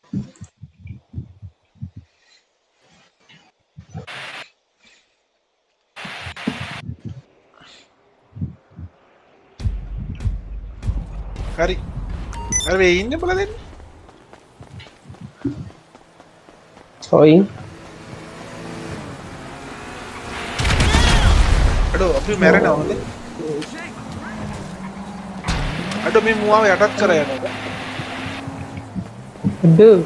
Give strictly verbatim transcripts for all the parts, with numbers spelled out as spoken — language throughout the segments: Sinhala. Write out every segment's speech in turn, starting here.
හරි අර වේ ඉන්නේ බල දෙන්න සෝයි අඩෝ අපි මැරෙනවද අඩෝ මේ මුවාව යටත් කර යනවා අඩෝ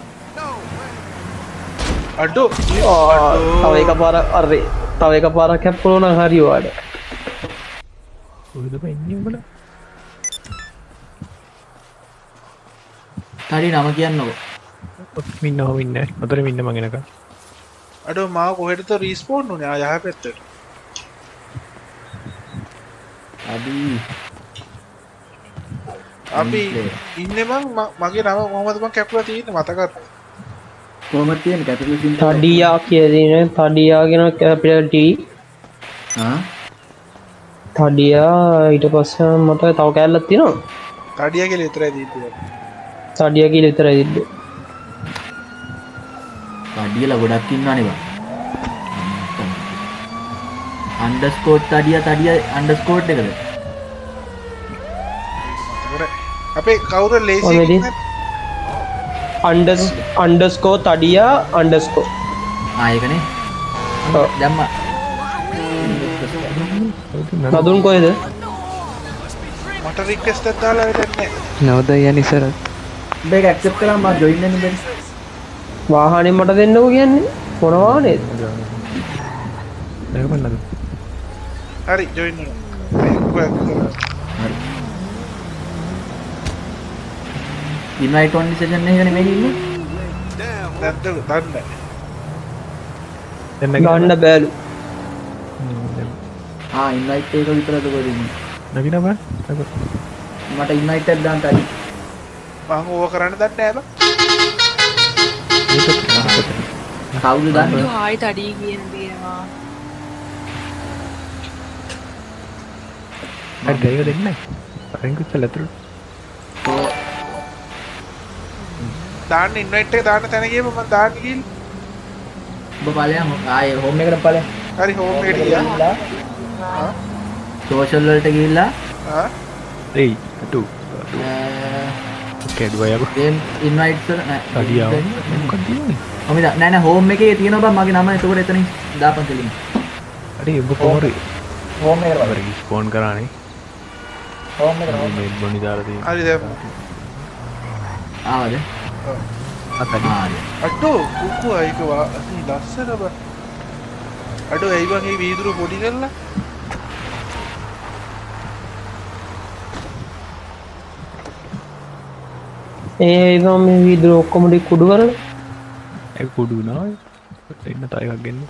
අඩෝ තව එක පාරක් අරේ තව එක පාරක් කැප්පුණා නම් හරි ඔයාලට කොහෙද බෑ ඉන්නේ උඹලා හරි නම කියන්නකො මින්න හොම ඉන්නේ අතර මින්න මං එනකන් අඩෝ මාව කොහෙටද රීස්පෝන් උනේ ආ යහ පැත්තට අඩි අපි ඉන්නේ මං මගේ නම මොහමද මං කැපුවා තියෙන්නේ මතකත් කොහමද තියෙන්නේ කැපිටල් සින් තඩියා කියලා තඩියා කියන කැපිටල් T ආ තඩියා ඊට පස්සේ මට තව කැලලක් තියෙනවා තඩියා කියලා විතරයි දීපුවා තඩියා කියලා විතරයි දිද්දේ තඩියලා ගොඩක් ඉන්නවනේ බං අන්ඩර්ස්කෝර් තඩියා තඩියා අන්ඩර්ස්කෝර් එකද අපේ කවුරු ලේසි අන්ඩස් අන්ඩර්ස්කෝර් තඩියා අන්ඩර්ස්කෝර් ආ ඒකනේ දැම්මා නදුන් කොහෙද මට රික්වෙස්ට් එකක් දාලා වෙන්නේ නවදයි යන්නේ ඉස්සර මේක ඇක්සෙප්ට් කරලා මම ජොයින් වෙන්න බැරි වාහනේ මට දෙන්නකෝ කියන්නේ මොන වාහනේද දැන් බලන්න හරි ජොයින් වෙනවා හරි ඉන්වයිට් ඔන්ලි සෙෂන් එකනේ මේක ඉන්නේ නැද්ද දන්නේ දැන් ගන්න බෑලු ආ ඉන්වයිට් එක විතරද කොහෙද නගින බෑ මට ඉන්වයිට් එකක් දාන්න තඩි මම ඕව කරන්න දන්නේ නැහැ කවුද දන්නේ ආයි තඩි කියන දේනවා අර දෙයක දෙන්නේ අරන් කිව්සල අතට දාන්න ඉන්වයිට් එක දාන්න තැන ගියම මම දාන්න ගිහින් ඔබ ඵලයන් ආයේ හෝම් එකට ඵලයන් හරි හෝම් එකට ගියා ආ සෝෂල් වලට ගිහිල්ලා ආ එයි අටු ඕකේ දුවයව ගේම් ඉන්වයිට් කර නෑ තඩියාව මොකක්ද කියන්නේ ඔමෙද නෑ නෑ හෝම් එකේ තියෙනවා බං මගේ නම එතකොට එතනින් දාපන් කෙලින් හරි ඔබ කොහොමද හෝම් එකට අපර රිස්පෝන් කරානේ හෝම් එකට මේ බොනි දාලා තියෙන හරි දැන් ආවද අතඩි අඩෝ කුකු අයික වා ලස්සන බ අඩෝ ඇයි බං මේ වීදුරු පොඩි කරලා ඒ ඒවා මේ වීදුරු ඔක්කොම ටික කුඩු කරලා ඒක කුඩු නා එන්න තව එකක් ගෙන්න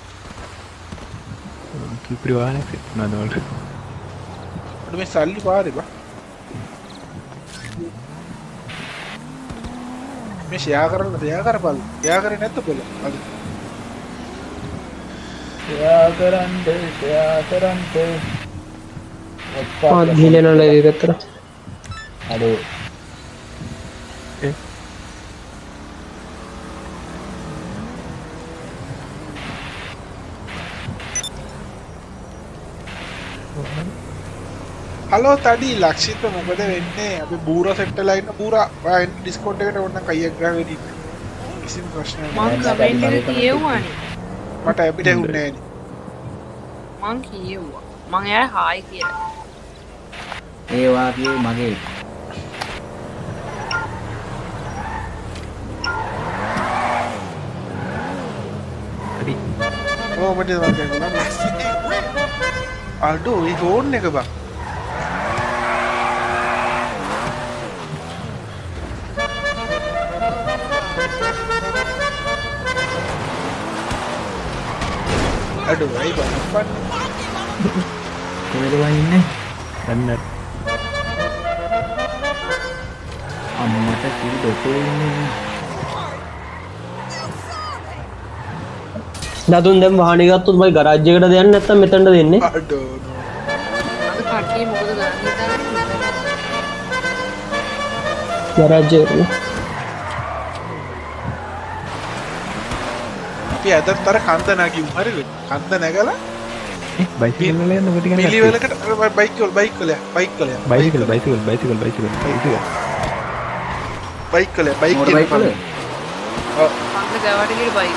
කිප්‍රි වාහනේ නදවලට අඩෝ මේ සල්ලි පාරේ බා මේ ෂෙයා කරන්න ෂෙයා කරපල් ෂෙයා කරේ නැද්ද පොළ අද ෂෙයා කරන්න ෂෙයා කරන්න ආ ගිලන ලයිව් එකතර අඩෝ ඒ හලෝ තඩි ලක්ෂිත මොකද වෙන්නේ අපි බූරා සෙට් වෙලා ඉන්න බූරා ඔයා එන්න ඩිස්කෝඩ් එකට ඕන්න කයියක් ගහගෙන ඉන්න කිසිම ප්‍රශ්නයක් මං කමෙන්ට් එක කියෙව්වානේ මට අපිට ඇහුන්නේ මං කියෙව්වා මං එයා හායි කියලා ඒ වාගේ මගේ හරි නෑනේ ඕ මට මම කියනවා අඩෝ ඒ ෆෝන් එක බා අඩෝ අයි බා කොහෙද බං ඉන්නේ දැන් අම්මට කී ඩොටේ ඉන්නේ නදුන් දැන් වාහනේ ගත්තොත් මයි ගරාජ් එකට දෙන්නේ නැත්තම් මෙතනට දෙන්නේ අඩෝ අද කට්ටිය මොකද ගන්න හිතන්නේ ගරාජ් එකට අපි ඇදත්තර කන්ද නැගිමු හරිද කන්ද නැගලා බයිසිකල් වල යන්න ඔබට කියන්නේ පිළිවෙලකට බයික් වල බයික් වල බයික් වල bicycle bicycle bicycle bicycle bicycle bike වල බයික් මොකද බයික් වල? ඔව් අන්න ගාවට ගිහින් බයික්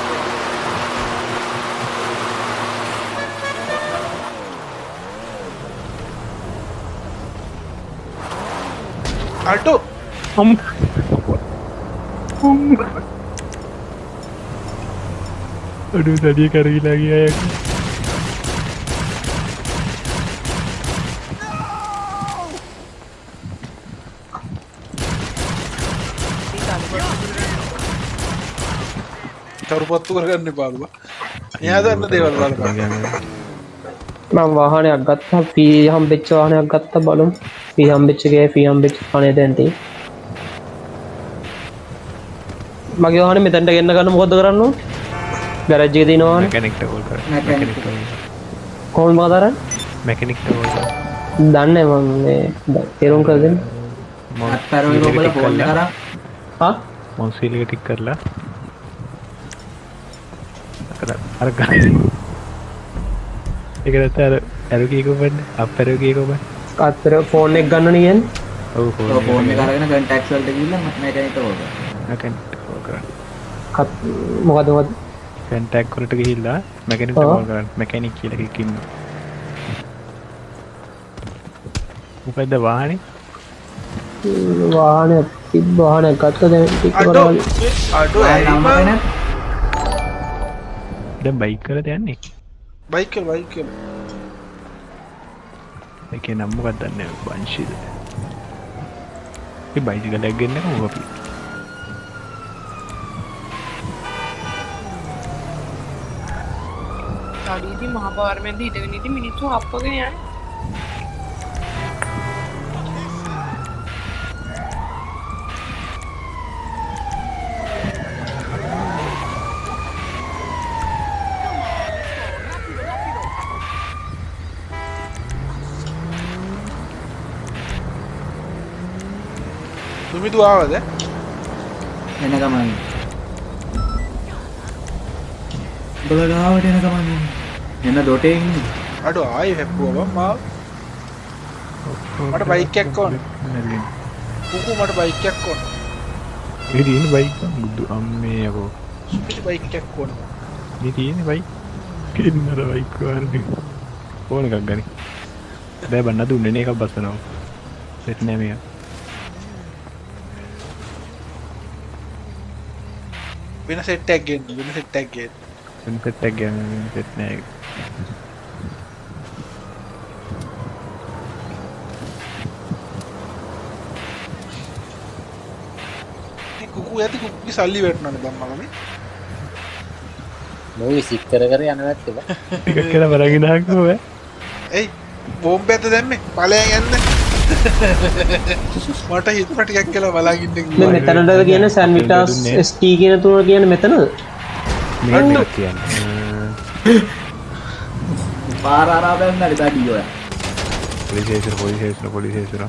අල්ටෝ අම් අඩු සඩිය කරගිලා ගියා යක් කරුපත්තු කරගන්න එපා බා එයා දන්න දේවල් බලපන් මම වාහනයක් ගත්තා ෆී හම්බෙච්ච වාහනයක් ගත්තා බලමු ෆී හම්බෙච්ච ගේ ෆී හම්බෙච්ච වාහනේ දැන් තියෙන්නේ මගේ වාහනේ මෙතනට ගෙන්න ගන්න මොකද කරන්න ඕන ගෑරේජ් එකේ තියෙනවා වාහනේ මැකැනික්ට කෝල් කරා මැකැනික්. කොහොමද මොකද කරන්නේ මැකැනික්ට කෝල් කරා දන්නේ මම මේ තේරුම් කර දෙන්න අත්තරෝ එක ඔබලා ෆෝන් එක කරා. හා මොන්සීල් එක ටික් කරලා අර අර ගන්න ඒක නැත්නම් අර ඇරෝ කී කොබන්නේ අප් ඇරෝ කී කොබන්නේ අතර ෆෝන් එක ගන්න නේ කියන්නේ ඔව් ඔය ෆෝන් එක අරගෙන කන්ටැක්ට්ස් වලට ගිහිල්ලා මැකැනික් කෝල් කරා. මැකැනික්ට කෝල් කරා කත් මොකද මොකද කන්ටැක්ට් වලට ගිහිල්ලා මැකැනික්ට කෝල් කරා මැකැනික් කියලා එකක් ඉන්නවා මොකද වාහනේ වාහනයක් තිබ්බ වාහනයක් ගත්ත දැන් ටික අල්ටෝ කරවල අල්ටෝ ආයෙ නම් ඇයි නැහැ. දැන් බයික් වලට යන්නේ බයික් වල බයික් වල ඒකේ නම් මොකක්ද දන්නේ වංශීද ඒ බයිසිකලයක් ගෙන්න කොහොමද අපි ඩීදී මහ පාර්ලිමේන්තුවේ හිටගෙන ඉති මිනිස්සු අප්පගෙන යන්නේ තුමිදු ආවද එන ගමන්. ඔබලා ගාවට එන ගමන්. එන දොටේ ඉන්නේ. අඩෝ ආයෙ හැප්පුවා බං මාව මට බයික් එකක් ඕන කුකු මට බයික් එකක් ඕන ඒ තියෙන බයික් බුදු අම්මේ යකෝ පිට බයික් එකක් ඕන මේ තියෙන බයික් කින්නර බයික් වරනේ ඕන එකක් ගනි බෑ බන්න දුන්නේ නේ එකක් බස්සනවා සෙට් නෑ මෙයා වෙන සෙට් එකක් ගන්න වෙන සෙට් එකක් ගන්න වෙන සෙට් එකක් ගන්න වෙන සෙට් නෑ මේ කුකු යති කුකුගේ සල්ලි වැටෙනවනේ බං මලනේ මූවි සික් කර කර යනවත් එක ටිකක් කියලා බලගෙන ආකෝ බෑ එයි බෝම්බ ඇත දැම්මේ ඵලයන් යන්න මට හිතුණා ටිකක් කියලා බලාගෙන ඉන්න දැන් මෙතනද කියන සැන්විටාස් එස්.ටී කියන තුන කියන්නේ මෙතනද මේ කියන්නේ පාර ආරා බැන්නලි බඩි ඔය. පොලිසිය පොලිසිය පොලිසිය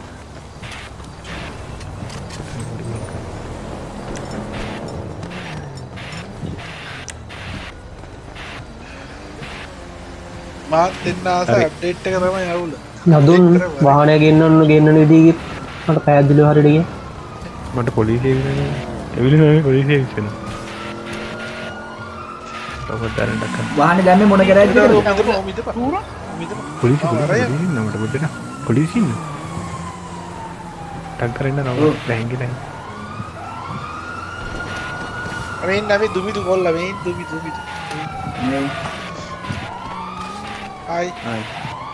මාත් දෙන්න ආස අප්ඩේට් එක තමයි අවුල නදුන් වාහනය ගෙන්නන්න ගෙන්නන විදිහකින් මට පැහැදිලිව හරියට ගියේ මට පොලිසිය විදිහට එවිලනේ පොලිසිය විදිහට තවත් දැනන්නක වාහනේ දැම්මේ මොන ගෑරේජ් එකද? පොලිසිය පොලිසිය නමට බුද්ධන පොලිසිය ඉන්න ටක් කරන්න නම බැංගිලා මේ නමේ දුමිදු කොල්ලා මේ දුමි දුමි මේ හයි ආයි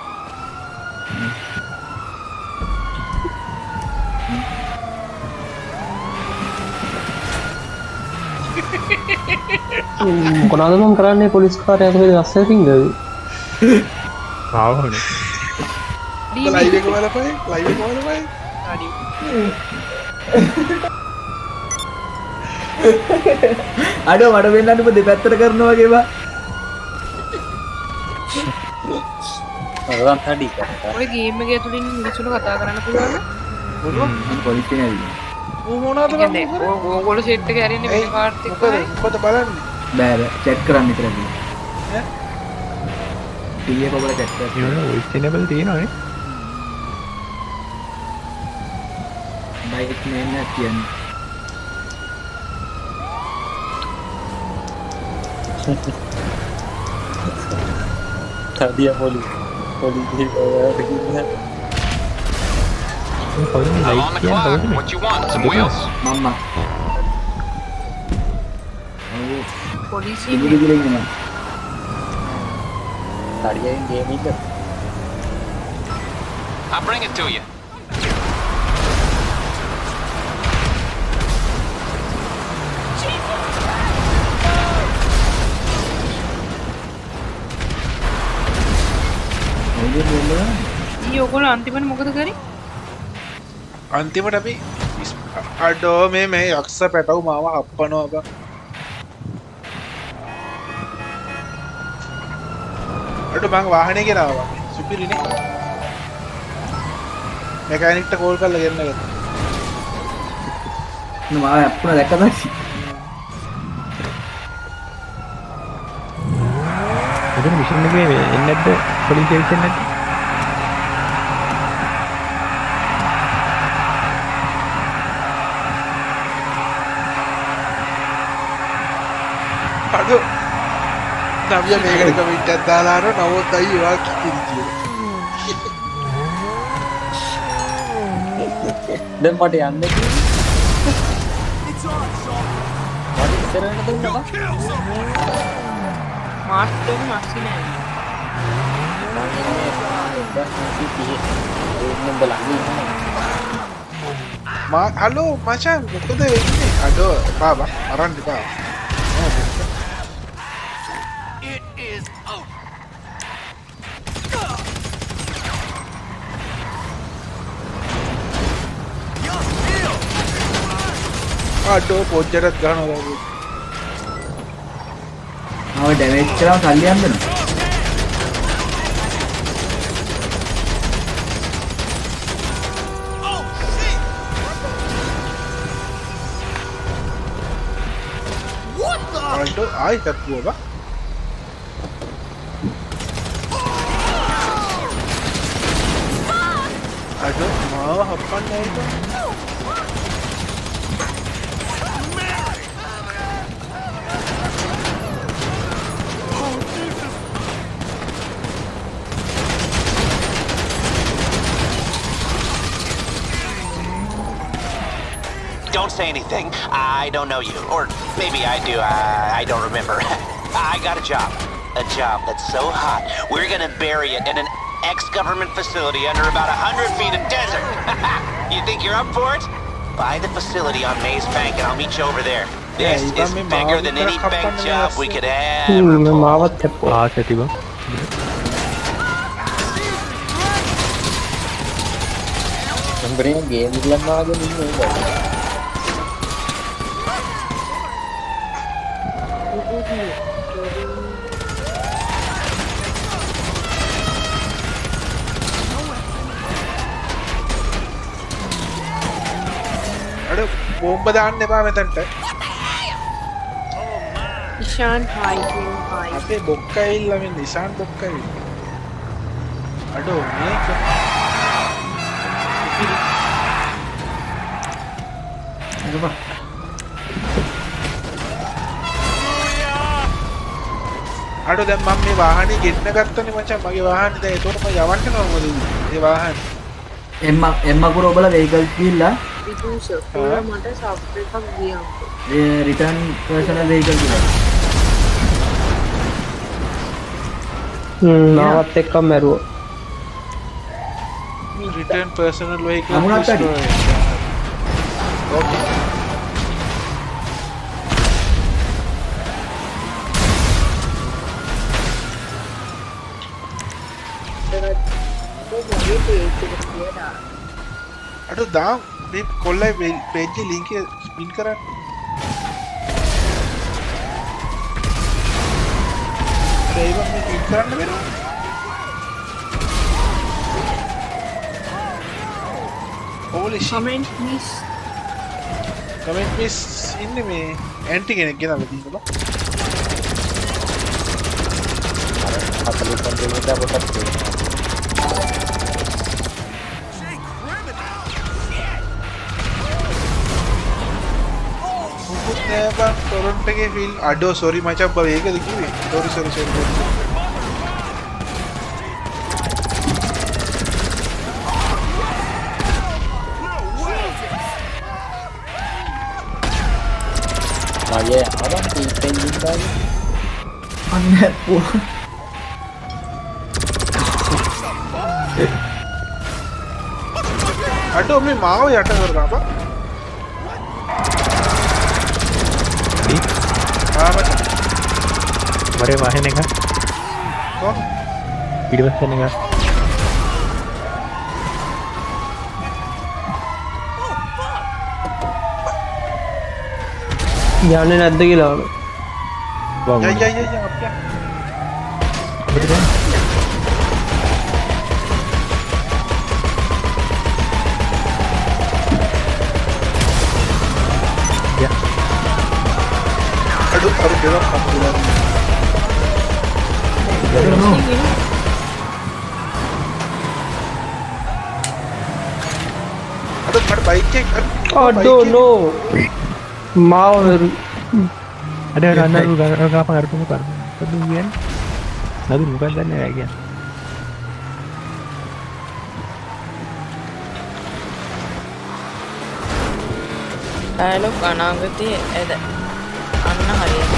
මොකනද මම කරන්නේ පොලිස් කාර්යයක් මේ රස්සේ තින්ගද ආවනේ ලයිව් එක බලපයි ලයිව් එක බලපයි ඩී අඩෝ මට වෙන්නන්න ඔබ දෙපැත්තට කරනවා වගේ බා. ඔරන් හඩි කරා ඔය ගේම් එකේ ඇතුළේ ඉන්න මිනිස්සුන්ට කතා කරන්න පුළුවන් මොනවා මම පොලිසියෙන් ඇවිල්ලා. ඌ මොනවද කියන්නේ ඕගොල්ලෝ සෙට් එක ඇරින්නේ මේ කාර්ත් එක්ක මොකද මොකද බලන්නේ බෑ බෑ චැට් කරන්න විතරයි ඈ? ටී එක ඔබලා චැට් කරලා ඒවල වොයිස් එනේබල් තියෙනවනේ. බයික් නේම කියන්නේ Tadi yang poli poli di begini. කවුද මේ I'm ලයිට් on the කියන clock. කවුද මේ? What you want? Some wheels? මම්මා පොලිසිය ඉදිරි ඉදිරියෙන් එනවා Tadi yang game itu. I'll bring it to you. ඔයගේ බෝලලා ඊ ඔයගොල්ලෝ අන්තිමට මොකද කරේ? අන්තිමට අපි ඉස්- අඩෝ මේ මේ යක්ෂ පැටව් මාව හප්පනවා බං. අඩෝ මං වාහනේ ගෙනාවා. සුපිරිනේ. මෙකැනික්ට කෝල් කරලා ගෙන්න ගත්තා. නෝ මාව අප්පුණ දැක්කද එතන මිෂන් එකේ මේ එන්නේ නැද්ද? පොලිසිය එන්නේ නැද්ද? අඩෝ නවිය මේකට කමෙන්ට් එකක් දාලා අර නවොත් අයියේ වා කිව්වේ කියලා. Dan pada yang ni. Pada sekarang ni tu apa? Master එක මැක්සි නෑ. Dah masih di. Ini belakang. මා හලෝ මචං මොකද වෙන්නේ? අඩෝ බාබා අරන් දෙපා. අඩෝ පොච්චරත් ගහනවා වගේ. මාව ඩැමේජ් කරාම සල්ලි යන්නද අඩෝ ආයි තත්තුව බා. අඩෝ මාව හප්පන්නේ නැයිද? Don't say anything. I don't know you. Or maybe I do. I, I don't remember. I got a job. A job that's so hot, we're gonna bury it in an ex-government facility under about a hundred feet of desert. You think you're up for it? Buy the facility on Maze Bank and I'll meet you over there. This Yeah, is you got me bigger Mavi than ka any kappan bank na job yas. we could hmm ever pull. මාවත් හැප්පුවා. ආස ඇති බං. Sebenarnya game itu lama aja ni. අඩෝ බෝම්බ දාන්න එපා මෙතනට. ඉෂාන් හායි කියන හායි. අපේ බොක්ක ඇවිල්ලා මෙන්න ඉසාන් බොක්ක ඇවිල්ලා. අඩෝ මේක නේද අඩෝ දැන් මම මේ වාහනේ ගෙන්න ගත්තනේ මචං මගේ වාහනේ දැන් ඒතකොට මම යවන්න නෝමද මේ වාහනේ. එම්ම එම්ම කුර ඔබලා වෙහිකල් ගිහිල්ලා විදුස කොහොම මට සබ් එකක් ගියා. ඒ රිටර්න් පර්සනල් වෙහිකල් ගිහිල්ලා හ්ම් මාවත් එක්කම මැරුවා. return personal vehicle අමුණක් to අඩි. storage. Okay. මගේ page එකට ගියා. අඩෝ දාම් මේ කොල්ලයි page එකේ link එක spin කරන්න. ඒක මේ click කරන්න බැරුව. Holy shit. comment please. Comment miss ඉන්නේ මේ ඇන්ටි කෙනෙක් ගෙනල්ලා තියෙනවා. කලින් සම්පූර්ණයට පොටක් තියෙනවා. මුකුත් නෑ බං ටොරන්ට් එකේ ෆීල් අඩෝ සෝරි මචං බා ඒකද කිව්වේ සෝරි සෝරි සෝරි මගේ ආවම් පීපෙන් දින්දාගේ අන්න පුව අඩෝ මේ මාව යට කරනවා බා ආ මචං මරේ වාහන එක කොහොම පිටිපස්සෙන් එක යන්නේ නැද්ද කියලා අහනවා. වා ය ය ය ය අප්පියා අඩෝ අර දෙයක් අපුලා අඩෝ මට බයික් එක අඩෝ නෝ මාව ada runner runner apa ngarep mu kan kemudian nadu bukan dan ya gitu Dialog අනාගතයේ ඇද අන්න හරියට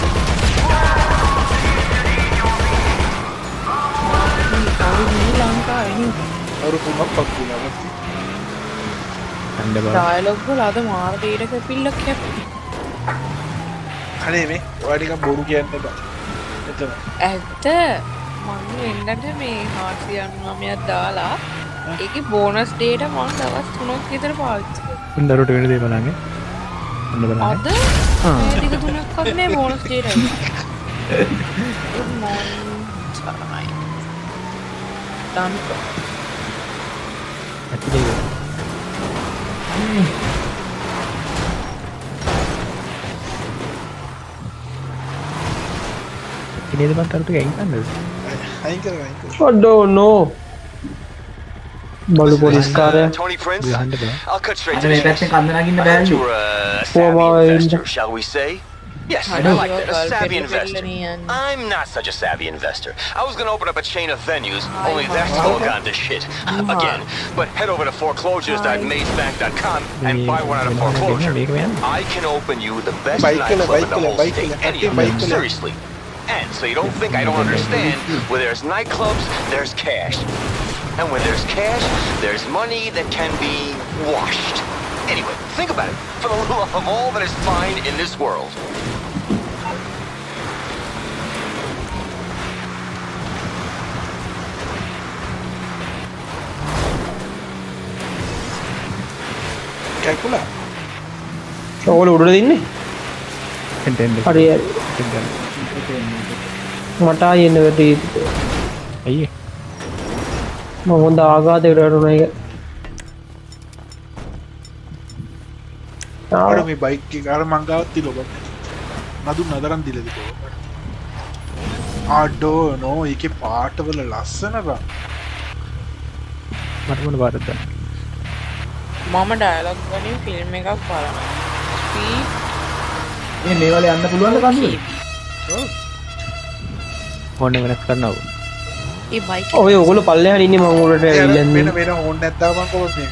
කවුරු මේ ලංකාවේ අර කුමක් පක්කුලා නැති anda bawa ඩයලොග් වල අද මාර දෙයක පිල්ලක් යප්පි අනේ මේ ඔයා ටිකක් බොරු කියන්න බෑ එතන ඇත්ත මම එන්නට මේ හාසිය අනුනමයක් දාලා ඒකේ බෝනස් ඩේට මම දවස් තුනක් විතර පාවිච්චි කරා unda rote වෙන දේ බලන්නේ unda බලන්නේ අද මේ ටික තුනක්වත් මේ බෝනස් ඩේට ඇවිල්ලා good morning චරණයි දාන්නකෝ ඇත්තේ ini depan taruh tuh kayak gimana? අයින් කරගන්න අයින් කරගන්න අඩෝ නෝ බලු පොලිස් කාර්යය Tony Prince? Dia handle ya. I'll cut straight අද to මේ the පැත්තෙන් chase. කන්ද නගින්න I heard බෑනේ. you were a Oh, savvy my. investor, shall we say? Yes, I like that. A savvy investor. and I'm not such a savvy investor. I was gonna open up a chain of venues, only that's all gone to shit. Again. But head over to foreclosures dot maze bank dot com and buy one out of foreclosure. I can open you the best Bike killer, nightclub in bike the killer, whole bike state. killer, Any of bike them. killer. Seriously. And so you don't think I don't understand, where there's nightclubs, there's cash. And when there's cash, there's money that can be washed. Anyway, think about it. For the love of all that is fine in this world. කැකුලා ඕගොල්ලෝ උඩට දින්නේ Entende? හරි හරි මට ආයෙ එන්න වෙටි Iya. මම හොඳ ආඝාතයකට වැටුණා ඒක අර මේ බයික් එක අර මං ගාවත් තියලා බලන්න නදු නදරන් දීලාද කොහොමද අඩෝ නෝ ඒකේ පාටවල ලස්සන බං Mata mana barat dah. මම ඩයලොග් වලින් ෆිල්ම් එකක් බලනවා ස්පීඩ් මේ මේ වල යන්න පුළුවන්ද කන්ද? Honda වෙනස් කරනවා. ඒ බයික් ඔය ඔයගොල්ලෝ පල්ලෙහාට ඉන්නේ මම උඩට ඇවිල්ලා වෙන ඉන්නේ වෙන ඕන් නැත්තා මං කොහොමද මේක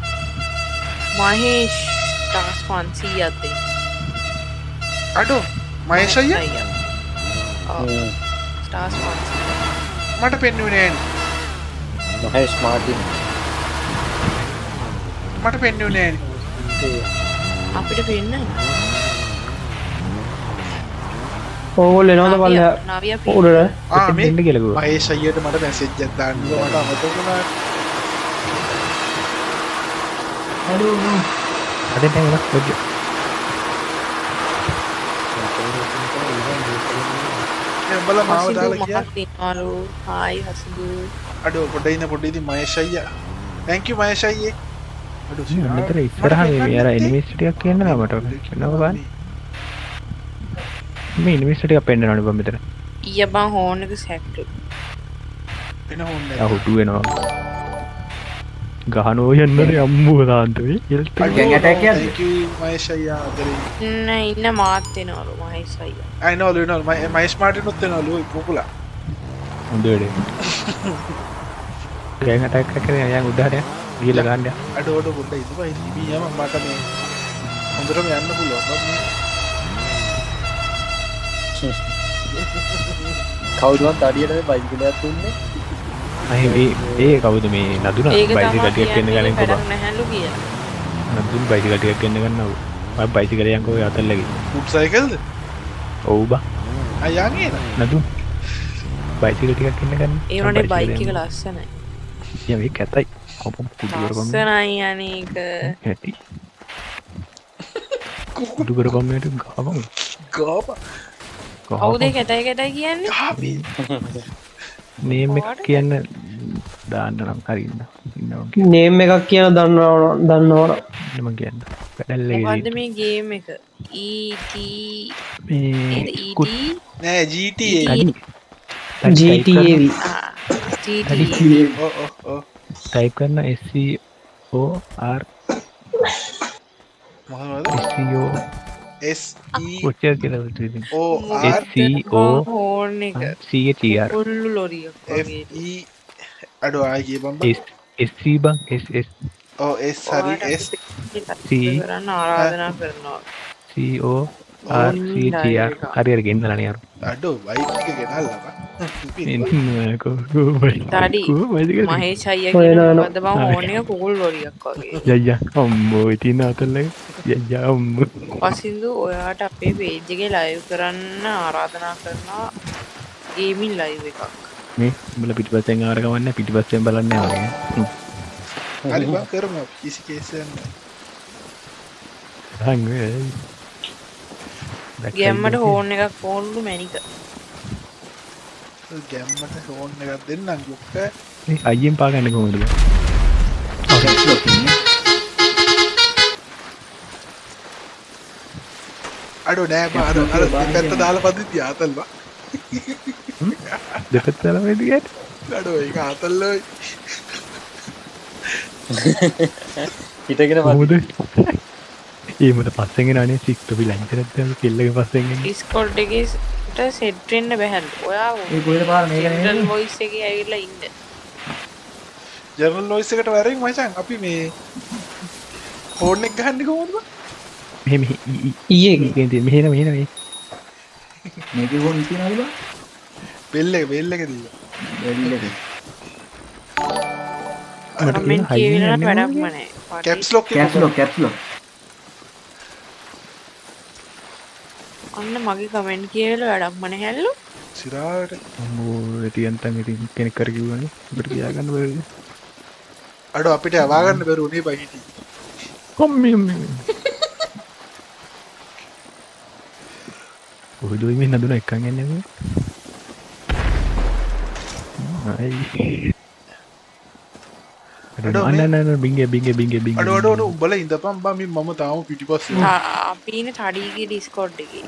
මහේෂ් ටාස් පන්සීයක් දෙන්න අඩෝ මහේෂ් අයියා ඔව් ටාස් පන්සීය මට පෙන්නුවේ නෑනේ මහේෂ් මාටින් මට පෙන්නුවේ නෑනේ අපිට පෙන්න ඕගොල්ලෝ එනවද පල්ලෙහා නවිය උඩට ආ මේ දෙන්න කියලා කිව්වා. මහේෂ් අයියට මට මැසේජ් එකක් දාන්න ඕන මට අමතක වුණා hello no. Ada yang enak baju. මේ උඹලා මාව දාලා ගියා මහත් දිනාලු හායි හසුදු අඩෝ පොඩ ඉන්න පොඩ ඉතින් මහේෂ් අයියා thank you මහේෂ් අයියේ අඩෝ මෙතන ඉස්සරහා මේ අර ඉන්වෙස්ට් එකක් කියනවා මට. වෙනව බලන්න. මේ ඉන්වෙස්ට් එකක් පෙන්නනවනේ බම් මෙතන. ඊය බං හෝන් එක සැක්ට් වෙන හොන්න හුටු වෙනවා ගහනෝ යන්නට අම්මුව තාන්තවේ ගැන් ඇටැක් එකක්ද? මහේෂ් අයියා අතරේ නෑ ඉන්න මාත් වෙනවලු මහේෂ් අයියා. අයිනවලු වෙනවලු මහේෂ් මාටිනුත් වෙනවලු කුකුලා හොඳ වැඩේ ගැන් ඇටැක් එකක් කරේ අයන් උඩහට ගිහලා ගන්න අඩ ඔඩ පොඩ්ඩ ඉඳපන් ඉතින් මීයම මට මේ හොඳටම යන්න පුළුවන් මම කවුරුවත් අඩියට බයිසිකලයක් දුන්නේ අයි ඒ කවුද මේ නදුන ඒක බයිසිකල් තමයි ටිකක් ගෙන්න ගන්න වැඩක් කොබා නැහැලු කියලා. නදුන් බයිසිකල් ටිකක් ගෙන්න ගන්නව මම බයිසිකල් යන්කෝ අතල්ලගේ ෆුට් සයිකල්ද ඔව් බා අයන්නේ නදුන් බයිසිකල් ටිකක් ගෙන්න ගන්න ඒ වුණාට බයික් එක ලස්සනයි. යා මේක ඇතයි කොපම් කුඩු කරපම් ලස්සනයි අනේක. ඇති කුඩු කරපම් මේට ගාපම් ගාප කවුද ඒ කැටයි කැටයි කියන්නේ? ගාපි නේම් එක කියන්න දාන්න නම් හරින්න ඉන්නවා නේම් එකක් කියන දන්නවා දන්නවන මම කියන්න වැඩල්ලේ මොකද්ද මේ ගේම් එක? E T මේ E කුත් D නෑ ජී ටී ඒ තඩි G T A V T තඩි T ඔව් ඔව් ඔව් ටයිප් කරන S C O R මොකද S C O S E කොච්චර කියලා හිතේ O S R C O horn එක C H E R උල්ලු ලොරියක් F වගේ. E අඩෝ ආයි කියපන් S S C බං S S ඔව් S හරි S C කරන්න ආරාධනා කරනවා. C O R C H E R හරි හරි ගෙන්නලා නේ අර අඩෝ බයික් එක ගෙනල්ලා එන්න කෝ කෝ බයි ඩඩි කෝ බයිසිකල් මහේෂ් අයියා ඔය කියන නෝ- මොකද්ද බං හෝන් එක කුකුල් ලොරියක් වගේ. යయ్యා අම්මෝ ඉතින් අතල්ලේ යయ్యා අම්මෝ පසින්දු ඔයාට අපේ පේජ් එකේ ලයිව් කරන්න ආරාධනා කරනවා ගේමින් ලයිව් එකක්. මේ උඹලා පිටිපස්සෙන් ආවර ගමන්නේ පිටිපස්සෙන් බලන්නේ නැහැ හරි බං කරමු කිසි කේසයක් නෑ හං වේ ගැම්මට හෝන් එකක් ඕන්ලු මැනික. ගැම්මට ෆෝන් එකක් දෙන්නම් ලොක්ක මේ අයියෙන් පාගන්න කොහොමද බං අඩෝ නෑ බං අර අර දෙපැත්ත දාලා පදිද්දි ආතල් බං දෙපැත්ත දාලා මේ දිගට අඩෝ ඒක ආතල්ලෝයි හිටගෙන කොහොමද ඒ මට පස්සෙන් එන අනේ සික් තොපි ලංචරත් දැන් කෙල්ලගේ පස්සෙන් එන්නේ ඩිස්කෝඩ් එකේ සෙට් වෙන්න බැහැලු. ඔයා ඒ කොහෙද පාර මේක ජෙනරල් නෙමෙයි. වොයිස් එකේ ඇවිල්ලා ඉන්න. ජනරල් නොයිස් එකට වරින් මචං අපි මේ ෆෝන් එක ගහන්නේ කොහොමද බං මෙහෙ මෙහෙ ඊ- ඊ- ඊයේ මේකෙන් තියෙන මෙහෙන මෙහෙන මේ මේකේ කොහොමද තියනවද බං? බෙල් එක බෙල් එක දීලා බැරිල එක. මට කමෙන්ට් කියන හයියෙන් කියවිලා යන්නේ වැඩක්ම මොකද? නැහැ. කැප්ස් ලොක් එක කැප්ස් ලොක් කැප්ස් ලොක්. අන්න මගේ කමෙන්ට් කියවිලා වැඩක්ම නැහැලු. සිරාට අම්මෝ ඉතින්තන් ඉතින් කෙනෙක් කර කිව්වනේ අපිට කියා ගන්න බැරිද අඩෝ අපිට අවා ගන්න බැරුණේ බයි හිටි කොම්මි මේ කොහොමද මේ නදුන එකන් යන්නේ මේ අයි අඩෝ අන්න මේ- අන්න අන්න බින්ගේ බින්ගේ බින්ගේ බින්ගේ අඩෝ අඩෝ අඩෝ උඹලා ඉඳපන් බං මේ මම තාම පිටිපස්සේ ආ, අපි ඉන්නේ ටඩීගේ ඩිස්කෝඩ් එකේ.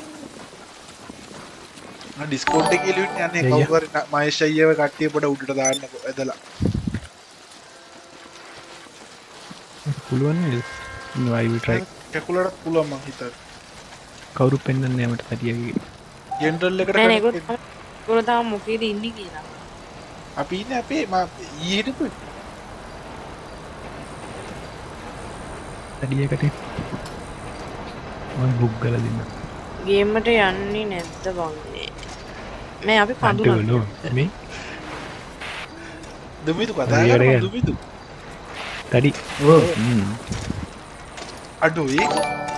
ඩිස්කෝඩ් එකේ ලියුත් යන්නේ අයියා. කවුරු හරි න- මහේෂ් අයියව කට්ටිය පොඩ උඩට දාන්නකො ඇදලා පුළුවන් නේද no I will try කැකුලටත් පුළුවන් මං හිතන්නේ කවුරු පෙන්වන්නේ මට තටියගේ ජෙනරල් එකට නෑ නෑ connect ඒගොල්ලෝ ඒගොල්ලෝ තාම මොකේද ඉන්නේ කියලා. අපි ඉන්නේ අපේ මා ඊයේ හිටපු තටියකට මම බුක් ගල දෙන්න ගේම් එකට යන්නේ නැද්ද බං මේ? මේ අපි කඳුනක්. අඩෝ මේ දුමිතු කතා හරි, හරි, කරමු හරි. දුමිතු තඩි ඔව්. හ්ම් අඩෝ ඒක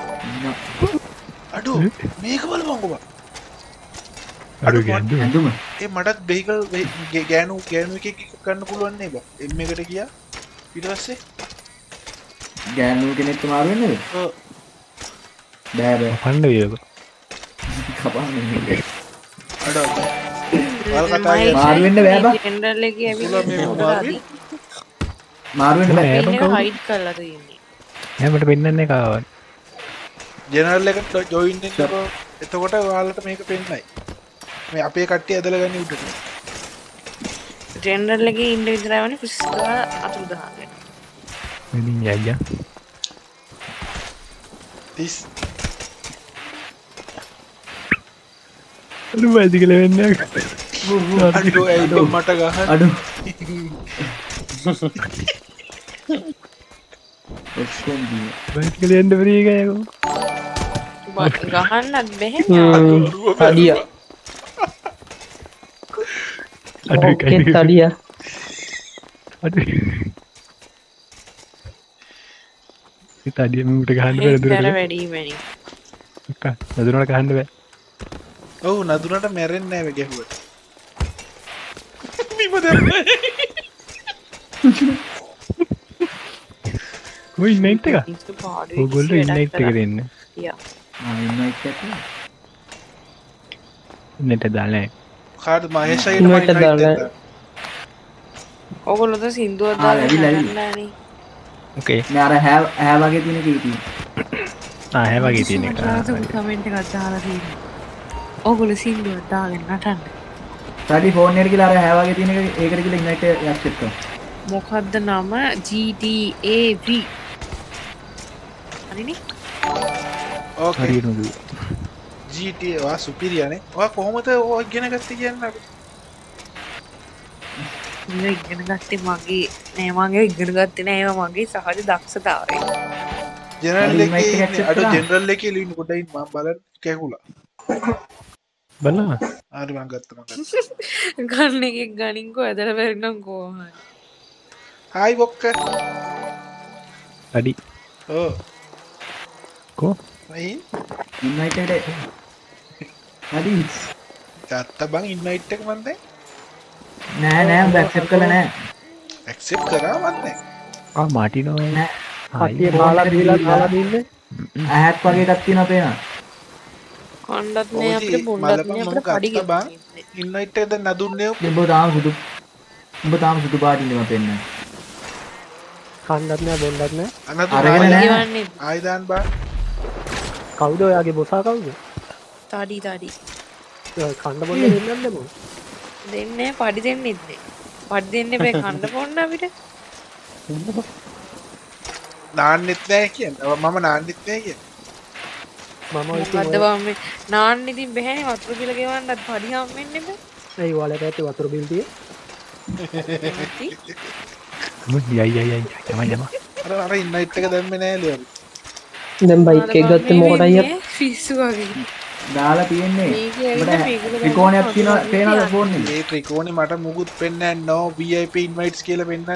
අඩෝ මේක බලපන් ඔබ අඩු අඩු ගැන්දු ඇඳුම. ඒ මටත් බෙහිකල් ගෑනු ගෑනු එකක් ගන්න පුළුවන් නේ බා එම් එකට ගියා ඊට පස්සේ ගෑනු කෙනෙක්ට මාරු වෙන්නද? ඔව් බෑ බෑ. පණ්ඩ වේක කපන්නේ. අඩෝ වල් කතා මහේෂ් මාරු වෙන්න බෑ බං. ජෙනරල් එකේ පුළුවන් මේ ඇවිල්ලා මාරු මාරු වෙන්න බෑ. නෑ බං ඉන්නේ කවුරු හයිඩ් කරලා තියෙන්නේ. නෑ මට පෙන්වන්නේ කාවත් ජෙනරල් එකට ජොයින් වෙන්නකො එතකොට ඔයාලට මේක පෙන්නයි මේ අපේ කට්ටිය ඇදලා ගන්න උඩට ජෙනරල් එකේ ඉන්න විතරයි වනේ ෆිස් ගාලා අතුරු දහන්නේ. ඉතින් යයියා. තිස් අලු වැඩි කියලා වෙන්නේ. අඩෝ ඇයිදෝ මට ගහන්න. අඩු වැඩි කියලා එන්න බැරි එකයි. ගහන්නත් බැහැ. තඩිය අඩු ඕකේ තඩිය අඩු. ඉත අඩිය මූට ගහන්න බැහැ දුරට. ඒතර වැඩි මැනි. එක නදුනට ගහන්න බෑ. ඔව් නදුනට මැරෙන්නේ නැහැ මේ ගැහුවට. බිම දැම්මේ. කොයි ඉන්නයිට් එක? ඕගොල්ලෝ ඉන්නයිට් එක දෙන්න. යා. ආ ඉන්නයිට් එක ඉන්නට දාලා කාඩ් මහේෂයි ඉන්නයිට් එක දාලා. ඕගොල්ලෝ ද සින්දුවක් ආ, දාලා ඇවිල්ලා, ඇවිල්ලා. ගන්නෑනේ. ඕකේ. මේ අර හැ හැ වගේ තියෙන කී තියෙන ආ හැ වගේ තියෙන එක. කමෙන්ට් එකක් දාලා තියෙනවා. ඕගොල්ලෝ සින්දුවක් දාගෙන නටන්න. සාඩි ෆෝන් එකට කියලා අර හැ වගේ තියෙන එක ඒකට කියලා ඉන්නයිට් එකක් සෙට් කරනවා මොකද්ද නම G T A V. හරිනේ? ඕකේ හරියට නේද? G T A වා සුපිරියනේ. ඔයා කොහොමද ඔය ඉගෙන ගත්තේ කියන්නේ අපි? මම ඉගෙන ගත්තේ මගේ නෑ මගේ ඉගෙන ගත්තේ නෑ ඒවා මගේ සහජ දක්ෂතාවය. ජෙනරල් ඉන්නයිට් එකේ එකක් ඉන්නේ set අඩෝ කරා. ජෙනරල් එකේ ඉන්න කොට ඉන්න මම බලන්න කැහුලා. බලන්න. හරි මම ගත්තා මම ගත්තා. ගන්න එකෙක් ගනින්කෝ ඇදලා බැරිනම් කොහොමද? හායි බොක්ක. අඩි ඔව්. කො අයින් ඉන්නයිට් එකට හරි ගත්තා බං ඉන්වයිට් එක මන් දැන් නෑ නෑ උඹ ඇක්සෙප්ට් කරලා නෑ ඇක්සෙප්ට් කරා මන් දැන්. ආ මාටිනෝ නෑ කට්ටිය බාලා දීලා දාලා දෙන්නේ ඇහක් වගේ එකක් තියෙනවා පේනවා කොණ්ඩත් ඔව් නෑ ජී, අපිට බොණ්ඩත් මලපන් නෑ මම අපිට පඩි ගත්තා බං. ගෙවන්න. ඉන්වයිට් එක දැන් නදුන්නේ උඹ තාම සුදු උඹ තාම සුදු පාටින් ඉන්නවා පෙන්න කණ්ඩත් නෑ බොණ්ඩත් නෑ අනතු අරගෙන පඩි නෑ. ගෙවන්නේ ආයිදාන් බං. කවුද ඔයාගේ බොසා කවුද තඩි තඩි. කණ්ඩ බොන්න දෙන්නත් නෙමු දෙන්නේ නෑ පඩි දෙන්නෙත් නෑ. පඩි දෙන්න බෑ කන්න බොන්න අපිට. නාන්නෙත් නෑ කියන්නේ. මම නාන්නෙත් නෑ කියන්නේ. මම මොකද්ද බං මේ නාන්න ඉතින් බෑනේ වතුර බිල ගෙවන්නත් පඩි හම්බෙන්නේ බෑ. ඒ වලට ඇති වතුර බිල් තිය නැති. යයි යයි යයි යම යම. අර අර ඉන්වයිට් එක දැම්මේ නෑ ලියවි. දැන් බයික් එක ගත්තේ මොකටයි අප්පා? පිස්සු වගේ. දාලා තියෙන්නේ මේකේ ඇවිල්ලා උඹට මේකල ත්‍රිකෝණයක් තියෙනවා පේනවද ෆෝන් එකේ මේ ත්‍රිකෝණේ මට මුකුත් පෙන්නන්නේ නෑ. no V I P invites කියලා පෙන්නන්නේ.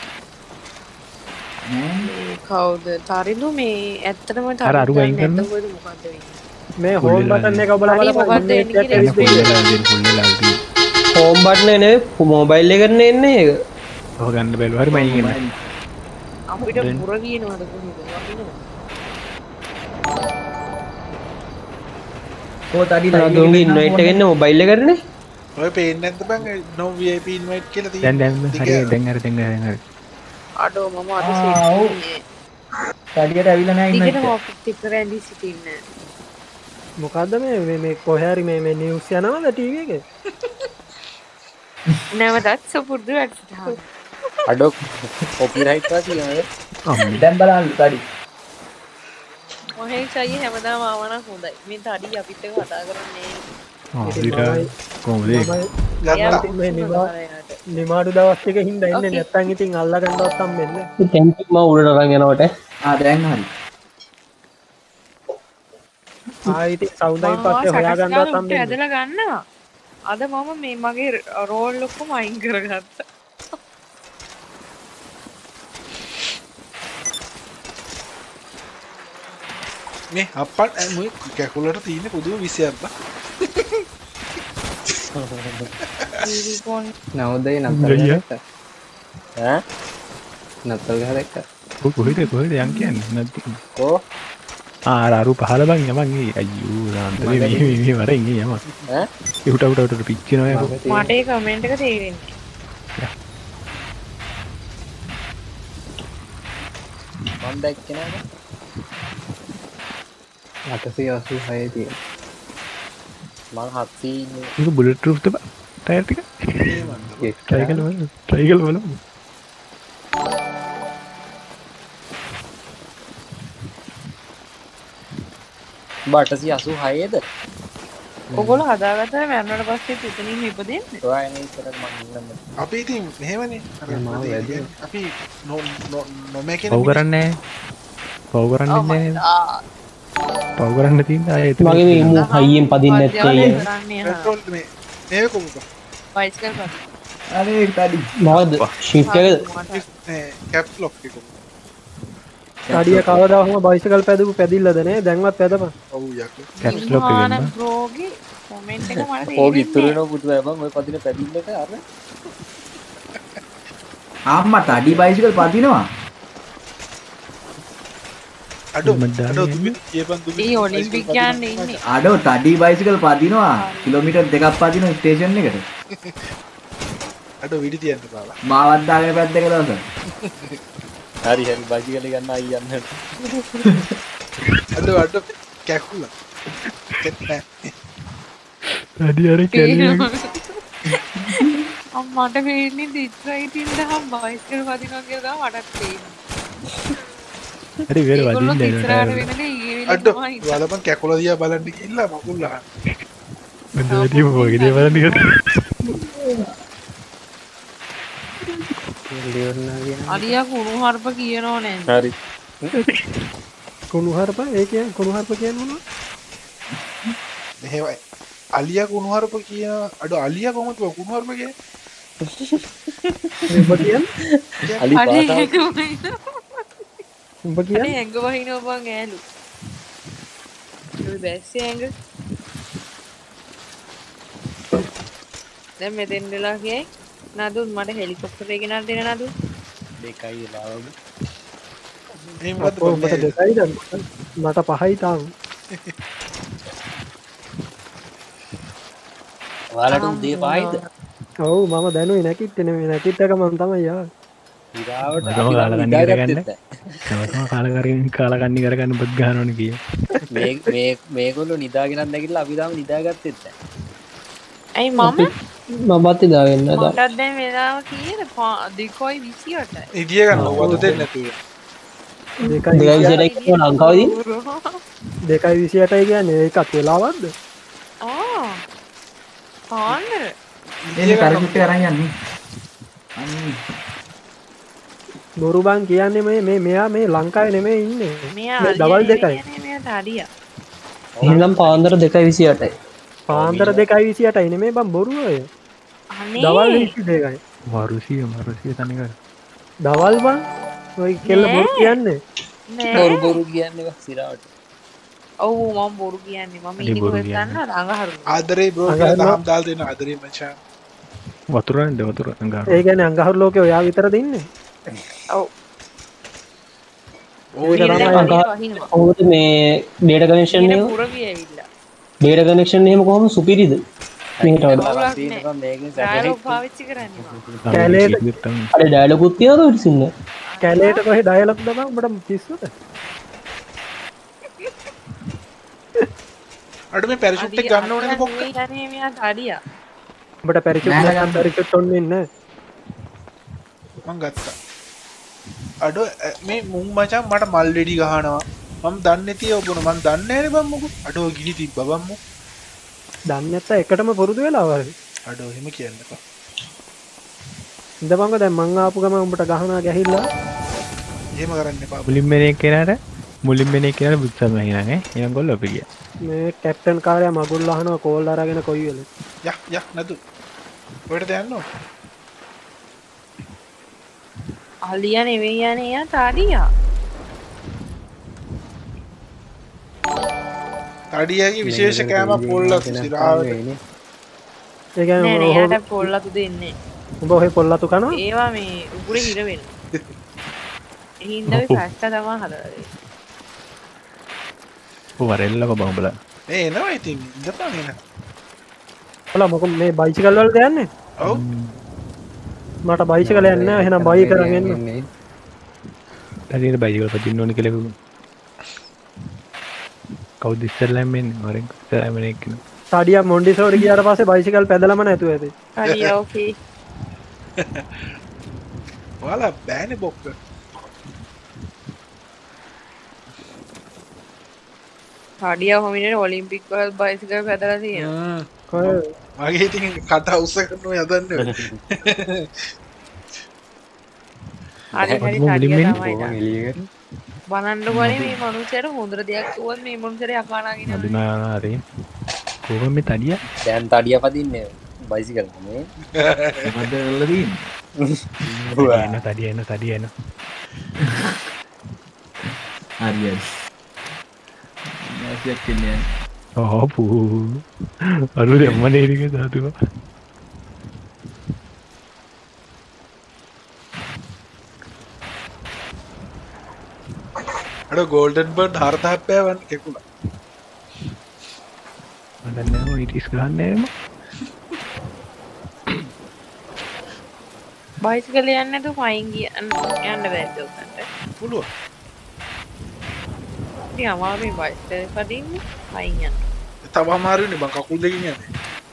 නෑ මේ කවුද? තරිඳු මේ ඇත්තටම තරිඳු අර අරු අයින් කරන්න. නැද්ද කොහෙද මොකද්ද වෙන්නේ? මේ හෝම් බටන් එක ඔබලා හරි, බලපන් මොකක්ද එන්නේ කියලා එන්න පොල්ලලා දෙන්න පොල්ලලා දෙන්න. හෝම් බටන් එක නෙවෙයි මොබයිල් එකට එන්නේ ඒක. ඔහ ගන්න බැලුවා හරි මම ඉන්නේ. අපිට පුර කියනවාද කොහෙද? වටිනවද? කොහොත අඩි නදුන්ගේ ඉන්වයිට් එක එන්නේ මොබයිල් එකටනේ. ඔය පේන්නේ නැද්ද බං no V I P invite කියලා දැන් තියෙන්නේ. දැන් හරි දැන් හරි දැන් හරි හරි. අඩෝ මම අද ආ, සෙට් ඔව්. ඉන්නේ. අඩියට ඇවිල්ලා නෑ දිගටම ඉන්නයිට් ඔෆිස් එක රැඳී සිටින්නේ. මොකද්ද මේ මේ මේ කොහේරි මේ මේ නිවුස් යනවද ටීවී එකේ නැවතත් සුපුරුදු වැඩසටහන. අඩෝ කොපිරයිට් එකක් තියෙනවද? අම්මේ. දැන් බලන්න අඩි මහේෂ් අයියේ හැමදාම ආවනම් හොඳයි. මේ තඩි අපිත් එක්ක කතා කරන්නේ ආ ඊට කොහොමද ඒක? ගත්තා. මේ නිමා නිමාඩු දවස් ටික හින්දා ඉන්නේ Okay. නැත්තම් ඉතින් අල්ලා ගන්නවත් හම්බෙන්නේ ටැන්ක් එක මම උඩට අරන් යනකොට ආ දැන් හරි ආයි ඉතින් සවුන්ඩයින් පස්සේ හොයා ගන්නවත් හම්බෙන්නේ ඇදලා ගන්නවා. අද මම මේ මගේ රෝල් ඔක්කොම අයින් කරගත්තා. මේ අප්පන් මුයි කැකුලට තියෙන පුදුම විසයක් බං. ඊරිකෝන් නවුදේ නත්තල් ගියා. ගහලා ඈ නත්තල් ගහලා එක්ක කොහෙද කොහෙද යන් කියන්නේ නැති. කෝ ආ අර අරු පහල බං යමන් ඒ අයියෝ දාන්තේ මේ මේ මේ වරෙන් ඒ යමන්. ඈ ඒ උට උට උට පිච්චිනවා ඒක. මට ඒ කමෙන්ට් එක තේරෙන්නේ. මම දැක්කේ නෑනේ අටසිය අසූ හය තියෙන මම හත්සිය ඉන්නේ ඒක බුලට් ප්‍රූෆ්ද ටයර් ටික? මේ මන්ද try කරලා බලන්න. try කරලා බලන්න. බටසි අසූ හයද ඔගොල්ලෝ හදාගත්තා මරණයට පස්සේ එතනින් ඉපදෙන්නේ. ඔයා එන ඉස්සරහ මම ඉන්නම අපි ඉතින් මෙහෙමනේ අර මාව වැඩි. අපි නො නො නොමැකෙන පව් කරන්නේ නැහැ. පව් කරන්නේ Oh my නැහැ. god. පව් කරන්න තියෙන අය එතන. මගේ මේ මු හයියෙන් පදින්න නැත්තේ අයියා. කරන්නේ පෙට්‍රෝල් මේ මේ කොමුද බයිසිකල් පද. අනේ තඩි මොකද ෂිෆ්ට් එකද මේ කැප්ස් ලොක් එක අඩිය කවදාහම බයිසිකල් පැදපු පැදිල්ලද නේ දැන්වත් පැදපන්. ඔව් යකෝ caps lock එකෙන් බා. බ්‍රෝගේ කමෙන්ට් එක මට ඕක ඉතුරු වෙනව පුතු බං ඔය පදින පැදිල්ලට අර අම්මා තඩි බයිසිකල් පදිනවා. අඩෝ මඩ අඩෝ දුමි කියපන් දුමි ඒ ඔලිම්පික් යන්නේ ඉන්නේ. අඩෝ තඩි බයිසිකල් පදිනවා කිලෝමීටර් දෙකක් පදිනවා ස්ටේෂන් එකට. අඩෝ විඩි තියන්න බාලා මාවත් දාගෙන පැද්දක දවසක්. හරි හරි බයිසිකල් ගන්න අය යන්න අඩෝ අඩෝ කැකුලා කෙත්නෑ වැඩි අර කැලිය. අම්මට වෙන්නේ දිත්‍රයිටින් දහම් බයිසිකල් පදිනවා කියලා මටත් තේරෙනවා. හරි වෙර ඒගොල්ලෝ වදින්න ඉස්සරහට එනවා. වෙනදී ඊයේ අඩෝ තමයි. වලපන් කැකුලා දිහා බලන්න කිල්ලා මකුල් අහන්න මම වැඩි මොකද ඒ බලන්න කියලා. අලියා කුණු හර්ප කියනෝ නෑ. හරි කුණුහරුප ඒ කියන්නේ කුණුහරුප කියන්නේ මොනවද? මෙහෙමයි අලියා කුණුහරුප කියන අඩෝ අලියා කොහොමද කුණුහරුප කියන්නේ උඹ කියන්නේ අලි අඩේ පාතාව ඇඟ වහින. උඹ කියන්නේ අඩේ ඇඟ වහිනවා බං ඈලු. ඒ බැස්සේ ඇඟ. දැන් මෙතෙන් වෙලා ගියේ නදුන් මට හෙලිකොප්ටර් එක ගෙනත් දෙන්න නදුන්. දෙකයි ලාවම එහෙම මොකද්ද ඔව් උඹට දෙකයිද මට පහයි තාම. ඔයාලට උදේ පහයිද ඔව් මම දැනුයි නැකිට නෙමෙයි නැකිට එක මම තමයි යා. ඉරාවට මම කාලා කන්නේ කරගන්න. තමම කාලා කරගෙන කාලා කන්නේ කරගන්න බත් ගන්නවනේ කිය. මේ මේ මේගොල්ලෝ නිදාගෙනත් නැගිටලා අපි තාම නිදාගත්තෙත් නැහැ. ඇයි මම මම බත් දාගෙන නේද මටත් දැන් වෙලාව කීයද? දෙකයි විසියටයි. ඉදිය ගන්න වද දෙන්න නැතුව දෙකයි දෙකයි විසියටයි කියන ලංකාවේදී දෙකයි විසියටයි කියන්නේ ඒකත් වෙලාවක්ද? ආ. පාන්නර. එන්නේ කරපිට අරන් යන්නේ. අනේ බොරු බං කියන්නේ මේ මේ මෙයා මේ ලංකාවේ නෙමෙයි ඉන්නේ. මෙයා මේ දවල් දෙකයි. මෙයාට අඩියා. එහෙනම් පාන්දර දෙකයි විසියටයි පාන්දර දෙකයි විසියටයි නෙමෙයි බං බොරු ඔය. අනේ. දවල් විසි දෙකයි. මරුසිය මරුසිය තනි කර. දවල් බං ඔය කෙල්ල බොරු කියන්නේ. නෑ. බොරු බොරු කියන්නේ සිරාවට ඔව් මම බොරු කියන්නේ. මම අනේ ඉන්නේ බොරු කොහෙද කියන්නේ. දන්නවද? අඟහරු. ආදරේ බ්‍රෝ කියලා දහම් දාලා දෙන්න ආදරේ මචං වතුරෙන්ද වතුර අඟහරු. ඒ කියන්නේ අඟහරු ලෝකේ ඔයා විතරද ඉන්නේ? ඔව්. ඕයි ඒක තමයි අඟහරු. වහිනවා. කොහොමද මේ data connection ඊට එක පුරවි ඇවිල්ලා. data connection එහෙම කොහොම සුපිරිද මෙහෙට වඩා බොරුවක් තියෙනවා නෑ. මේකෙන් ඩයලොග් සැපෙක් පාවිච්චි කරන්නේ මම. කැලේට- අර ඩයලොග් උත් තියනද ඔය සින්න කැලේට කොහෙ ඩයලොග් දබන් උඹට පිස්සුද? අඩෝ මේ පැරෂුට් එක ගන්න ඕනේද පොක්ක යන්නේ මෙයාට අඩියා. උඹට පැරිචුට් නෑ, ගන්න පැරිචුට් ඔන්නේ නැහැ. මං ගත්තා අඩෝ ඇ, මේ මුන් මචං මට මල් වෙඩි ගහනවා මම දන්නේ නැතිව ඔබන මං දන්නේ නැනේ බම් මොකෝ අඩෝ ගිනි තිබ්බා බම් මොකෝ දන්නේ නැත්නම් එකටම පුරුදු වෙලා වගේ. අඩෝ එහෙම කියන්නකෝ ඉඳපන්කො දැන් මං ආපු ගම උඹට ගහනවා ගැහිලා. එහෙම කරන්න එපා මුලින් මෙනේ කෙනාට මුලින් මෙනේ කෙනාට බුත්සම හිනා නේ. එනම් ගොල්ලෝ අපි ගියා. මේ කැප්ටන් කාර්යය මගුල් අහනවා කෝල් අරගෙන කොයි වෙලේ. යක් යක් නතු ඔයකට යන්න ඕන අලියා නෙවෙයි යන්නේ එයාට අඩියා. තඩියගේ විශේෂ කෑමක් පොල්ලක් සිරාවට ඒ නෑ කියන්නේ නෑ ඔහොම එයාට පොල්ලතු දෙන්නේ. උඹ ඔහෙ පොල්ලතු කනවා? ඒවා මේ උගුරේ හිර වෙනවා. ඒ හින්දා අපි පැස්ක තමයි හදලා දෙන්නේ. ඔව් වරෙල්ලක බඹලා. මේ එනවා ඉතින් ඉඳපන් එන ඔලා මොකද මේ බයිසිකල් වලද යන්නේ? ඔව් මට බයිසිකල් යන්නේ නැහැ. එහෙනම් බයි කරන් එන්න. හරියට බයිසිකල් පදින්න ඕනේ කියලා කිව්වා. කවුද ඉස්සරලම එන්නේ? වරෙන් ඉස්සරලම එන්නේ කෙනා. තඩිය මොන්ඩිසෝරි ගියාට පස්සේ බයිසිකල් පැදලම නැතුව ඇති. හරි ඕකේ. ඔයාලා බෑනේ බොක්ක. තඩිය හොමිනේ ඔලිම්පික් වල බයිසිකල් පැදලා තියෙනවා. හ්ම්. මගේ ඉතින් කට උස්ස කරනවා යදන්නේ. හරි හරි මොකද තඩිය මුලින්ම තමයි. එළියකට බලන්නකොනේ මේ මනුස්සයාට හොඳට දෙයක් කිව්වොත් මේ මනුස්සයාට යකානාගෙන යනවා. අදිනා හරි කොහොම මේ තඩිය දැන් තඩිය පදින්නේ බයිසිකල් නේ. මොකද වෙලා තියෙන්නේ? එන තඩිය එන තඩිය එන හරි හරි. නැසියක් කියන්නේ. ඔහො පූ අරු දෙම්ම නේරික දාතුව අර ගෝල්ඩන් බර්ඩ් හරත හැප්පෑවන් කෙකුලා. මම නෑ ඔය ඉස් ගන්නෑ එම බයිසිකල් යන්නේ නැතුව පයින් ගිය යන්න බැද්ද උන්ට. පුළුවන්. ඉතින් අමාරුයි බයිසිකල් පදින්නේ පයින් යන්න. තව අමාරුනේ බං කකුල් දෙකින් යන්නේ.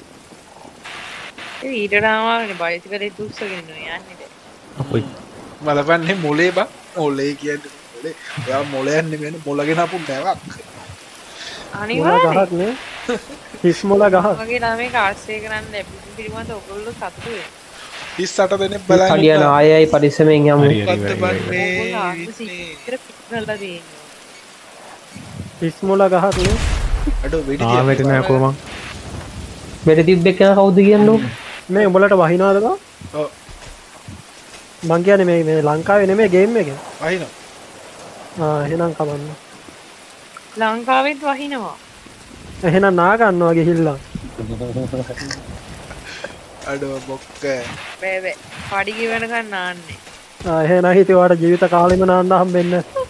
ඒ ඊටට අමාරුනේ බයිසිකලේ දුස්සගෙන යන්නේ දැන්. අපොයි බලපන්නේ මොලේ බං. මොලේ කියන්නේ මොලේ. ඔයා මොලයක් නෙමෙයි මොලගෙන අපු නැවක්. මොන අනිවාර්යයෙන්. ගහක් නේ? හිස් මොල ගහක්. මගේ ළමයි කාර්යය කරන්න ලැබුණු පිළිබඳ ඔයගොල්ලෝ සතුටු වෙනවා. තිස් අට දෙනෙක් බලන්න. තඩිය නායයි පරිස්සමෙන් යමු. හරි හරි පත්ත හරි හරි. ඔයගොල්ලෝ බන්නේ. ආත්ම සිහිතර පිටනලා දෙන්නේ. හිස් මොල ගහක් නේ? අඩෝ වෙඩි ආ මෙතන නෑ කොහොම මෙතන තිබ්බෙක් කෙනා කවුද කියන්නේ? මේ උඹලට වහිනවද බං? ඔව් මං කියන්නේ මේ මේ ලංකාවේ නෙමෙයි ගේම් එකේ. වහිනවා. ආ එහෙනම් කමන්න. ලංකාවෙත් වහිනවා. එහෙනම් නා ගන්නවා ගිහිල්ලා. අඩෝ බොක්ක. බෑ බෑ. පඩි ගෙවනකන් නාන්නේ. ආ එහෙනම් හිතේ ඔයාලට ජීවිත කාලෙම නාන්න හම්බෙන්නේ නැහැ.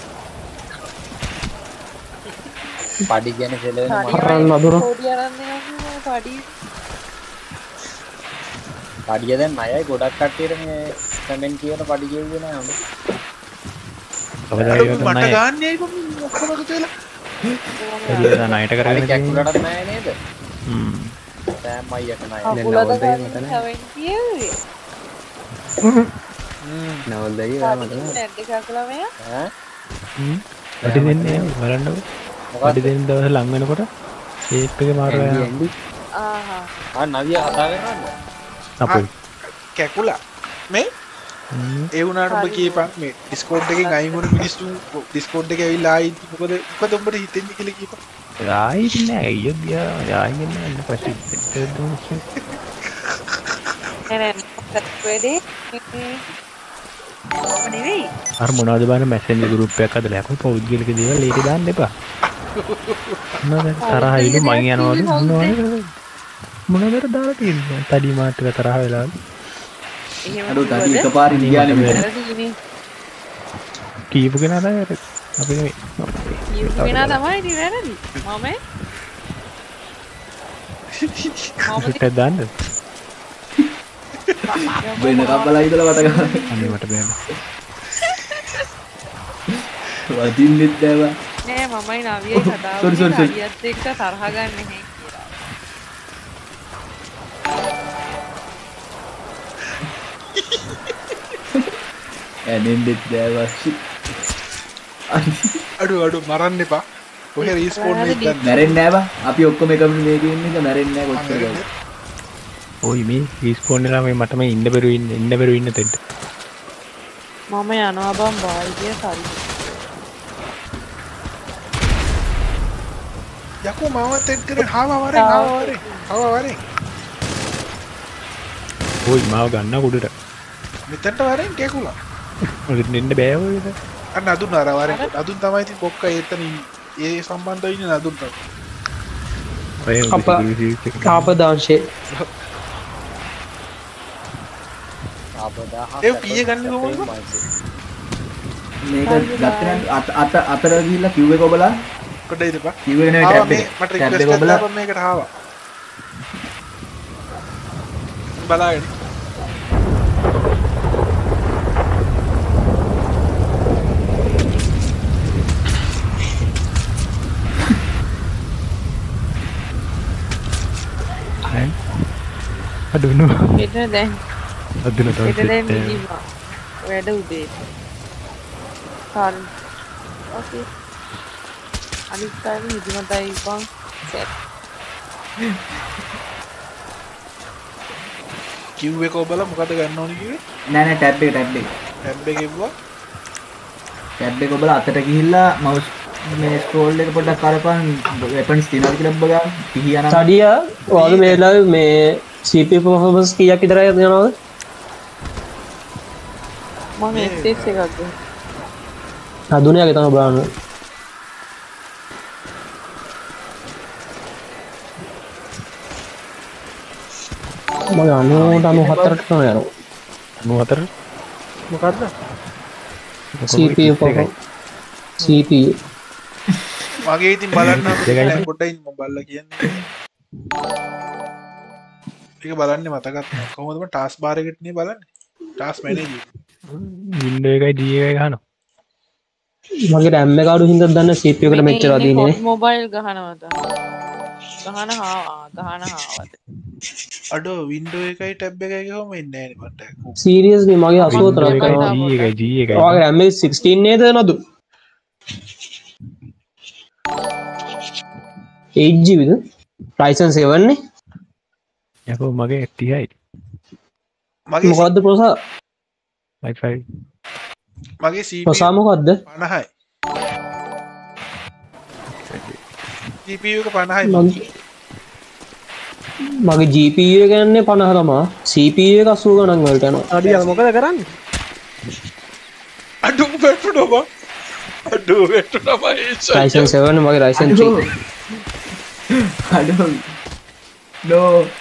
පඩි ගැන සෙලවෙන කරන්න නදුර. පොඩි අරන් දෙනවා කිව්වා පඩි. පඩිය දැන් ණයයි ගොඩක් කට්ටියට මේ කමෙන්ට් කියන පඩි ගෙවුවේ නෑ අම්ම. අවදායි අඩෝ මට ගන්නයි ගන්නයි බං ඔක්කොම එකතු වෙලා. එළිය දාන අයට පඩි කරගෙන කැකුලටත් නෑ නේද? හ්ම් සෑම් අයියට ණය. අකුලද ගන්න හැවෙන් කියෙව්වේ. නවල්දයි නැද්ද කකුලා මෙයා? ඈ හ්ම් වැඩි දෙන්නේ බලන්නකො වැඩි දෙන්න දවස් ලඟ වෙනකොට ෂේප් එක මාරු වෙනවා ආහා. ආ නවිය කතා වෙනවද? අපොයි කැකුලා මේ ඒ වුණාට ඔබ කියපන් මේ ඩිස්කෝඩ් එකෙන් අයින් වුණ මිනිස්සු ඩිස්කෝඩ් එකේ ඇවිල්ලා ආයි මොකද මොකද උඹට හිතෙන්නේ කියලා කියපන්. ආයි නෑ අයියෝ ගියා ආයි නෑ පස්සේ දුන්නු නෑ නෑ වැඩේ නෙවෙයි. අර මොනවද බලන්න මැසෙන්ජර් ගෲප් එකක් හදලා යකෝ පෞද්ගලික දේවල් ඒක දාන්න එපා. මොනවද තරහිලු මං යනවලු මොනවද මොනවද දාලා තියෙන්නේ තඩි මාත් එක තරහ වෙලා එහෙම අඩෝ තඩි එකපාරින් ගියානේ මේ. වැරදිනේ. කීපු කෙනා තමයි අර අපි නෙමෙයි කියපු කෙනා තමයි ඉතින් වැරදි. මම මම පිට දාන්න වෙන කබ්බලා ඉඳලා වට ගන්න. අනේ මට බෑම වදින්නෙත් දැවා. නෑ මමයි නවියයි කතාව Sorry, sorry, sorry. හරියත් එක්ක තරහ ගන්න නැහැ කියලා. ඇනෙන්නෙත් දැවා. අඩෝ අඩෝ මරන්න එපා. ඔය රීස්පෝන් එක ගන්න. මැරෙන්නේ නෑ බා. අපි ඔක්කොම එකම මේකේ ඉන්න එක මැරෙන්නේ නෑ කොච්චර ගාද. ඔයි මේ රිස්පෝන් වෙලා මේ මට මේ ඉන්න බැරුව ඉන්න ඉන්න බැරුව ඉන්න තෙන්ට මම යනවා බම් බාල්දිය සල්ලි. යකෝ මාවත් එක්ක කරේ හාවා වරේ හාවා වරේ හාවා වරේ. ඔයි මාව ගන්න කුඩට මෙතනට වරෙන් කැකුලා. ඔතන ඉන්න බෑ ඔයද අන්න අදුන් අර වරෙන් අදුන් තමයි ඉතින් බොක්ක එතන ඒ සම්බන්ධව ඉන්නේ අදුන් තමයි. ඔය අප කාපදාංශේ ආපදාහ ඒ කීය ගන්නේ කොහොමද? මේක ගත්තේ නම් අත අත අතර ගිහිල්ලා කිව් එක ඔබලා කොඩේ ඉදපා. කිව් එක නෙවෙයි ටැබ් එක. මට ටැබ් එක රික්වෙස්ට් ඔබලා එකක් මේකට ආවා. බලාගෙන අඩුනු එතන දැන් අදුන එතන දැන් තමයි නිදිමා වැඩ උදේ කාර් ඕකේ අනිත් අය නිදිමතයි බං සෙට් කිව් එක ඔබලා මොකද ගන්න ඕනේ කිව්වේ? නෑ නෑ ටැබ් එක ටැබ් එක. ටැබ් එක කිව්වා. ටැබ් එක ඔබලා අතට ගිහිල්ලා මවුස් මේ ස්ක්‍රෝල් එක පොඩ්ඩක් කරපන් වෙපන්ස් තියනවාද කියලා ඔබ ගන්න. පිහියනම් සඩියා ඔයාගේ මේ වෙලාවේ මේ C P U performance කීයක් විතරයි යනවද? මම එක්ස් එක්ස් එකක් ගන්න. ආ දුනියාගේ තමයි බලන්න. මම අනෝට අනූහතරට තමයි යනවා. අනූහතර මොකද්ද? C P U performance C P U මගේ ඉතින් බලන්න අපිට පොඩ්ඩයි මම බලලා කියන්නේ. ටික බලන්නේ මතකත් නැහැ. කොහොමද මම ටාස්ක් බාර් එකට නේ බලන්නේ? Task manager. වින්ඩෝ එකයි D එකයි ගහනවා. මගේ RAM එක අඩු හින්දා දන්න C P U එකට මෙච්චර අදින්නේ. මොබයිල් ගහනවද? ගහන හා ගහන හාවද? අඩෝ වින්ඩෝ එකයි ටැබ් එකයි ගහම එන්නේ නැහැ නේ මට. සීරියස්ලි මගේ අසූහතරක් කරනවා. D එකයි G එකයි. ඔයාගේ RAM එක sixteen නේද නතු? eight G B ද? Ryzen seven නේ? යකෝ මගේ තිහයි. මගේ මොකද්ද ප්‍රොසෙසර්? i five. මගේ C P U ප්‍රොසෙසර් මොකද්ද? පනහයි. C P U එක පනහයි. මගේ මගේ G P U එක ගන්නේ පනහ තමයි. C P U එක අසූ ගණන් වලට යනවා. අඩියා මොකද කරන්නේ? අඩෝ වැටුණා බං. අඩෝ වැටුණා බං. Ryzen seven මගේ Ryzen three. අඩෝ no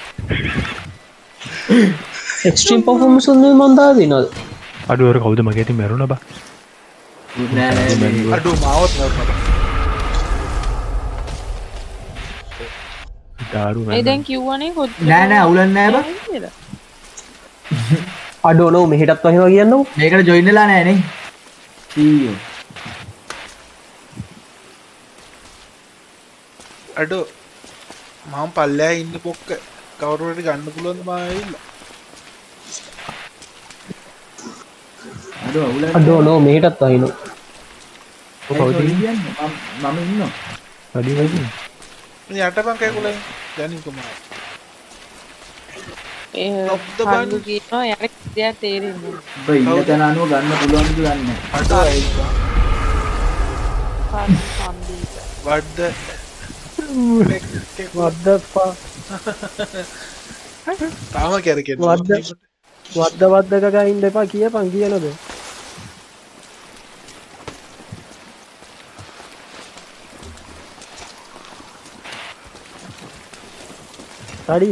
extreme performance උන්නේ මන් දාලා දිනවද? අඩුවර කවුද මගේ ඉතින් මැරුණා බා. නෑ නෑ අඩෝ මාවත් නෑ. දාරු ඒ දැන් කිව්වනේ කොච්චර නෑ නෑ අවුලක් නෑ බා. අඩෝ නෝ මෙහෙටත් වහිනවා කියන්නකො. මේකට ජොයින් වෙලා නෑ නේ. ඊයෝ. අඩෝ මම පල්ලෙහා ඉන්න පොක්ක කවුරු හරි ගන්න පුළුවන්ද මම ඇවිල්ලා. අඩෝ අවුලක් අඩෝ නෝ මෙහෙටත් වහිනවා. කවුද කියන්නේ මම මම ඉන්නවා. වැඩි වැඩි මේ යටපන් කේකුලෙන් දැනින් කොහමද? ඒ ඔබ්ද හඳු කියනවා යාර කිසියක් තේරෙන්නේ නැහැ. ඔබ ඉන්න තැන අනුව ගන්න පුළුවන් ද ගන්න. අඩෝ ඇවිල්ලා. හඳු හඳු වඩ වද්ද පා තාම කැරකෙන්න. වද්ද වද්ද වද්දක ගින් දෙපා කියපන් කියනද? තඩි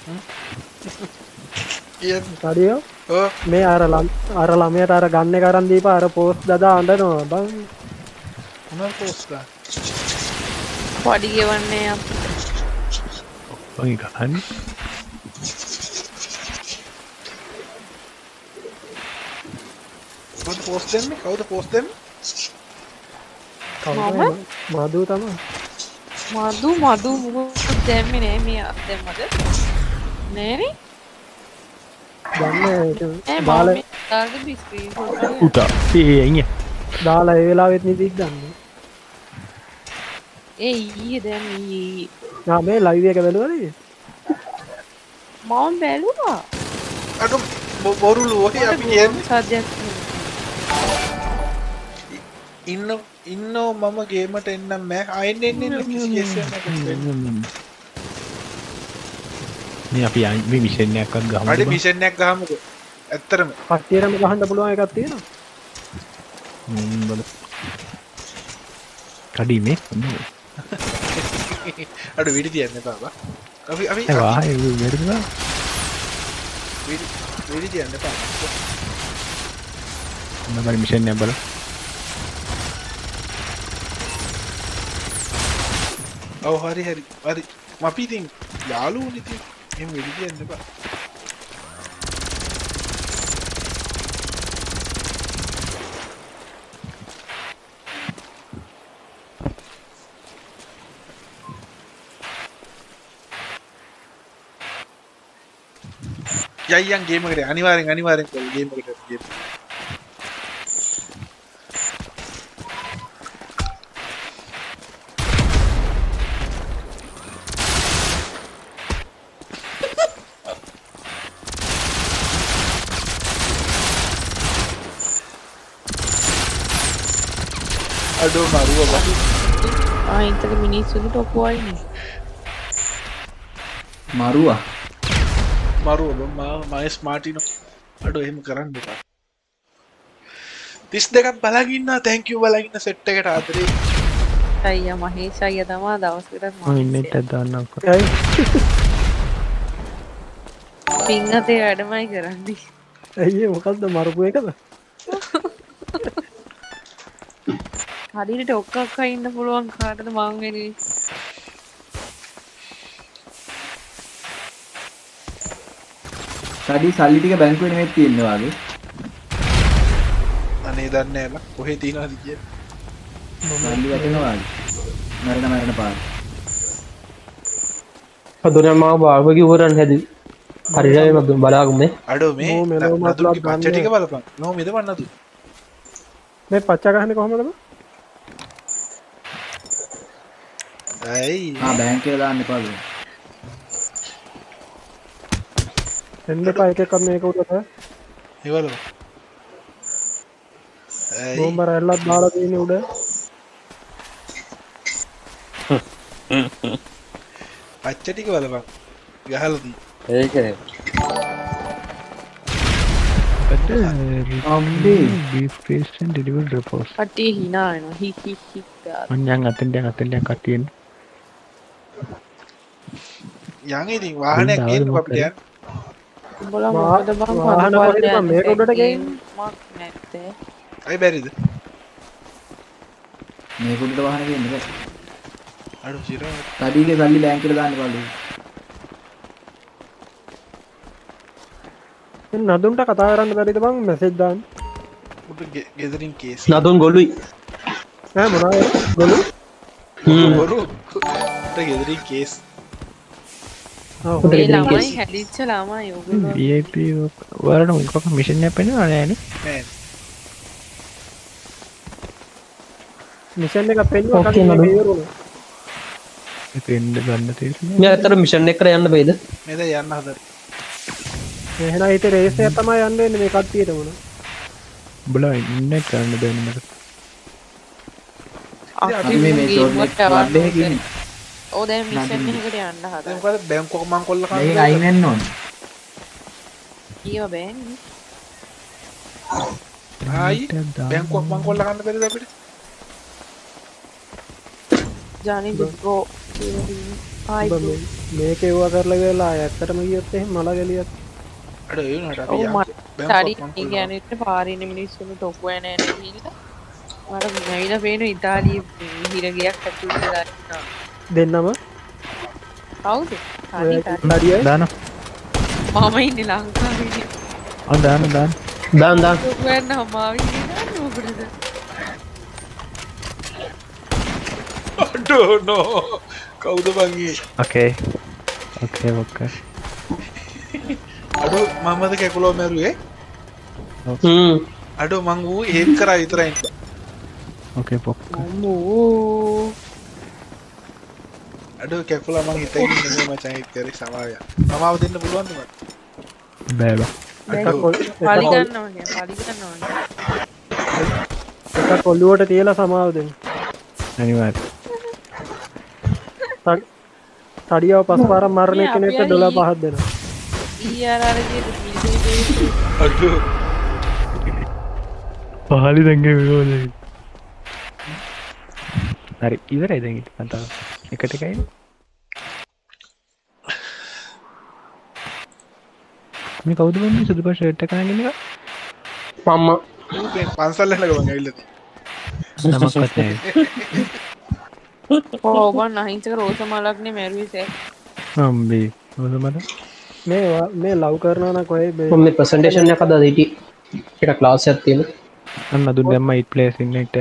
කියන්නේ තඩියෝ ඔව් මේ අර ළම අර ළමයට අර ගන්න එක අරන් දීපා අර පෝස්ට් දදා අඬනවා බං. මොනවා පෝස්ට් ගන්න. පඩි ගෙවන්නේ අපිට. මගේ ගහන්නේ කවුද පෝස්ට් දෙන්නේ? කවුද පෝස්ට් දෙන්නේ? කවුද? මధు තමයි. මදු මදු මොකද දැම්මේ නෑ මේ අත් දැම්මද? නෑනේ. දන්නේ ඒ දාලා මම තාගේ බිස්කී ෆොටෝ උටා ඒ අයිය දාලා ඒ වෙලාවෙත් නිදික් ගන්න. ඒ ඊයේ දැන් ඊයේ ආ මේ ලයිව් එක බැලුවද? මම බැලුවා. අඩෝ බො- බොරුලු ඔය අපි කියන්නේ සද්දයක් ඉන්න ඉන්නෝ මම ගේමට එන්නම් නෑ. ආයෙත් එන්නේ නැහැ කිසි කෙසෙක් නැහැ. මේ අපි යන්- මේ මිෂන් එකක්වත් ගහමු අඩේ බං. මිෂන් එකක් ගහමුකෝ. ඇත්තරම කට්ටියටම ගහන්න පුළුවන් එකක් තියෙනවා. හ්ම් බල කඩි මේ අඩෝ විඩි තියන්න එපා බා. අපි අපි ඒ වාහේ මෙරිනවා විඩි විඩි තියන්න එපා. මම මිෂන් එක බලන්න ඔව් හරි හරි හරි. අපි ඉතින් යාළුවෝනේ ඉතින්. එහෙම විඩි තියන්න එපා. යයියන් ගේම් එකට අනිවාර්යෙන් අනිවාර්යෙන් කොල් ගේම් එකට ගේම් අඩෝ මරුව බා ආ ඉතක මිනිස්සුන්ට ඔප්පුවයි මරුවා මරුව බා මම ස්මාර්ටිනෝ අඩෝ එහෙම කරන්න එපා තිස් දෙකක් බලන් ඉන්නවා thank you බලන් ඉන්න සෙට් එකට ආදරේ අයියා මහේෂ් අයියා තමයි දවසකට මම ඉන්නෙත් දාන්නම්කෝ ඇයි පින් අතේ වැඩමයි කරන්නේ ඇයි මොකක්ද මරපු එකද හරියට ඔක්කක්ක ඉන්න පුළුවන් කාටද මං වෙන්නේ සඩි සල්ලි ටික බැංකුවේ නෙමෙයි තියෙන්නේ වාගේ අනේ දන්නේ නැහැ බා කොහෙ තියනවද කියලා සල්ලි වැටෙනවා වාගේ මරණ මරණ පාර අදුනේ මාව බාර්බකියු කරන්න හැදි හරියට මම බලාගමු අඩෝ මේ ඕ මෙලෝ නදුන්ගේ මතලබ් පච්ච ටික බලපන් නෝ මෙදවන්න නතු මේ පච්චා ගහන්නේ කොහමද ඇයි ආ බැංකුවේ දාන්න එපා බං එන්න එපා එක එකක් මේක උඩට ඒවල ඇයි බෝම්බර ඇල්ලත් දාලා තියෙන්නේ උඩ පච්ච ටික බලපන් ගහලා දී ඒක අම්බේ beef paste and delivered reports කට්ටිය hina වෙනවා හි හි හි ගාලා. මං යන් අතෙන් දැන් අතෙන් දැන් කට්ටියෙන් යන් ඉතින් වාහනයක් උන් ගේන්න දාලා අපිට යන්න උඹලා වා- මොකද බං වාහන කඩපාඩම් පරිදි මම මේක උඩට යන්නේ? ගේන්නේ. මක් නැත්තේ අයි බැරිද මේ කුඩට වාහන ගේන්න බෑ අඩෝ සිරා සඩිගේ සල්ලි බැංකුවට දාන්න බලන්න එන්න නදුන්ට කතා කරන්න බැරිද බං මැසේජ් දාන්න උඩ ගෙදරින් කේස් නතුන් ගොලුයි ඈ මොනවද ගොලු බොරු උඩ ගෙදරින් කේස් ආ උඩ මේ ගෙදරින් ළමයි case. හැදිච්ච ළමයි ඔයගොල්ලෝ V I P වලට මොකක් මිෂන් එකක් පෙන්නනවා නෑනේ නෑ මිෂන් එකක් පෙන්නුවා Okay, කලින් නඩු. මේක ඉවරුණා පෙන්න ගන්න තියෙන්නේ මේ ඇත්තට මිෂන් එක කරන්න බෑද මේ දැන් යන්න හදලා එහෙනම් හිතේ රේස් එකක් තමයි යන්න වෙන්නේ මේ කට්ටියට මොන උඹලා ඉන්නෙත් ගන්න බෑනේ මට අපි මේ මේ ෂෝට් එක වඩ එකක ඉන්නේ ඕ දැන් මිෂන් එකකට යන්න දැන් හදා මොකද බැංකුවක මං කොල්ල මේක කන්න අයින් වෙන්න ඕනේ ඊව බෑනේ ආයි බැංකුවක මං කොල්ල කන්න බැරිද අපිට ජානි දුක්කෝ ආයි ඔබ මේ- මේක ඒවා කරලා ගිහලා ආයෙ ඇත්තටම ගියොත් එහෙම මල ගලියක් අඩෝ ඒ වුණාට අපි ඔව් යන්න මට බැංකුවක මං ඒ කොල්ල කියන්නේ පාරින මිනිස්සුන්ට ඔප්පු වෙන නෑ කියලා මට නැවිලා පේන ඉතාලියේ හිරගයක් ඇතුළේ දානවා දෙන්නම කවුද හරි හරි නඩියයි දාන මම ඉන්නේ ලංකාවේ ආ දාන දාන දාන් දාන් ඔප්පු වෙන හමාවි නේද මොකටද අඩෝ නෝ කවුද බං ඒ ඕකේ ඕකේ ඕකේ අඩෝ මමද කැකුලෝ මැරුවේ හ්ම් අඩෝ මං ඌ ඒත් කරා විතරයි ඕකේ පොක් අම්මෝ අඩෝ කැකුලා මං හිතගෙන ඉන්නේ මචං ඒක කරේ සමාවය සමාව දෙන්න පුළුවන්ද මට බෑ බෑ අඩෝ පලි ගන්නවා නෑ පලි ගන්නවා නෑ එකක් ඔල්ලුවට තියලා සමාව දෙන්න අනිවාර්යයෙන් තඩියව පස් පාරක් මරණ මේ කෙනෙක්ට අපි ඩොලර් අයි- පහක් දෙනවා ඊ ආර් ආර් ගේ පිළිදේ අඩෝ පහලි දැන්ගේ විරෝධය හරි ඉවරයි දැන් ඉතින් කතාව එකට එකයි මේ කවුද බන්නේ සුදු පාට ෂර්ට් එක අරගෙන ඉන්න මම්ම ඌ මේ පන්සල් යනක මං ඇවිල්ලා තියෙන්නේ නමක්වත් නැහැ ඕබන් අහිංසක රෝස මලක්නේ මැරුවේ සෑ අම්බේ මොකද මට මේ වා- මේ ලව් කරනවා නම් කොහේ බේ මම මේ ප්‍රසන්ටේෂන් එකක් හදලා හිටි ඒක ක්ලාස් එකක් තියෙන අන්න දුන්න දැම්ම eight players ඉන්න එකට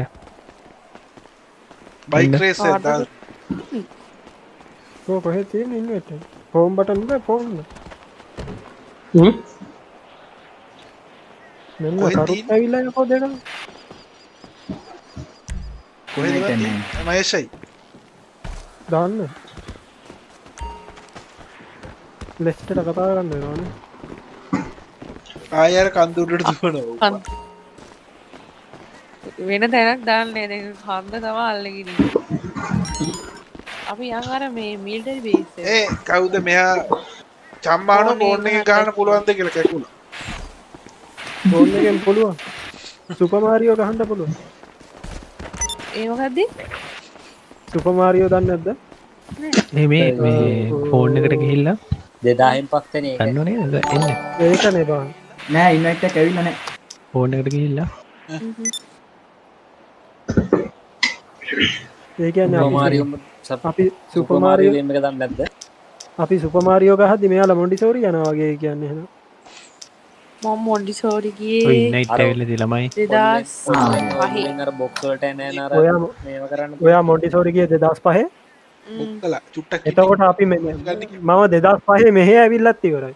බයික් රේස් එක දාලා කො කොහෙද තියෙන්නේ ඉන්වෙට් හෝම් බටන් එක ෆෝන් හ්ම් මෙන්න කොහෙද කරුත් තියෙන්නේ? ඇවිල්ලා යකෝ දෙක කොහෙද United තියෙන්නේ? මහේෂයි දාන්න ලෙස්ටට කතා කරන්න වෙනවානේ ආය අර කන්දුරට දුවනවා වෙන තැනක් දාන්නේ දැන් හන්ද තමයි අල්ලගෙන ඉන්නේ. අපි යන් අර මේ මිලිටරි බේස් එක. ඒ කවුද මෙයා චම්බාන ෆෝන් එකෙන් ගහන්න පුළුවන්ද කියලා කැකුණා. ෆෝන් එකෙන් පුළුවන් සුපර් මාරියෝ ගහන්න පුළුවන් ඒ මොකද්ද? සුපර් මාරියෝ දන්නේ නැද්ද? මේ මේ මේ ෆෝන් එකට ගිහිල්ලා දෙදාහෙන් පස්සෙන එක ගන්නව නේද එන්නේ ඒකනේ බං නෑ ඉන්වයිට් එක ඇවිල්ලා නෑ. ෆෝන් එකට ගිහිල්ලා ඒ කියන්නේ අපි- මාරියෝ අපි සුපර් මාරියෝ ගේම් එක දන්නේ නැද්ද? අපි සුපර් මාරියෝ ගහද්දි මෙයාලා මොන්ටිසෝරි යනවා වගේ කියන්නේ එහෙනම් මම මොන්ටිසෝරි ඔය ගියේ ඉන්නයිට් ඇවිල්ලා දී ළමයි දෙදාස් පහේ. අර බොක්ස් වලට එන එන අර ඔයා මේව කරන්න ඔයා මොන්ටිසෝරි ගියේ දෙදාස් පහේ මුක්කලා චුට්ටක් එතකොට අපි මෙ- මම දෙදාස් පහේ මෙහෙ ඇවිල්ලත් ඉවරයි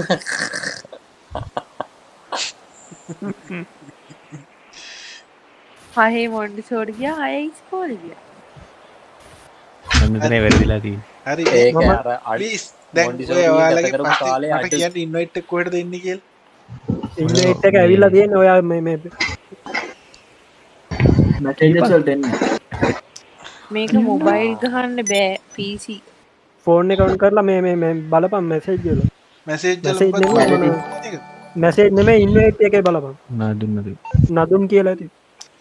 පහේ මොන්ටිසෝරි ගියා හයේ ඉස්කෝලේ ගියා. මම මෙතන වැරදිලා තියෙන්නේ හරි ඒක මම- අර අඩි ප්ලීස් දැන් මොන්ටිසෝරි ඔය ඔයාලගේ ගත කරපු පස්සේ කාලේ මට අඩු. කියන්න ඉන්වයිට් එක කොහෙටද එන්නේ කියලා. ඉන්නෙට් එක ඇවිල්ලා තියෙන්නේ ඔයා මේ මේ මැසේජස් වලට එන්නේ. මේක මොබයිල් ගහන්න බෑ පී සී. ෆෝන් එක ඔන් කරලා මේ මේ මේ බලපන් මැසේජ් වල මැසේජ් වල Message මොකක්ද නෙමෙයි, තියෙන්නේ? මැසේජ් නෙමෙයි ඉන්වෙට් එකේ බලපන් නා දුන්නද නදුන් කියලා ඇති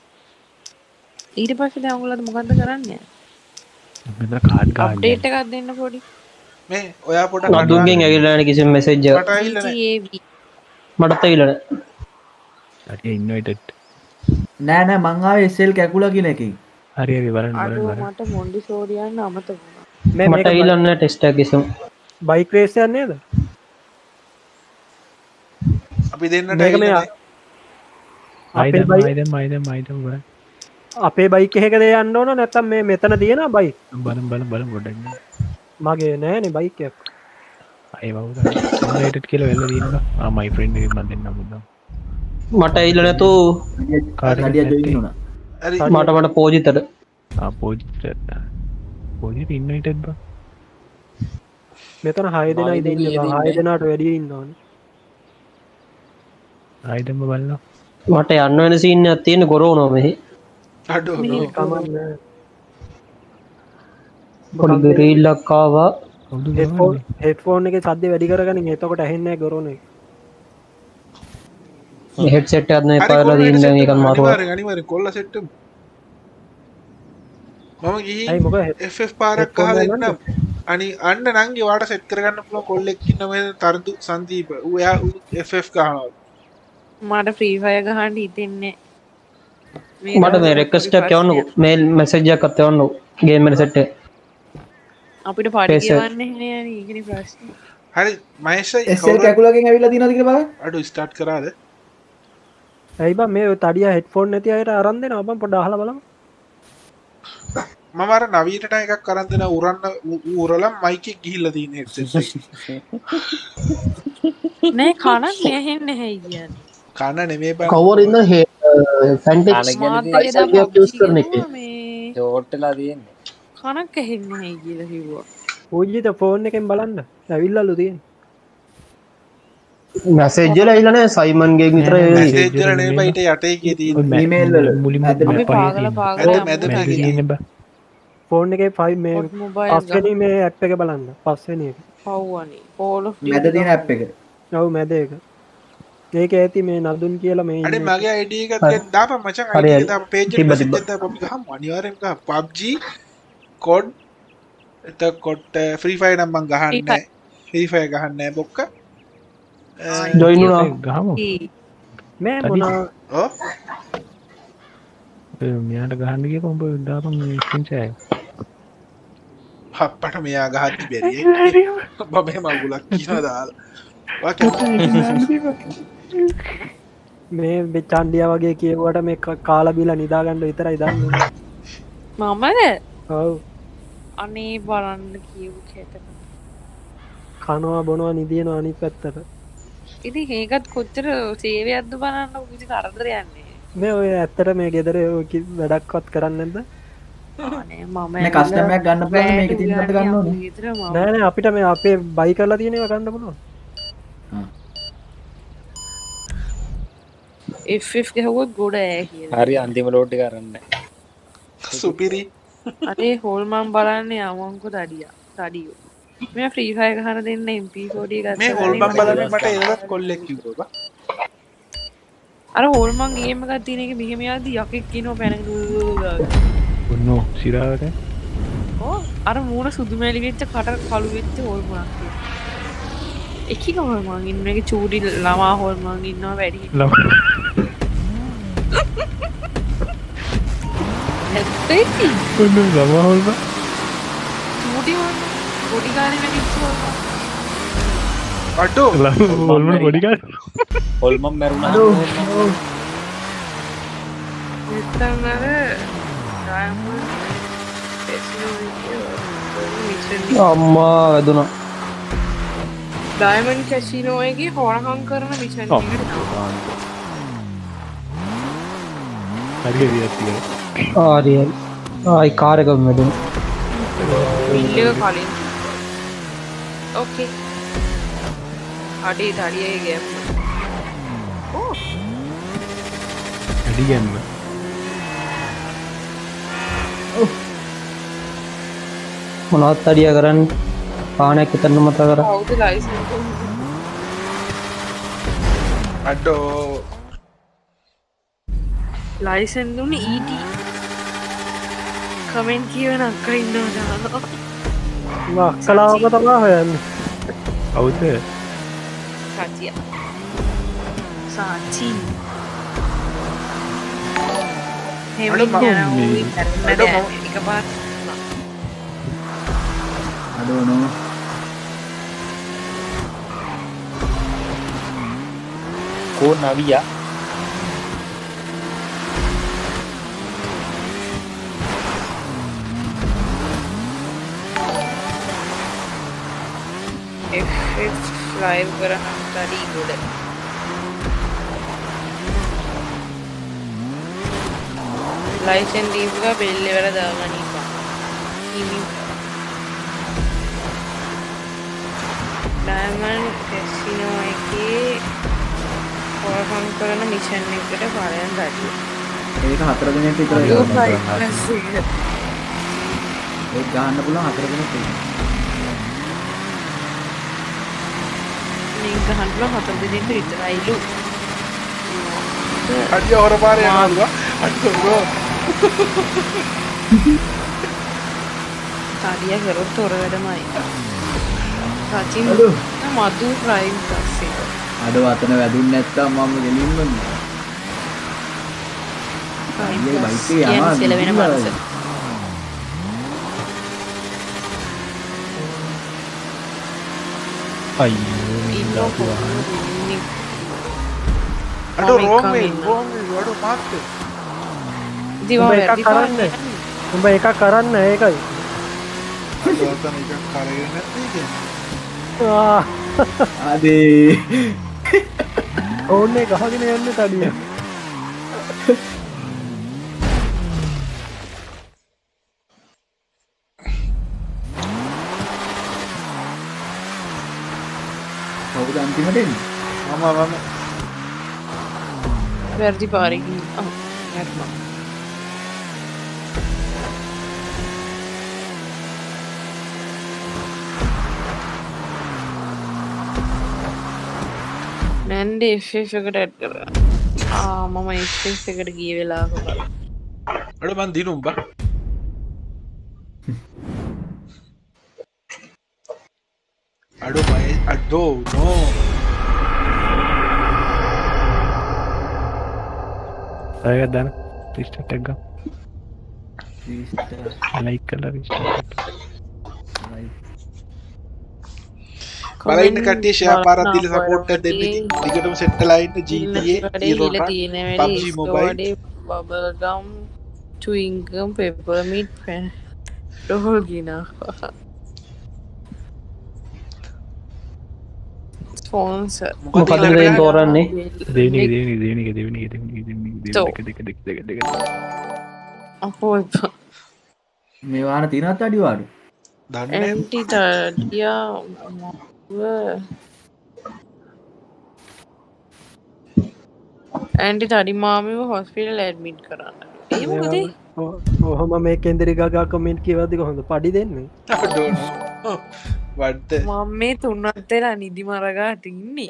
ඊට පස්සේ දැන් ඔයගොල්ලෝ මොකද්ද කරන්නේ? මෙතන කාඩ් ගන්න අප්ඩේට් එකක් දෙන්න පොඩි. මේ ඔයා පොඩක් නදුන්ගෙන් ඇවිල්ලා නැහැ කිසිම මෙසේජ් එකක් මට ඇවිල්ලා නැහැ. E T A V. මටත් ඇවිල්ලා නැහැ හරි ඉන්වයිටඩ් නෑ නෑ මං ආවේ එස් එල් කැකුලා කියන එකෙන්. හරි හරි බලන්න බලන්න අඩෝ බලන්න මට මොන්ටිසෝරි යන්න අමතක වුණා. මේ මට ඇවිල්ලා නැහැ ටෙස්ට් එකක් කිසිම බයික් රේස් එකක් නේද අපි දෙන්නට මේක මේ ඇවිල්ලා නැහැ. අපේ ආයිදම් බයික් ආයිදම් ආයිදම් ආයිදම් බලන්න අපේ බයික් එකකද යන්න ඕන නැත්තම් මේ මෙතන තියෙන බයික් බලන්න බලන්න බලන්න පොඩ්ඩක් මගේ නෑනේ බයික් එකක් අය වවුද ඉන්වයිටඩ් කියලා වෙලා තියෙනවා ආ මයි ෆ්‍රෙන්ඩ් එකෙන් මම දෙන්නම් බුද්දා මට ඇවිල්ලා නැතු කාර්යයක් කඩිය නැත්තේ. ජොයින් වුණා. හරි මට මට පෝජිතට ආ පොජිට පොජිට ඉන්වයිටඩ් බා මෙතන හය දෙනා ඉන්නේ බං. හය දෙනාට වැඩිය ඉන්නවනේ ආයිදම් බලන්න මට යන්න වෙන සීන් එකක් තියෙන ගොරවනවා මෙහි අඩෝ මෙහෙ කමන්නේ පොඩි ග්‍රීල්ලක් ආවා කවුද හෙඩ්ෆෝන් හෙඩ්ෆෝන් එකේ සද්ද වැඩි කරගනින් එතකොට ඇහෙන්නේ නැහැ ගොරෝන එක හෙඩ්සෙට් එකක් නැහැ හරි පාරලා කොල්ල දින්න set මේක එක මාරුවා අනිවාර්යෙන් අනිවාර්යෙන් කොල්ල සෙට් එක මම ඇයි ගිහින් මොකද එෆ් එෆ් පාරක් headphone අහලා ගන්නද? ඉන්නම් අනි අන්න නංගි වාට සෙට් කරගන්න පුළුවන් කොල්ලෙක් ඉන්න මේ තරදු සංදීප ඌ එයා එෆ් එෆ් ගහනවා මට ෆ්‍රී ෆයර් ගහන්න හිතෙන්නේ මට මේ රික්වෙස්ට් එකක් යවන්නකෝ මේල් මැසේජ් එකක් අත් යවන්නකෝ ගේම් එක සෙට් එක අපිට පඩි Yes, sir. ගෙවන්න නේ ඒකනේ ප්‍රශ්නේ. හරි මහේෂයි එස් එල් කැකුලාගෙන් ඇවිල්ලා තියෙනවද කියලා බලන්න. අඩු ස්ටාර්ට් කරාද ඇයි බං මේ ඔය තඩිය හෙඩ්ෆෝන් නැති අයට අරන් දෙනවා බං පොඩ්ඩක් අහලා බලමු මම අර නවීනට එකක් කරන් දෙන උරන්න ඌ- ඌ උරලම් මයික් එක ගිහිල්ලා තියෙන හෙඩ්සෙට් එක නෑ කනක් නැහෙන්නේ නැහැ කියන්නේ. කන නෙමේ බං කවර ඉන්න ෆැන්ටෙක්ස් අනේ මාත් ගැන එක දා එකක් use කරන එකේ. PUBG මේ ෂෝට් වෙලා තියෙන්නේ. කනක් ඇහෙන්නේ නැහැ කියලා කිව්වා. පූජිත ෆෝන් එකෙන් බලන්න ඇවිල්ලාලු තියෙන මැසේජ් වල ඇවිල්ලා නැහැ සයිමන්ගෙන් විතර මැසේජ් වල නෙමෙයි බයිට යටේ කිය තියෙන email වල. මුලින්ම අද අපි පහේ පාගල තියෙන පාගල මැද- මැද අමුතු තියෙන. ගියා. තියෙන බා ෆෝන් එකේ ෆයිව් මේ පොඩ් මොබයිල් පස්වෙනි මේ ඇප් එක බලන්න පස්වෙනි එක පව්වනේ. Call of Duty මැද තියෙන ඇප් එක. ඔව් මැද එක ඒක ඇති මේ නදුන් කියලා මේ අනේ ඉන්නේ. මගේ ID එක දැන් දාපන් මචං හරි, ID හරි. එක දාපන් page තිබ්බ, එක තිබ්බ. message එක දාපන් අපි ගහමු අනිවාර්යෙන් ගහ PUBG code එතකොට free fire නම් මං ගහන්නේ නැහැ free fire ගහන්නේ නැහැ බොක්ක ජොයින් වුණා ගහමු මේ තඩි. මොනවා ඔව් ඔය මෙයාට ගහන්න ගියක උඹ දාපන් ස්ක්‍රීන්ෂොට් එක අප්පට මෙයා ගහද්දි බැරි මම මේ මගුලක් කියනවා දාලා වාක්‍ය මේ මේ චන්ඩියා වගේ කියුවට මේ ක- කාලා බීලා නිදා ගන්න විතරයි දන්නේ මමද ඔව් අනේ බලන්න කියපු චේතන. කනවා බොනවා නිදිනවා අනිත් පැත්තට ඉතින් ඒකත් කොච්චර සේවයක්ද බලන්න කිසි කරදරයක් නැහැ. මේ ඔය ඇත්තට මේ ගෙදර ඔය කි- වැඩක්වත් කරන්නේ නැද්ද? අනේ මම මේ කස්ටම් එකක් ගන්න පුළුවන් මේක තියෙන කට ගන්න ඕනේ. විතර මම නෑ නෑ අපිට මේ අපේ බයි කරලා තියෙන ඒවා ගන්න පුළුවන්. F F ගහුවොත් ගොඩ ඈ කියලා. හරි අන්තිම ලෝඩ් එක කරන්න. සුපිරි අනේ හෝල් මම බලන්නේ යමන්කෝ දඩියා. දඩියෝ. මේ ෆ්‍රී ෆයර් ගහන දෙන්න M P forty ගත්තා. මේ හොල්මන් බලන්නේ මට එනවත් කොල්ලෙක් කිව්වා අර හෝල් මං ගේම් එකක් තියෙන එක මෙහෙම යද්දි යකෙක් කියනවා පැනගෙන ඔන්නෝ සිරාවට ඕ අර මූණ සුදු මැලි වෙච්ච කට කළු වෙච්ච හෝල් මං එකි හෝල් මං ඉන්න එක චූටි ළමා හෝල් මං ඉන්නවා වැඩි ළම ඇත්තයි ඔන්න ළමා හොල්ම චූටි හෝල් මං පොඩි ගානේ වෙච්ච හෝල් මං අඩෝ ළම හොල්ම පොඩි ගන්න හොල්මන් මැරුණා. නැත්තම් අර ඩයමන්ඩ් කැසිනෝ අම්මා වැදුනා. ඩයමන්ඩ් කැසිනෝ එකේ හොරකම් කරන මිෂන් එකට හරි හරි ඇත්තික ආරියල් ආයි කාර් එකම වැදුනා. විල්ලක කලින් ඕකේ අඩේ දඩියේ ගෑම් ඕ අඩි ගැන්න මොනවත් අඩිය කරන්නේ පානයක් හිතන්න මතක කර. කවුද ලයිසන්ස් අඩෝ ලයිසන් දුන්නේ E T කමෙන්ට් කියවන අක්කා ඉන්නවා දානවා අක්කලාවක තමා හොයන්නේ. කවුද සාචිය සාචි හෙමින් යනවා එකපාරට අඩෝ නෝ. කෝ නවියා F F live කරහම් තඩි ගොඩ ලයිසන් දීපුවා බෙල්ලේ වල දාගන්න ඉපා හිමි ඩයමන්ඩ් කැසිනෝ එකේ හොරකම් කරන මිෂන් එකකට පරයන් දඩිය ඒක හතර දිනක් විතර ඒක ඒක ගහන්න පුළුවන් හතර දිනක් විතර. මේක ගහන්න හතර දෙනෙක් විතරයිලු අඩිය හොර පාරේ යනවා අඩෝ තඩිය කරොත් තොර වැඩමයි සචින් මදු ප්‍රයිම් පස්සේ අඩෝ අතන වැදුන්නේ නැත්තම් මම ගෙලින්ම අයියේ බයික් එක යනවා සෙලවෙන මනස අයියෝ ඉන්නෝ අඩෝ රෝමේ රෝමේ අඩෝ මාත් දිවා උඹ එකක් වැඩි කරන්න. උඹ එකක් කරන්න ඒකයි. අඩෝ අතන එකක් කරගෙන නැත්තේ කියන්නේ ආ අදේ ඕන්නේ ගහගෙන යන්න තඩිය. කවුද අන්තිමට එන්නේ? මම මම වැරදි පාරේ ගිහින් ආ වැටුණා නැන්දේ F F එකට ඇඩ් කරා ආ මම F F එකට ගිය වෙලාවක බලන්න අඩෝ මන් දිනුම් බා අඩෝ මයි අඩෝ නෝ සයගත් දාන රිස්ටාර්ට් එක ගන්න ලයික් කරලා රිස්ටාර්ට් බලන්න කට්ටිය ෂෙයා පාරක් දීලා සපෝට් එකක් දෙන්න ඉතින් දිගටම සෙට් වෙලා ඉන්න G T A ඉල තියෙන P U B G Mobile bubble gum chewing gum peppermint පැන් ඩොහල් ගිනා ස්පොන්සර් මොකද මේ තෝරන්නේ දෙවෙනි එක දෙවෙනි එක දෙවෙනි එක දෙවෙනි එක දෙවෙනි එක දෙවෙනි එක දෙක දෙක දෙක දෙක දෙක අපෝ එපා. මේ වාර තියනත් අඩි වාඩු. දන්නේ ඇන්ටි තඩියා ඇන්ටි තඩි මාමිව හොස්පිටල් ඇඩ්මිට් කරන්න. ඒ මොකද? ඔහොම මේ කෙන්දරි ගගා කමෙන්ට් කියවද්දි කොහොමද පඩි දෙන්නේ? වඩ්ද මම මේ තුන්වත් වෙලා නිදි මරගාට ඉන්නේ.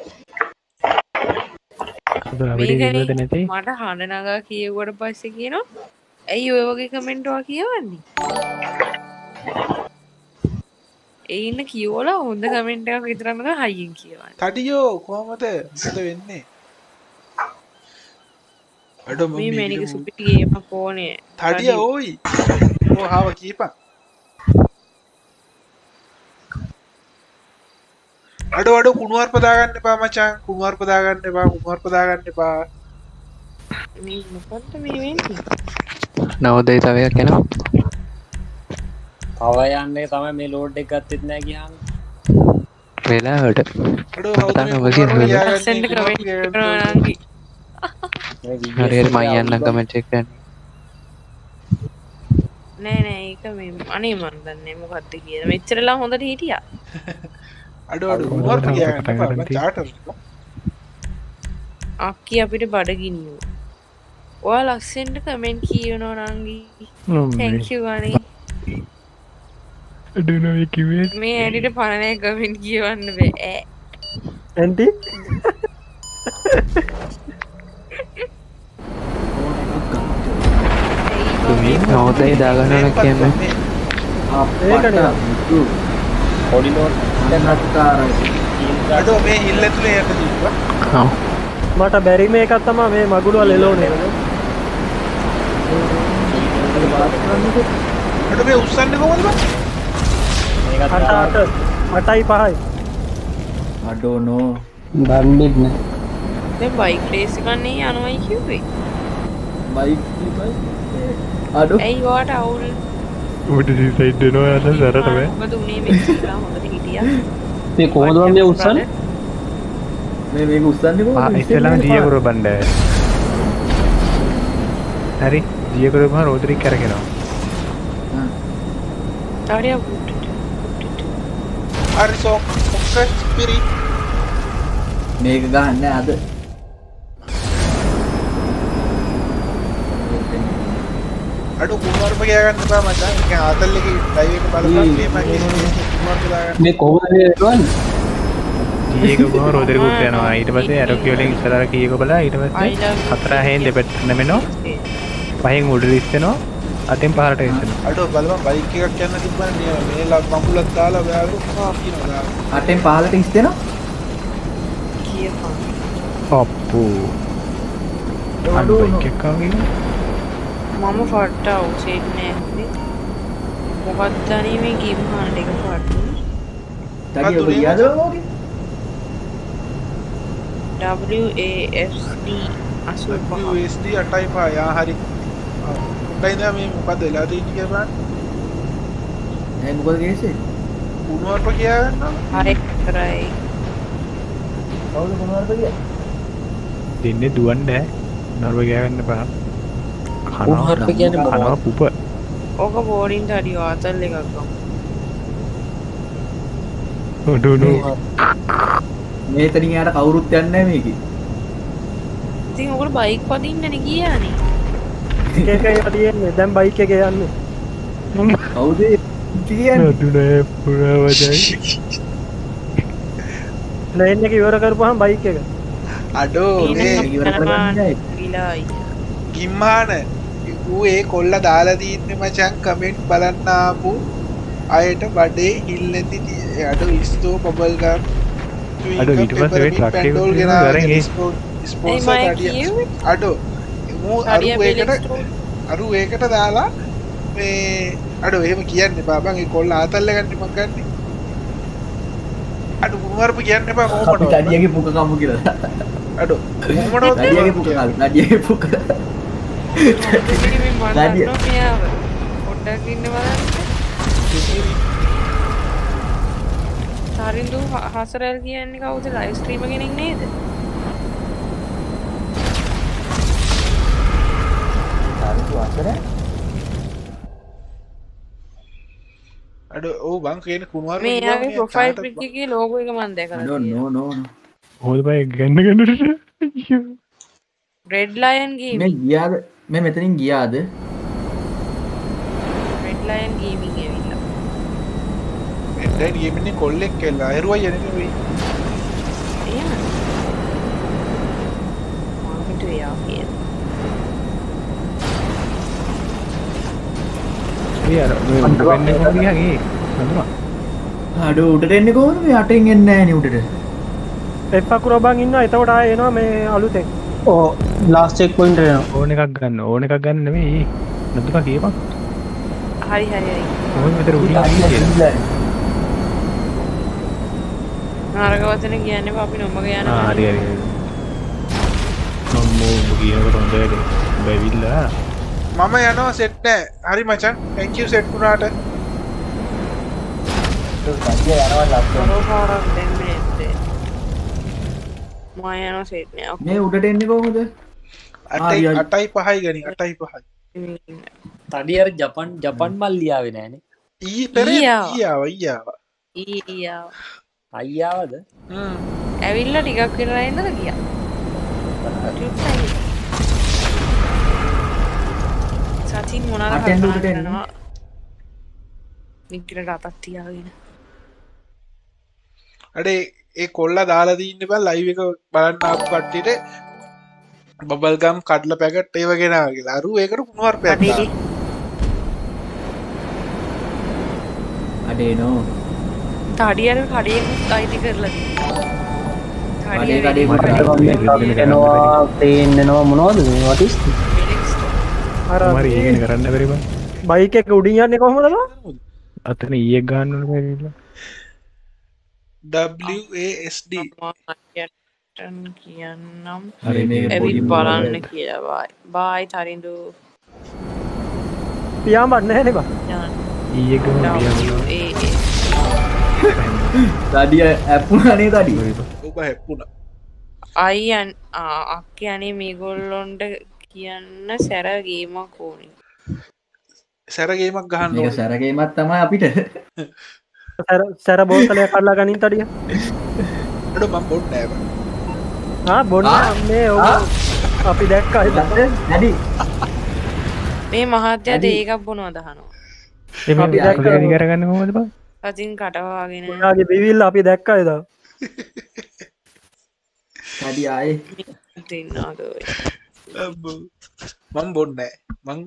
මේකනේ මට හඬ නගා කියවුවට පස්සේ කියනවා ඇයි ඔය වගේ කමෙන්ට් වා කියවන්නේ? ඒ ඉන්න කියවලා හොඳ කමෙන්ට් එකක් විතරක් නේද හයියෙන් කියවන්නේ. තඩියෝ කොහමද මොකද වෙන්නේ? අඩෝ මේ මේනික සුපිටි ගේමක් ඕනේ. තඩිය ඕයි. ඕ හාව කීපන්. අඩෝ අඩෝ කුණුවර් පදාගන්න එපා මචං. කුණුවර් පදාගන්න එපා. කුණුවර් පදාගන්න එපා. මේ මොකද්ද මේ වෙන්නේ? නවෝදය තවයක් එනවා. තව යන්නේ තමයි මේ ලෝඩ් එක ගත්තෙත් නෑ ගියාම. වෙලාවට. අඩෝ හවුද මේ සෙන්ඩ් කමෙන්ට් කරනවා නම් හරි හරි මම යන්නම් කමෙන්ට් චෙක් කරන්න. නෑ නෑ ඒක මේ අනේ මන් දන්නේ මොකද්ද කියලා. මෙච්චරලා හොඳට හිටියා. අඩෝ අඩෝ කුණුවර් ගියාගන්න එපා. මම චාටර් අක්කි අපිට බඩගිනියෝ. ඔයා ලස්සෙන්ට කමෙන්ට් කියනවා නංගි. thank you ගානේ. අඩෝ නෝ කිව්වේ මේ ඇඩිට පරණේ කමෙන්ට් කියවන්න බෑ. ඈ. ඇන්ටි නවෝදය දාගන්න කියන්නේ ඒකනේ පොඩි ලෝඩ් අඩෝ මේ හිල් ඇතුලේ යන්න දීපුවා. මට බැරි මේකක් තමයි මේ මගුල වල එලෝනේ. අඩෝ මේ උස්සන්නේ කොහොමද බං? මේකත් අට අට අටයි පහයි. අඩෝ නෝ. දන්නේ නැහැ. දැන් බයික් රේස් එකක් නේ යනවයි කිව්වේ. බයික් අඩෝ ඇයි වාට අවුල්? උඩ සයිඩ් දෙනවා යන සරට බෑ. මොකද උනේ මෙච්චරලා හොඳට හිටියා. මේ කොහොමද මම මේ උස්සන්නේ? මේ මේක උස්සන්නේ ආ කොහොමද? ඉස්සෙල්ලාම ජීය කර බණ්ඩ. හරි ජීය කරපුවා රෝදරික් කරගෙනවා. හරිය පුට්ට. හරි සෝ ඔක්කස් පිරි. මේක ගහන්න අද. අඩෝ කුණුවර් ගියාගන්න එපා මචං. ඒක ආතල් එකේ ලයිව් එක බලපන් මේ මගේ කුණුවර් දාගන්න. මේ කොහොමද මේ එනවන්නේ? ජීය කරපුවා රෝදරික් උත් යනවා. ඊට පස්සේ ඇරෝ කියවලින් ඉස්සරහට කීයක බලා ඊට පස්සේ හතර හැෙන් දෙපැත්ත නැමෙනවා. පහෙන් උඩට ඉස්සෙනවා. අතෙන් පහරට ඉස්සෙනවා. අඩෝ බලපන් බයික් එකක් යන්න තිබ්බනේ මේ මේ මඹුලක් දාලා ඔයාලු කියනවා. අටෙන් පහලට ඉස්තෙනවා. කියපන්. අප්පෝ. අඩෝ බයික් එකක් ආවේ. මම ෆට්ට අවුසෙත් නෑ. මොකක්ද අනේ මේ ගේම් හාන්ඩ් එක ෆට්ට. තඩිය ඔබ ගියාද ඔගේ? W A S D අසූපහ. W S D අටයි පහ යා හරි. උඩයිද මේ මොකද වෙලා තියෙන්නේ කියලා බලන්න. නෑ මොකද කේසේ? කුණුවර් ගියාගන්න. හරි කරයි. කවුද මොනවද ගියා? දෙන්නේ දුවන්නේ නරව ගෑවෙන්න බෑ. කුණුවර් කියන්නේ මොනවද? කනවා පුප. ඕක බෝඩින්ට හරි ආතල් එකක් ගමු. ඔඩෝ නෝ. මේතනින් යාට කවුරුත් යන්නේ නැහැ මේකේ. ඉතින් ඔකට බයික් පදින්නනේ ගියානේ. එක එක යන්නේ දැන් බයික් එකේ යන්නේ. කවුද කියන්නේ? අදුනේ පුරවදයි. ප්ලේන් එක ඉවර කරපුවාම බයික් එක. අඩෝ මේ ඉවර කරගන්නයි. විලායි. ගිම්මාන ඌ ඒ කොල්ල දාලා තින්නේ මචං කමෙන්ට් බලන්න ආපු අයට බඩේ හිල් නැති අඩෝ ඉස්තෝ බබල් ගම් අඩෝ ඊට පස්සේ ඒ ට්‍රක් එක ගරන් ඒ ස්පොන්සර් අඩිය අඩෝ මූ අරු ඒකට අරු ඒකට දාලා මේ අඩෝ එහෙම කියන්න එපා බං ඒ කොල්ල ආතල්ල ගන්න මං ගන්නේ අඩෝ කුමාරපු කියන්න එපා කොහොමද තඩියගේ පුක කම්මු කියලා අඩෝ කොහොමද තඩියගේ පුක කල් තඩියගේ පුක පොඩ්ඩක් ඉන්න බලන්න. හරි තරින්දු හසරල් කියන්නේ කවුද ලයිව් ස්ට්‍රීම කෙනෙක් නේද? තරින්දු හසරල් අඩෝ ඔව් බං කියන කුණුවර මේ යාගේ ප්‍රොෆයිල් පික් එකේ ලෝගෝ එක මම දැකලා නෝ නෝ නෝ හොද බයි ගන්න ගන්නට රෙඩ් ලයන් ගේමින් මේ ගියාද මේ මෙතනින් ගියාද රෙඩ් ලයන් ගේමින් ඇවිල්ලා එන්ඩන් ගේමින් කොල්ලෙක් කියලා අයරුවයි යන්නේ වෙයි එහෙම මම හිතුවේ යා කියන යාර මේ උඩ වෙන්නේ කොහොමද ගියාගේ නඳුනා අඩෝ උඩට එන්නේ කොහොමද මේ අටෙන් එන්නේ නැහැ නේ උඩට එප්පකුර බං ඉන්නවා එතකොට ආයෙ එනවා මේ අලුතෙන් ඕ ලාස්ට් චෙක් පොයින්ට් එක ඕන එකක් ගන්න ඕන එකක් ගන්න නෙමෙයි නඳුනා කියපන් හරි හරි හරි කොහොමද මෙතන උඩින් ගියේ කියලා නාරක වචන කියන්නේ අපි නොමග යනවා ආ හරි හරි මම මොකද කියනකොට හොඳයි බැවිලා මම යනවා සෙට් නෑ හරි මචන් thank you සෙට් වුණාට සතිය යනවා ලස්සන බරෝපාරක් දෙන්නේ නැත්තේ මම යනවා සෙට් නෑ මේ උඩට එන්නේ කොහොමද අටයි අටයි පහයි ගනි අටයි පහයි තඩි අර ජපන් ජපන් මල්ලි ආවේ නෑනේ ඊ පෙරේ ඊයාව ඊයාව ඊයාව අයියාවද හ්ම් ඇවිල්ලා ටිකක් වෙලා ඉන්නද ගියා සතින් මොනවාද කරනවා වික්‍රට අතක් තියාගෙන අඩේ ඒ කොල්ලා දාලා දින්න බෑ ලයිව් එක බලන්න ආපු කට්ටියට බබල් ගම් කඩලා පැකට් ඒව ගෙනාවා කියලා අරු ඒකට කුණුවarpයක් දාලා අඩේ නෝ තඩියල් කඩේකුත් අයිති කරලා තියෙනවා කඩේ කඩේ එනවා පේන් එනවා මොනවද මේ what is this අර මරි ඒකනේ කරන්න බැරි බං බයික් එක උඩින් යන්නේ කොහොමද බං අතන ඊයක් ගන්න ඕනේ බැරිලා W A S D යටන් කියන්නම් හරි මේක ඇවිත් බලන්න කියලා බයි බයි තරින්දු පියාඹ නැහැ නේ බං ඊයක් ගම W පියාඹනවා A තඩිය ඇප්පුණානේ තඩිය ඔබ හැප්පුණා අයියන් අක්කයනේ මේගොල්ලොන්ට කියන්න සැර ගේමක් ඕනේ සැර ගේමක් ගහන්න මේක සැර ගේමක් තමයි අපිට සැර සැර බෝතලයක් අල්ලා ගනින් තඩිය අඩෝ මම බොන්නේ නෑ බං ආ බොන්න මේ ඔව් අපි දැක්කා ඒක නැඩි මේ මහත්තයා දෙයකක් බොනවා දහනවා ඒ අපි දැක්කේ කරගන්න කොහොමද බං සතින් කටවාගෙන ඔයාගේ බිවිල්ල අපි දැක්කා එදා තඩි ආයේ තින්නාද ඔය අම්බෝ මම බොන්නේ නෑ මං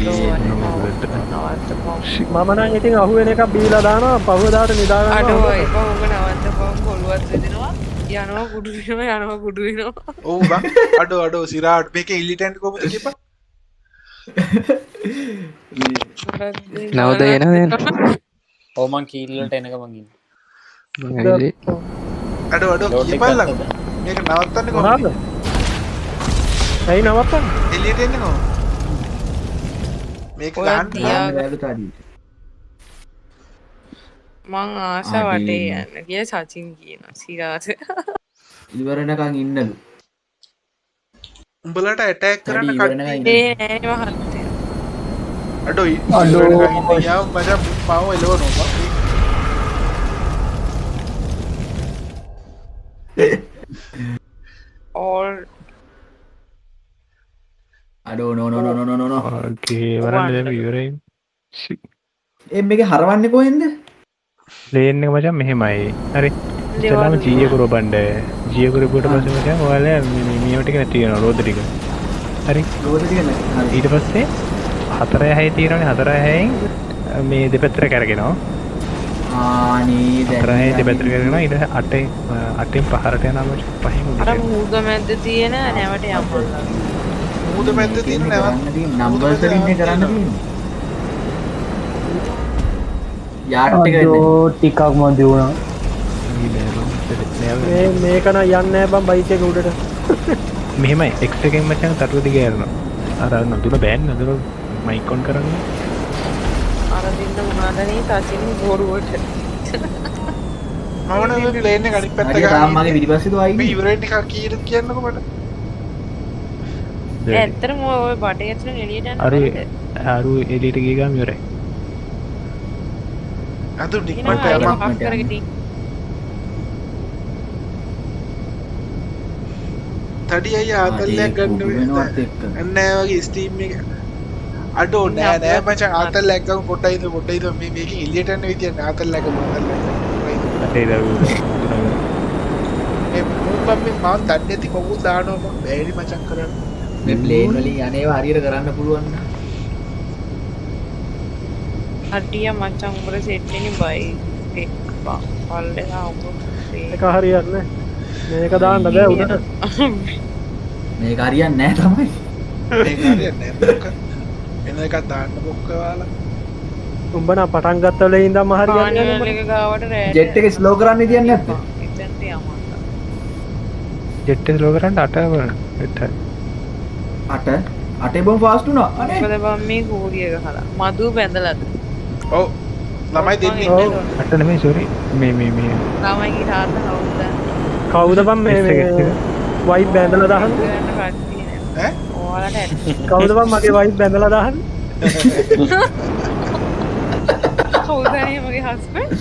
මම නම් ඉතින් අහුවෙන එකක් බීලා දානවා පහුවදාට නිදා ගන්නවා අඩෝ ඒක ඕක නවත්තපන් පොළුවත් වෙදිනවා යනවා කුඩු වෙනවා යනවා කුඩු වෙනවා ඔව් බං අඩෝ අඩෝ සිරාට මේකේ ඉලිටන්ට් කොහොමද කියපන් නවද එනද ඔව් මං කීල්ලට එනක මං ඉන්නේ අඩෝ අඩෝ කියපල්ලා මේක නවත්තන්නේ මොනවාද කොහොමද ඇයි නවත්තන්නේ එළියට එන්නේ කොහොමද මේක ඔය ගන්න තියා බෑලු තඩි මං ආස වටේ යන්න කිය සචින් කියන සිරාට ඉවරනකන් ඉන්නලු උඹලට ඇටැක් කරන්න තඩි ඉවරනකන් කට්ටිය ඒ නෑ මහත්තයා අඩෝ අඩෝ. අඩෝ යාව මචං පාව එලවනවා all අඩෝ නෝ නෝ නෝ නෝ නෝ නෝ ඕකේ වරන්න දැන් ඉවරයි එම් මේකේ හරවන්නේ කොහෙන්ද ප්ලේන් එක මචං මෙහෙමයි හරි ඉතලම ජී එක රොබන්ඩ ජී එක රොබට පස්සේ මචං ඔයාලා මේ මේව ටික නැති වෙනවා රෝද ටික හරි රෝද ටික නැති හරි ඊට පස්සේ හතර හැයි තියෙනවනේ හතර හැයින් මේ දෙපැත්තට කරගෙනවා ආනේ දැන් හතර හැයි දෙපැත්තට කරගෙනවා ඊට අටෙන් අටෙන් පහරට යනවා මචං පහෙන් අර උඩට මූද මැද්ද තියෙන නැවට යම්මල්ලා මූද මැද්ද තියෙන නැවත් නම්බර් වලින් නේ කරන්න තියෙන්නේ යාට් එක වෙන්නේ අඩෝ ටිකක් මදි වුණා මේ මේක නම් යන්නේ නැහැ බං බයික් එක උඩට මෙහෙමයි එක්ස් එකෙන් මචං තටුව දිගේ යනවා අර නදුන බෑන් නදුන මයික් ඔන් කරන්න අර දින්න මොනවාද නේ සචින් බොරුවට මම නම් ප්ලේන් එක අනිත් පැත්ත හරිය තාම ගාන මගේ පිටිපස්සේ දුවයි මේ ඉවරෙන් එක කීයද කියන්නකෝ මට ඇත්තටම ඔය බටේ ඇතුලෙන් එළියට යන්න අර අරු එළියට ගිය ගාම ඉවරයි. අද නිකමට මට යමක් හක් කරගෙන තඩි අයියා ආතල්ලයක් ගන්න වෙනවත් එක්ක නෑ වගේ ස්ටීම් එක අඩෝ නෑ නෑ මචං ආතල්ලයක් ගමු පොටයිද පොටයිද මේ මේකෙන් එළියට යන්න විදිය නෑ ආතල්ලයක් ගමු ආතල්ලයක් අතේ දරුවෝ. මේ මොකක්ද මේ මම දන්නේ නැති කොහොමද දානවා මම බෑරි මචං කරන්න මේ ප්ලේන් වලින් යන්නේවා හරියට කරන්න පුළුවන් නම් හටිය මචං උඹට සෙට් වෙන්නේ බයි එක් පල්ලෙහා උඹ එක හරියන්නේ මේක දාන්න බෑ උඩට මේක හරියන්නේ නැහැ තමයි මේක හරියන්නේ නෑ මොකක් එන එකක් දාන්න බොක්කවාලා උඹ නම් පටන් ගත්ත වෙලේ ඉඳන්ම හරියන්නේ පානවල එක ගාවට රෑ ජෙට් එක ස්ලෝ කරන්න තියන්නේ නැත්ද එතෙන්ට යමන්න ජෙට් එක ස්ලෝ කරන්න අට වරන. එතන. අට අටේ බොම් ෆාස්ට් වුණා අනේ මොකද බම් මේ කෝරිය ගහලා මදු බැඳලාද ඔව් ළමයි දෙන්නේ අට නෙමෙයි සෝරි. මේ මේ මේ ළමයිගේ තාත්තා කවුද කවුද බම් මේ එස් එක, එස් එක. වයිට් බැඳලා දාන්න ගන්න කට්ටිය ඈ ඔයාලට ඇටි කවුද බම් මගේ වයිට් බැඳලා දාන්න කවුද නේ මගේ හස්බන්ඩ්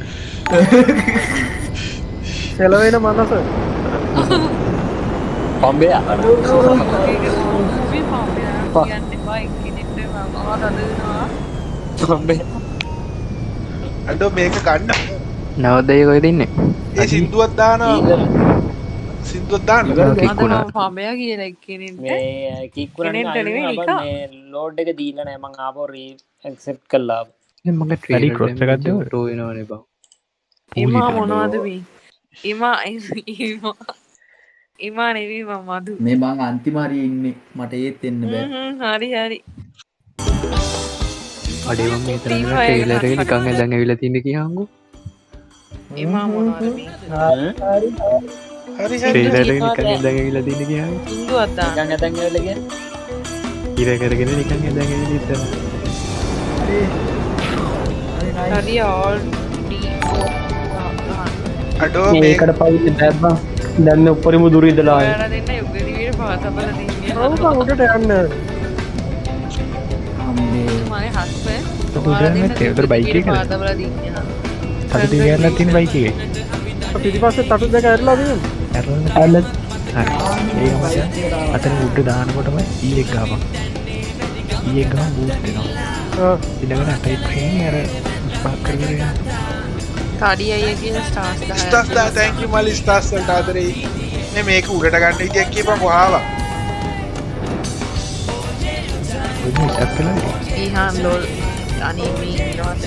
සෙලවෙන මනස පම්බේ මගේ පම්පියා කියන්නේ බයික් කෙනෙක්ට මම ආදදනවා පම්බේ අඩෝ මේක ගන්න නවදේ කොහෙද ඉන්නේ? ඒ සින්දුවක් දානවා සින්දුවක් දාන්න කික්කුණා. අද පම්පයා කියලා එක්කෙනෙක්ට මේ කික්කුරන් කෙනෙක්ට නෙවෙයි නිකන්. මේ ලෝඩ් එක දීලා නෑ මං ආපහු రీ ඇක්සෙප්ට් කළා. දැන් මගේ වැඩි ට්‍රේලර් cross එකක් දෙවද? ටෝ වෙනවනේ බං. එමා මොනවද මේ එමා එමා එමා නෙවී මම මදු මේ බං අන්තිම හරිය ඉන්නේ මට ඒත් එන්න බෑ හ්ම් හරි හරි අඩේ මම මේ තරම් ට්‍රේලර් එක නිකන් දැන් ඇවිල්ලා තින්නේ කියහන්කෝ. එමා මොනවද මේ හරි හරි ට්‍රේලර් එක නිකන් දැන් ඇවිල්ලා තින්නේ කියහන්කෝ. සින්දුවක් දාන්න නිකන් ඇතන් වෙලා කියන්නේ. ඉර කරගෙන නිකන් දැන් ඇවිල්ලා ඉතන. හරි all D අඩෝ මේ මේකට පවිත බැබ්බා දැන් මේ උඩරිම දුර ඉඳලා ආයේ ඔයාලා දෙන්න යුගදිවියට පාතබල දෙන්නේ ඔව් බං උඩට යන්න අම්මේ මගේ හස්බන්ඩ් උඩ යන්නේ තේවතර බයික් එකද? පාතබල දින්නේ තද දිගහැරලා තියෙන බයික් එකේ. පිටිපස්සේ තටු දෙක ඇරලා තියෙනවා ඇරලා අල්ල හරි. ඒක මචං අතන උඩ දානකොටම ඊ එක ගාපන්. ඊ එක ගාම බූස්ට් වෙනවා. ඊළඟට අටයි ප්‍රේමී අර ස්පාක් කරගෙන යනවා. කාඩි අයියා කියන ස්ටාර්ස් දහයක් ස්ටාර්ස් දා thank you මලි ස්ටාර්ස් වලට ආදරේ මේ මේක උඩට ගන්න විදියක් කියපන් වහාවා ඔන්න ඇත්තලයි. ඊහාන් ලෝල් අනිමි ඉන්නවත්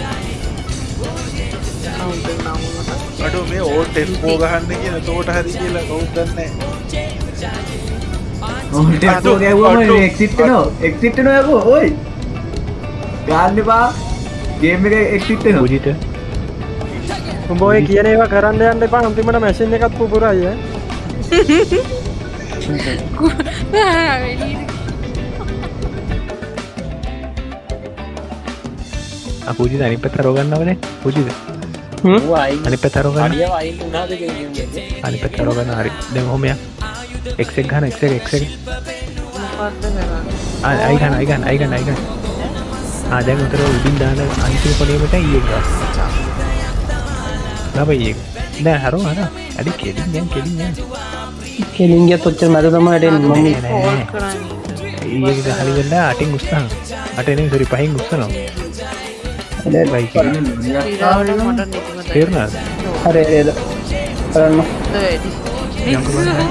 කවුද නම අඩෝ මේ ඕ ටෙම්පෝ ගහන්න කියන තෝට හරි කියලා කවුද දන්නේ ඕන් ටෙස්ටෝ ගෑවුවම එක්සිට් වෙනවා එක්සිට් වෙනවා යකෝ ඔයි ගන්න එපා ගේම් එක එක්සිට් වෙනවා උජිත උඹ ඔය කියන ඒවා කරන්න යන්න එපා අන්තිමට මැෂින් එකත් පුපුරයි ඈ අපුජිත අනිත් පැත්ත රෝ ගන්නවනේ. පුජිත ඌ අයින් අනිත් පැත්ත රෝ ගන්න. අඩිය වයින් උනාද කියන්නේ. අනිත් පැත්ත රෝ ගන්න හරි. දැන් ඔහොම යක්. x එක ගන්න x එක x එක. මොකද්ද කරන්නේ ආ අයි ගන්න අයි ගන්න අයි ගන්න අයි ගන්න. ආ දැන් උතර උඩින් දාන අන්තිම කොටේකට ඊ එක ගන්න. නබයි එක. දැන් හරෝ හරෝ. අඩි කෙලින් දැන් කෙලින් යන්න. කෙලින් ගියත් ඔච්චර මැද තමයි එන්නේ මම කෝල් කරන්නේ ඊ එක හරි වෙලා අටින් උස්සන. අටේ නෙමෙයි සෝරි පහෙන් උස්සනවා. බයික් එක. ඊළඟට මට නිකමද තේරුණාද? හරි හරි කරන්න වැඩි යන්කෝ බලන්න.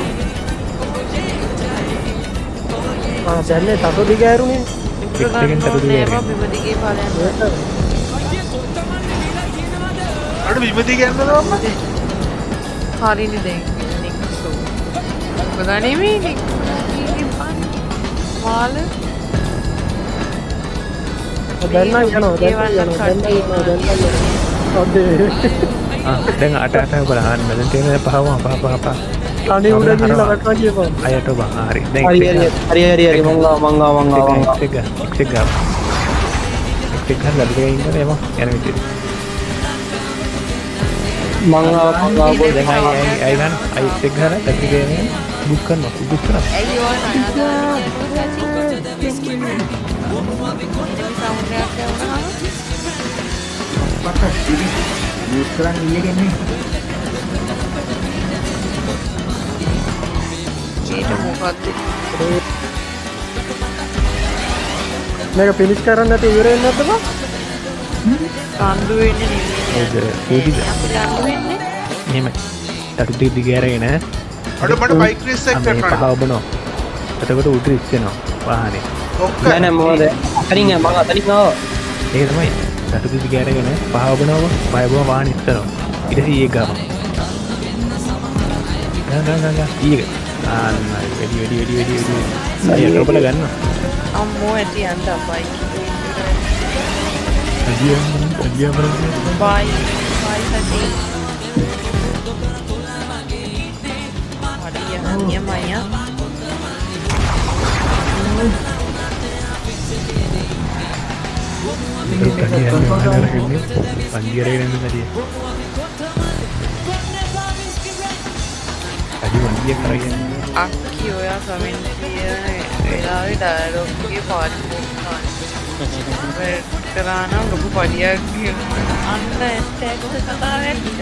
ආ දැන්නේ තටු දිග ඇරුනේ x එකෙන් තද දෙයක්. බිමදිගේ පාලයන් අඩෝ විමති කියන්නද අම්මා හරිනේ දැන් නික්සෝ ඔබගානේ මේ නික් මාල දැන් නම් යනවා දැන් නම් යනවා දැන් නම් යනවා දැන් නම් යනවා ඔද්දේ ආ දැන් අට අට බලන්න දැන් තියෙන පහව පහ පහ පහ. කණේ උඩ ගිහිල්ලා වටනවා කියපන් අයට බං හරි. දැන් හරි හරි හරි හරි හරි මං ආවා මං ආවා මං ආවා x එක x එක ගන්න. x එක ගන්න ලැබෙන්නේ ඉන්නේ එම යන විදිහට. මං ආවා මං ආවා දැන් අය අය අය ගන්න අයිස් එක ගහලා ටැප් එක ගේන බුක් කරනවා බුක් කරනවා ඇයි ඔය නෑ සවුන්ඩ් එකක් යවනවා පක්ක ටිවි යූස් කරන්න ඊයේ නේ ඊට මොකක්ද මේක ෆිනිෂ් කරන්න නැති ඉවර වෙන්නේ නැද්ද බං? රණ්ඩු වෙන්නේ නෙමෙයි ඒද ඒදිද අපි රණ්ඩු වෙන්නේ එහෙම තටු ටික දිගෑරගෙන අඩ මට බයික් රේස් එකක් මේ කරන්න. පහ ඔබනවා එතකොට උඩ ඉස්සෙනවා වාහනේ ඔක්ක. නෑ නෑ මොකද අතනින් මං අතනින් ආවා ඒක තමයි තටු ටික දිගෑරගෙන පහ ඔබනවා පහ ඔබනවා වාහනේ ඉස්සෙනවා ඊට පස්සේ ඊයේ ගාම ගා ගා ගා ගා ඊයේ ආන්න වැඩි වැඩි වැඩි වැඩි වැඩි ඒක ඔබලා ගන්න අම්මෝ ඇති යන්න අපයි අදියා අදියා බලන්න බයි බයි සති අඩිය අනිය මයියා පන්දිරගෙන තදිය අදි වන්දිය කරගෙන අක්කි ඔයා කමෙන්ට් කියන වෙලාවේ ඩයලොග් එකේ පාට් එක කරා නම් ලොකු පඩියක් කියනවා අන්න ඇස්ටැග් එක කතා වෙන්න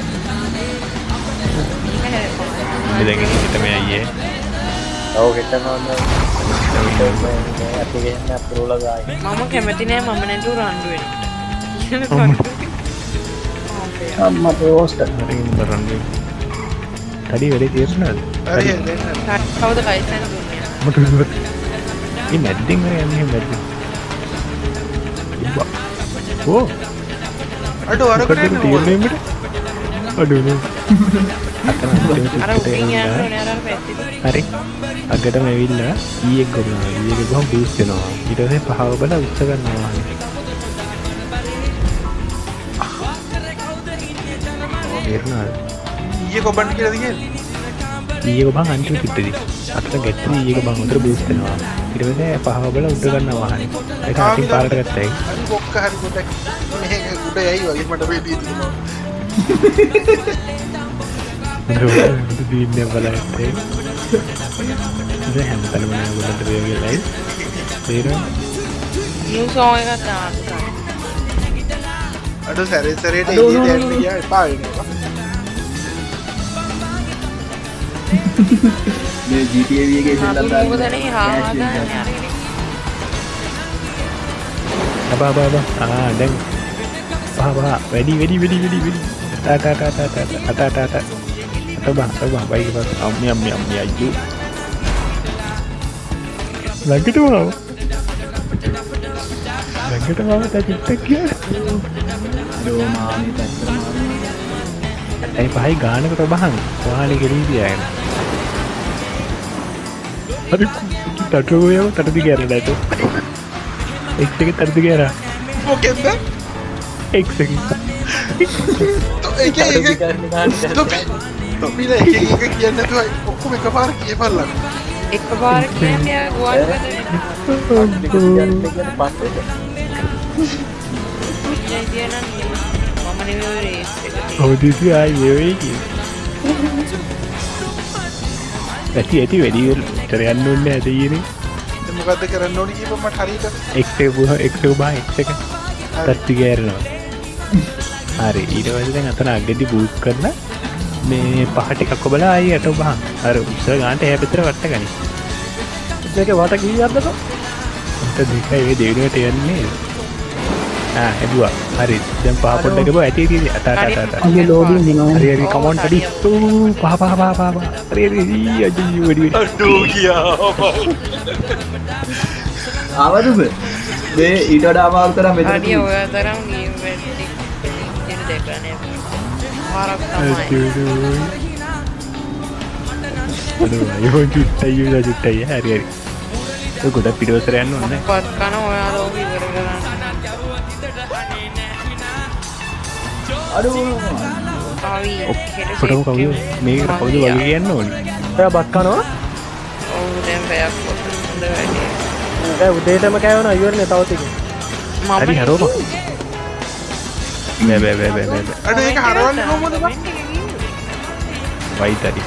ඉතින් ඒක තමයි අයියේ ඔව් හිටනවා නේද ඇප්ලිකේෂන් අප්‍රූවල් ගායි මම කැමති නෑ මම නැතුව රණ්ඩු වෙන්න අම්මා පෝස්ට් හරිම රණ්ඩු තඩි වැඩි තේරුණාද හරි දෙන්න. කවුද කයිසන් දුන්නේ මට මේ මැද්දෙන් හරි යන්නේ මැද්දෙන් ඕ අඩ අරගෙන මොකටද තියෙන්නේ මෙතන අඩෝ නේ අර උඩින් යන්න ඕනේ අර පැත්තේ හරි අගටම ඇවිල්ලා ඊ එක ගොඩනවා ඊ එක ගොහම බූස්ට් වෙනවා ඊට පස්සේ පහව බලා උස්ස ගන්නවා තේරුණාද ඊයේ කොබන් කියලා දිගේ. ඊ එක බං අන්තිම පිටදී අතට ගැට්ටි ඊ එක බං උතර බූස්ට් වෙනවා ඊට පස්සේ පහව බලා උඩ ගන්නවා ඒක අතින් පාරට ගත්තයි හරි බොක්ක හරි ගොඩක්. මෙහෙ උඩ යයි වගේ මට වෙදී තියෙනවා. උඩ දීන්නේ බලන්නේ දැන් හැමතැනම ගොඩට වේගෙලයි තේරෙනවද නිව් සෝන් එකක් දාන්න අඩ සැරේ සැරේට ඊයේ දැන් ගියා එපා වෙනවා. මේ G T A V එකේ ඉඳලා අද මොකදනේ හාදාන්නේ අරගෙන අබා බා බා ආ දැන් පහ පහ වැඩි වැඩි වැඩි වැඩි වැඩි තා තා තා තා තා තා තා තා අතබා අතබා බයික පස් අම්මි අම්මි අම්මි අයියෝ ළඟටම ආව ළඟටම ආව තා චිත්තක් කියලා දෝ මාමි පැත්තට මාමි ඇයි පහයි ගානකට බහන් වාහනේ ගෙලින් තියාගෙන හරි තටු ගියව තටු දිගෑරලා ඊට එක්ස් එක තටු දිගෑරා මොකෙන්ද? එක්ස් එක ඒක ඒක තොපිල එක එක කියන්නේ නැතුව ඔක්කොම එකපාර කියපල්ලා. එකපාර කියන්නේ ගුවන් ගදනේ මම නෙවෙයි රේස් එකට ඔව්දිසි ආයේ වෙයි කි ඇති ඇති වැඩි විතර යන්න ඕනේ නැද ඊනේ දැන් මොකද්ද කරන්න ඕනේ කියපම මට හරියට. එක්ස් එක බුහ එක්ස් එක බා එක්ස් එක තත්ති ගෑරනවා හරි ඊට පස්සේ දැන් අතන අගදී බූට් කරලා මේ පහට එකක් ඔබලා ආයි අට බහන් අර උස්සර ගන්නට එහා පැත්තට වට ගනි මේකේ වට කීයක්ද බං? උන්ට දෙකයි මේ දෙවෙනිවට යන්නේ ආ එබුවා හරි දැන් පහ පොඩ්ඩක් ගබෝ ඇටි ඇටි අත අත අත අයියෝ ලෝඩින් වෙනවා හරි හරි කමොන් ටඩි පහ පහ පහ පහ පහ හරි හරි අජි වැඩි වැඩි අඩෝ ගියා. ආවද මේ ඊට වඩා අමාරු තරම් මෙතන අඩිය ඔය තරම් නියම වැඩි දෙන්න දෙකලා නෑ මාරක් තමයි අඩෝ අයෝ චුට්ටයි යුලා චුට්ටයි හරි හරි ඒ ගොඩක් පිටවසර යන්න ඕනේ පත් කන ඔයාලෝ ඉවර කරන්න අඩෝ ආවි ඔක්කොටම කවුද මේක කවුද වගේ යන්න ඕනේ ඔයා බත් කනවා? ඔව් දැන් පැයක් පොත හොඳ වැඩි ඒ උදේටම කෑවනා ඉවරනේ තව ටිකක්. හරි හරෝම බෑ බෑ බෑ බෑ බෑ අඩ ඒක හරවන්නේ කොහොමද බං? වයිතරි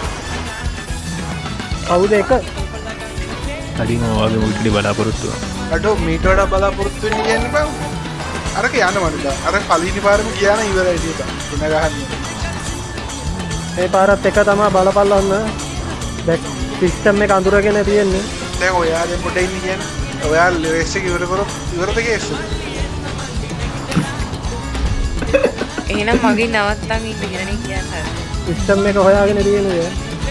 කවුද එක හරිම වගේ මුට්ටි බලාපොරොත්තු අඩෝ මීට වඩා බලාපොරොත්තු වෙන්න කියන්නේ බං අරක යනවද අර පළවෙනි පාරම ගියා නම් ඉවරයි නේද එන ගහන්නේ මේ පාරත් එක තමයි බලපල්ලන්න දැන් සිස්ටම් එක අඳුරගෙන තියෙන්නේ දැන් ඔයා දැන් පොඩ ඉන්න කියන්නේ ඔයා රේස් එක ඉවර කරොත් ඉවරද කේස් එහෙනම් මගේ නවත්තන් ඉන්න කියලා කියන්නේ සිස්ටම් එක හොයාගෙන තියෙන්නේ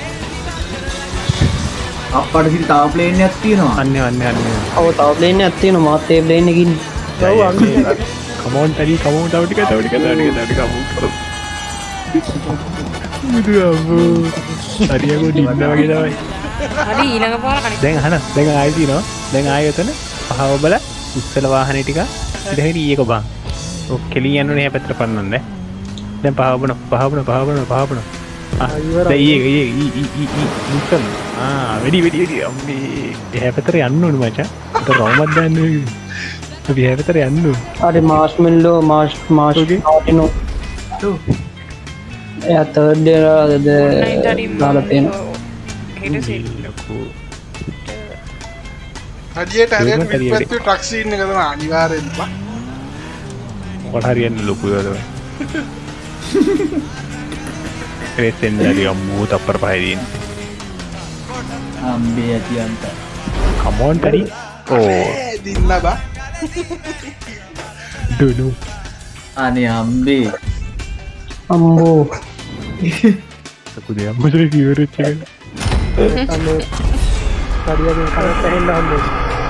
අප්පට සිට තව ප්ලේන් එකක් තියෙනවා අන්නේ අන්නේ අන්නේ ඔව් තව ප්ලේන් එකක් තියෙනවා මාත් ඒ ප්ලේන් එකේ ඉන්නේ ඔව් අන්නේ කමෝන් තරි කමෝන් තව ටික තව ටික තව ටික තව ටික කමෝන් මුදුවෝ හරියගෝ දින්න වගේ තමයි හරි ඊළඟ පාර අනිත් දැන් අහන දැන් ආයෙ දිනවා දැන් ආයෙ එතන පහව බල උස්සල වාහනේ ටික ඉතින් ඊයක බං ඔක් කෙලින් යන්නේ හැ පැත්තට පන්නන්න දැන් පහව බන පහව බන පහව බන පහව බන දැන් ඊයේ ඊයේ ඊ ඊ ඊ උස්සන ආ වෙඩි වෙඩි වෙඩි අම්මේ එහා පැත්තට යන්න ඕනේ මචං ඒක රවුමක් දාන්නේ අපි එහා පැත්තට යන්න ඕනේ අර මාස්මෙල්ලෝ මාස් මාස් ආටිනෝ එයා තර්ඩ් එකද දාලා තියෙනවා හෙට සෙල් ලකෝ හදියට හරියට පිටපැත්තේ ට්‍රක් සීන් එක තමයි අනිවාර්යෙන්ම මොකට හරියන්න ලොකු ඒවා රේසෙන් දැරි අම්මෝ තප්පර පහේ දින අම්බේ ඇතියන්ට කමෝන් තරි ඕ දින්න බා දුනු අනේ අම්බේ අම්බෝ සකුදේ අම්මෝ කිවරෙච්ච එක අනේ හරියගෙන කරත් ඇහෙන්න හම්බෙන්නේ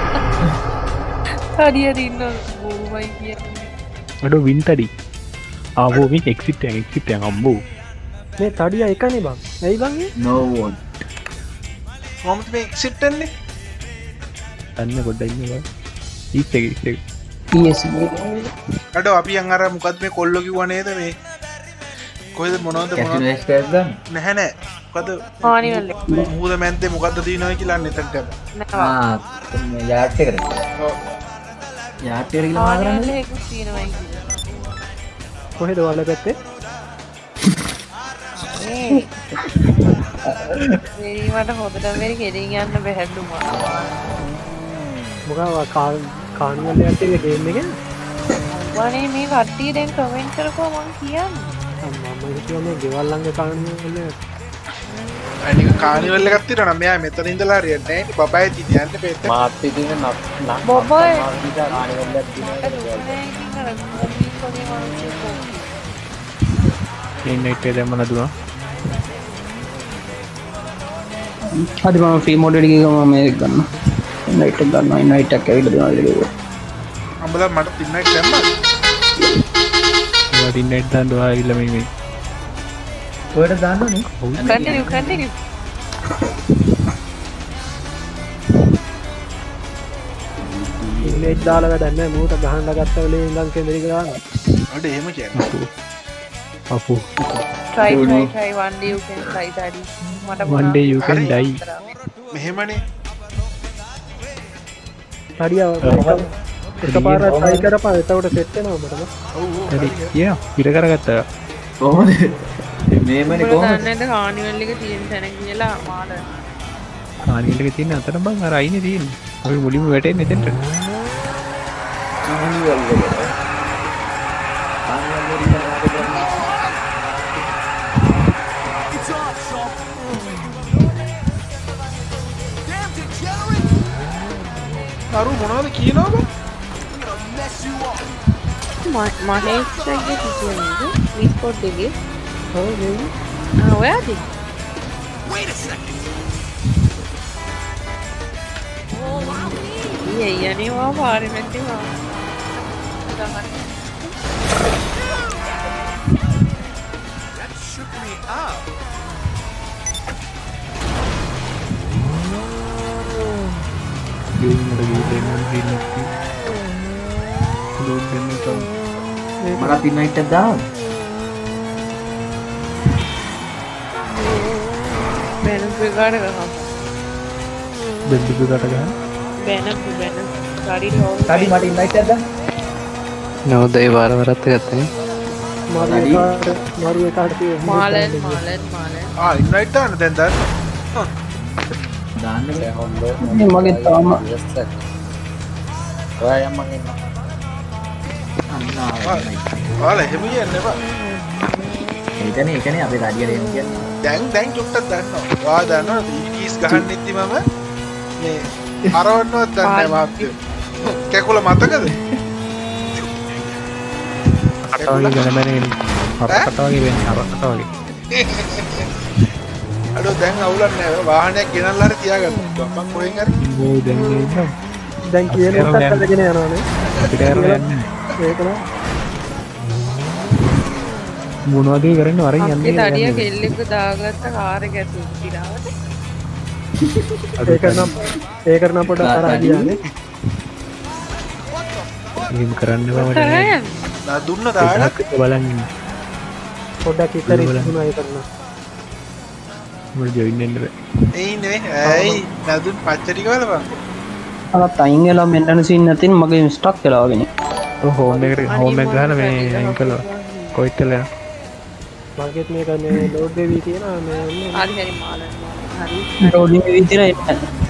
හරියට ඉන්න බොරුමයි කියන්නේ අඩෝ වින්ටඩි ආවෝ මේ එක්සිට් එක එක්සිට් එක අම්බෝ මේ තඩිය එකනේ බං ඇයි බං ඒ no one කොහොමද මේ එක්සිට් වෙන්නේ අන්න පොඩ්ඩක් ඉන්න බා ඊස් එක ඊස් එක ඊස් අඩෝ අපි යන් අර මොකද්ද මේ කොල්ලෝ කිව්වා නේද මේ කොහෙද මොනවද කැසිනෝ මොනවද එක්ස්පර්ට් ගන්න නැහැ නෑ මොකද ආනිවල් මූද මැද්දේ මොකද්ද තියෙනවා කියලා එතනට නෑ ආ මේ යාට් එකට ඔව් යාට් එකට ගිහලා මාරන්නේ ආනිවල් එක තියෙනවා කියලා කොහෙද වල පැත්තේ ඒ මට හොදට මෙරි කෙලින් යන්න බැහැලුමා මොකවා කානිවල් එකත් එක ගේම් එක වනේ මේ කට්ටිය දැන් කමෙන්ට් කරපුවා මං කියන්නේ මම හිතුවා ගෙවල් ළඟ කානිවල් එක අනික කානිවල් එකක් තියෙනවා නම් මෙයා මෙතන ඉඳලා හරියන්නේ නැහැ නේ බබයි තියන්න පෙත්ත මාත් ඉතින් නක් නක් බොබයි. කාණිවල්ලක් තියෙනවා ඉන්න එක දැම්ම නදුනා හරි මම ෆ්‍රී මෝඩ් එකට ගිහම මේක ගන්න නයිට් එක ගන්නවා නයිට් එක ඇවිල්ලා දෙනවා ඉතින් ඒක අම්බලා මට තින්නයි දැම්මා ඒවා දින්නයිට් දාන්න ඔයා ඇවිල්ලා මේ මේ ඔයාලට දාන්නනේ continue continue ඉන්නේ දාලා වැඩක් නැහැ මූට ගහන්න ගත්ත වෙලේ ඉඳන් කෙඳිරි ගානවා අඩ එහෙම කියන්නේ අපු try try try one day you can try daddy මට one day you can die මෙහෙමනේ තඩිය එකපාරක් try කරපන් එතකොට සෙට් වෙනවා මට හරි යා පිර කරගත්තා කොහොමද මේමනේ කොහොමද දන්නේද කානිවල් එක තියෙන තැන කියලා මාළ කානිවල් එක තියෙන අතන බං අර අයිනේ තියෙන්නේ අපි මුලින්ම වැටෙන්නේ එතෙන්ට කානිවල් එක අරු මොනවද කියනවද මහේෂ්ගේ කිසියනද විස්පොට් එකේ ඔව් මේ ආ ඔයාද ඊයේ යන්නේ වා පාරේ නැති වා මට පින්නයිට් එකක් දාන්න බැනප් එකට ගහන්න බෙන්ඩ් එකට ගහන්න බැනප් බැනප් ගාඩි හොල් කඩි මට ඉන්වයිට් එකක් දාන්න නෝද ඒ වාර වරත් ගත්තේ මාරු එකාට මාරු එකාට තියෙන මාලන් මාලන් මාලන් ආ ඉන්වයිට් දාන්න දැන් දාන්න දාන්න ඒ හොම්බ මේ මගේ තාම ඔයා යම් මං එන්න අන්න ඔයාලා එහෙම කියන්නේ එපා ඒකනේ ඒකනේ අපේ ගාඩිය දෙන්න කියන්නේ දැන් දැන් චුට්ටක් දන්නවා ඔයා දන්නවා කීස් ගහන්න ඉද්දි මම මේ අරවන්නවත් දන්නේ නැහැ මාත්‍ය කැකුල මතකද අටවගේ ගලබැනගෙන හරකට වගේ වෙන්නේ හරකට වගේ අඩෝ දැන් අවුලක් නැහැ වාහනයක් ගෙනල්ලා හරි තියාගන්න මම කොහෙන් හරි ඕ දැන් ඉන්නම් දැන් කියන එකක් අරගෙන යනවානේ අපිට කරලා යන්නේ ඒක නෝ මොන වගේ කරන්නේ වරින් අපේ යන්නේ තඩිය කෙල්ලෙක්ව දාගත්ත කාර් එක ඇතුළේ තිරාවට ඒක නම් ඒක නම් පොඩ්ඩක් තරහ ගියානේ එහෙම කරන්න බෑ තරයන් නා දුන්න දාලා බලන්න පොඩ්ඩක් ඉතරේ දුනා ඒක කරන්න මම ජොයින් වෙන්න බෑ එයි නේ ඇයි නදුන් පච්චටි බලපන් අර තයින් වෙලා මෙන්නන සීන් නැතිනම් මගේ ස්ටක් වෙලා වගේ නේ ඔව් හෝම් එකට හෝම් එක ගහලා මේ අයින් කළා කොයිටල යන මාකට් මේක මේ ලෝඩ් වෙවි තියෙනවා මේ හරි හරි මාලන් හරි රෝඩින් විදිහට එන්න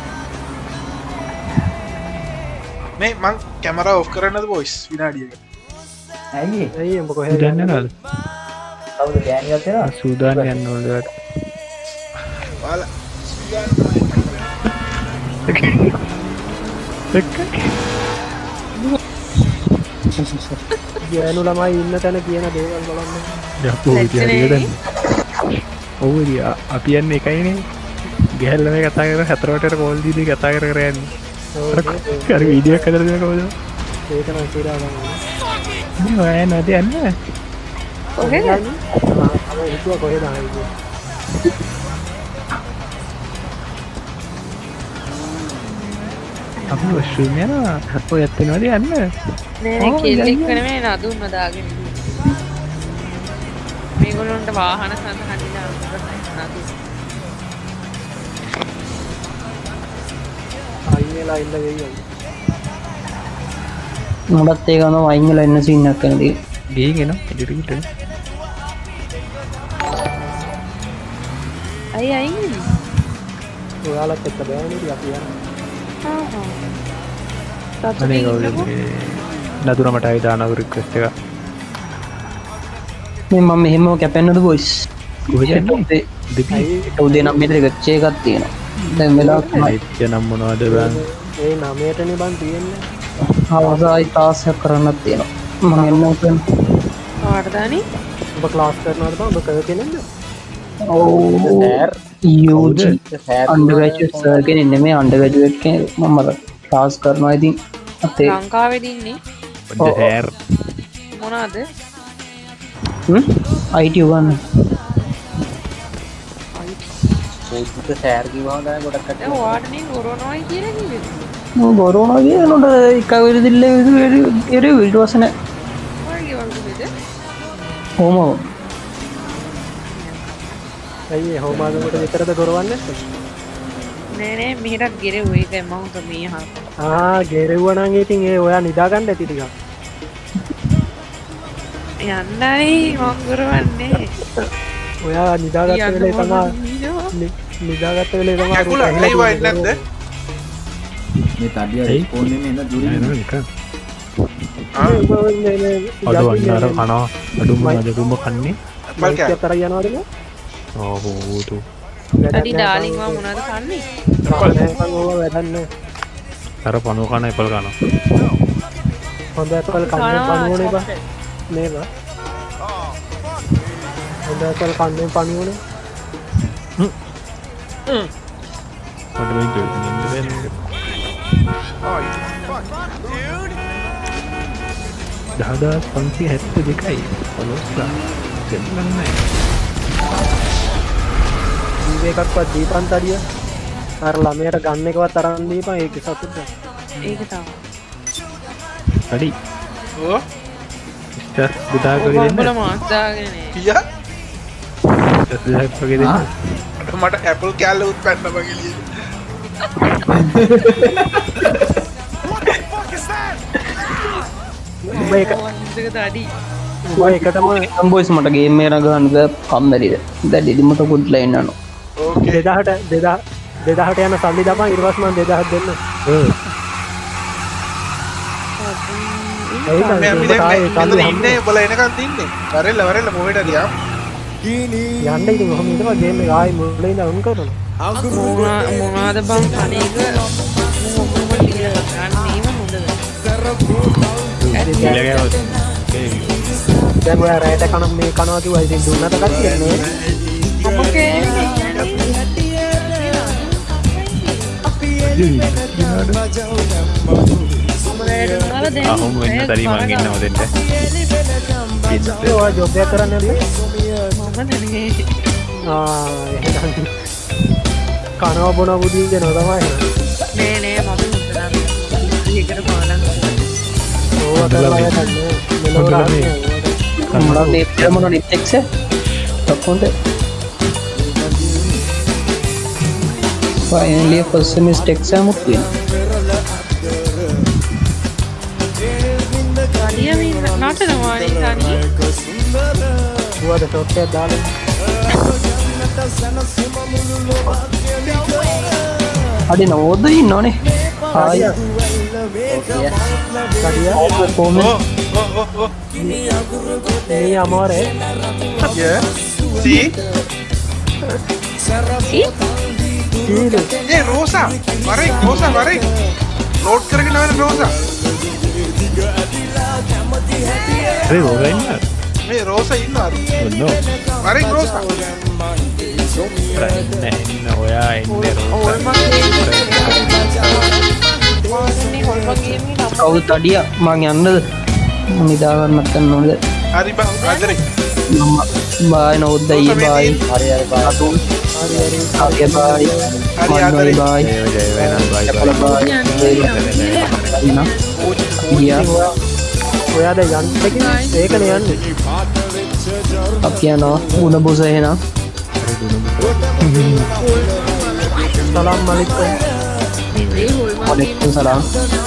මේ මං කැමරා ඔෆ් කරන්නද බොයිස් විනාඩියකට ඇයි ඇයි උඹ කොහෙද සූදානම් නේද කවුද ගෑනියක් එනවා සූදානම් යන්න ඕනද ඔයාලා ගෑනු ළමයි ඉන්න තැන කියන දේවල් බලන්න යපෝ ඉතින් ඔව් ඉතින් අපි යන්නේ එකයිනේ ගැහැල්ල මේ කතා කරලා හතරවටට කෝල් දීදී කතා කර කර යන්නේ අර වීඩියෝ එක හදලා දෙන කවුද ඒක නම් කියලා ගන්න මේ ඔය නැද යන්නේ කොහෙද මම හිතුවා කොහෙද ආවේ අපි වොෂ්රූම් යනවා ඔය ඇත්තනවද යන්නේ නෑ නෑ කෙල්ලෙක් නෙමෙයි නදුන්ව දාගෙන මේගොල්ලන්ට වාහන සඳහන් ඉලා නදු අයියලා ඉන්න වෙයි මටත් ඒක නම් වයින් වෙලා එන්න සීන් එකක් කරනදී ගිහින් එනවා එඩිට ගිට අයි අයි ඔයාලත් එක්ක බෑනේ අපි යන්නේ අනේ කවුද නදුර මට ආයි දානවා රික්වෙස්ට් එක මේ මම මෙහෙම කැපෙන්නද බොයිස් කොහෙද යන්නේ දෙපි උදේ නම් මෙතන ගච්ඡේ එකක් තියෙනවා දැන් වෙලාවක් තමයි ඉච්ච නම් මොනවද බං ඒ නමයටනේ බන් තියෙන්නේ අවසායි තාක්ෂ කරන්නත් තියෙනවා මම එන්නම් කියන්නේ කාටදානි ඔබ ක්ලාස් කරනවද බං ඔබ කව කෙනෙක්ද ඔව් යූ ජී අන්ඩර්ග්‍රැජුවේට් සර් කෙනෙක් නෙමෙයි අන්ඩර්ග්‍රැජුවේට් කෙනෙක් මම ක්ලාස් කරනවා ඉතින් අතේ ලංකාවේ දින්නේ පොඩ්ඩ සෑර් මොනවාද හ්ම් අයිටි උගන්න පොඩ්ඩ සෑර් කිව්වම තමයි ගොඩක් කට්ටිය දැන් ඔයාට නේ කොරෝනායි කියලා කිව්වේ මම කොරෝනා කියනකොට එක විදිහට ඉර ඊට පස්සේ නෑ ඔය කිව්වද කොහොම ඇයි හෝමාදකට විතරද කරවන්නේ නෑ නෑ මෙහෙටත් ගෙරෙව්වේ ඒක මම උත මේ අහන්න ආ ගෙරෙව්වා නම් ඉතින් ඒ ඔයා නිදා ගන්න ඇති ටිකක් යන්නයි මං කරවන්නේ ඔයා නිදාගත්ත වෙලේ තමයි නිදාගත්ත වෙලේ තමයි කැකුල ඇයි වයින් නැද්ද මේ තඩිය ෆෝන් එකේ එන දුරින් අඩු අන්නර කනවා අඩුම අඩුම කන්නේ බල් කෑ තර යනවද ඕ ඌතු අඩි ඩාලින් මම මොනවද කන්නේ නැත්නම් ඕව වැඩන්නේ අර පණුව කන එපල් කනවා හොඳ ඇපල් කන්නේ පණුවනේ බා නේද හොඳ ඇපල් කන්නේ පණුවනේ මට මේ ජොයින් වෙන්න බැහැ දහදාස් පන්සිය හැත්තෑ දෙකයි පොලොස්ලා දෙන්නන්නේ එකක්වත් දීපන් තඩිය අර ළමයට ගන්න එකවත් තරන් දීපන් ඒක සතුට ඒක තමයි අඩි ඕ ස්ටර් දෙදාක වගේ දෙන්න උඹලා මාස් දාගෙන නේ පියා ස්ටර් දෙදාක වගේ දෙන්න මට ඇපල් කෑල්ල උත් පැන්න බගලිය උඹ එක ඉන්දක තඩි ඔය එකටම බොයිස් මට ගේම් එක ගන්නද කම්මැලිද දැන් ඩිලිමට කුඩ්ලා ඉන්නනවා ඕකේ දෙදාහට දෙදා දෙදාහට යන සල්ලි දපන් ඊට පස්සේ මම දෙදාහක් දෙන්න මේ අපි දැන් මෙතන ඉන්නේ බල එනකන් තින්නේ වරෙල්ල වරෙල්ල මොහෙට ගියා යන්න ඉතින් කොහොම ඉඳලා ගේම් එක ආයි මුලින් ඉඳලා උන් කරනවා මොනවාද බං අනේක මොකම ලියලා ගන්න ඒව හොඳද දැන් ඔයා රැයට කන මේ කනවා කිව්වා ඉතින් දුන්නට කට්ටිය නේ ඔකේ අහුම් වෙන්න තරි මං ඉන්නව දෙන්න ඔයා ජොබ් එක කරන්නේ නැද්ද මම නෙමෙයි ආ එහෙනම් කනවා බොන බුදින් දෙනවා තමයි නේ නේ මම හිතනවා ඒකට පාලන ඕවා කරලා යන්නේ මෙලොවට කම්මඩ නෙප්ට මොන නෙට්ක්ස් තක්කොන්ට finally first semester exam up ගාලිය මේ නටනවා නේ ගානි දුවද ටොප් එක දාලා අඩේ නෝද ඉන්නෝනේ ආයි කඩියා කොහොමද oh oh oh මේ අමාරේ yeah see ඒ රෝසා වරේ රෝසා වරේ ලෝඩ් කරගෙන ආවන රෝසා ඒ රෝසා ඉන්න මේ රෝසා ඉන්නවා නෝ වරේ රෝසා නෑ ඉන්න ඔයා එන්නේ රෝසා කවුද තඩිය මං යන්නද නිදා ගන්නත් යන්න ඕනද හරි බං ආදරේ මම බායි නෝද්ද ඊ බායි හරි හරි බයි හරි හරි ආගේ බායි මන්නෝයි බායි ඒ ජය වෙනස් බයි බායි ඉන්න ගියා ඔයාද යන්න ඒකනේ යන්නේ අපි යනවා ගුණ බොස එහෙනම් සලාම් මලික්කුම් වලයිකුම් සලාම්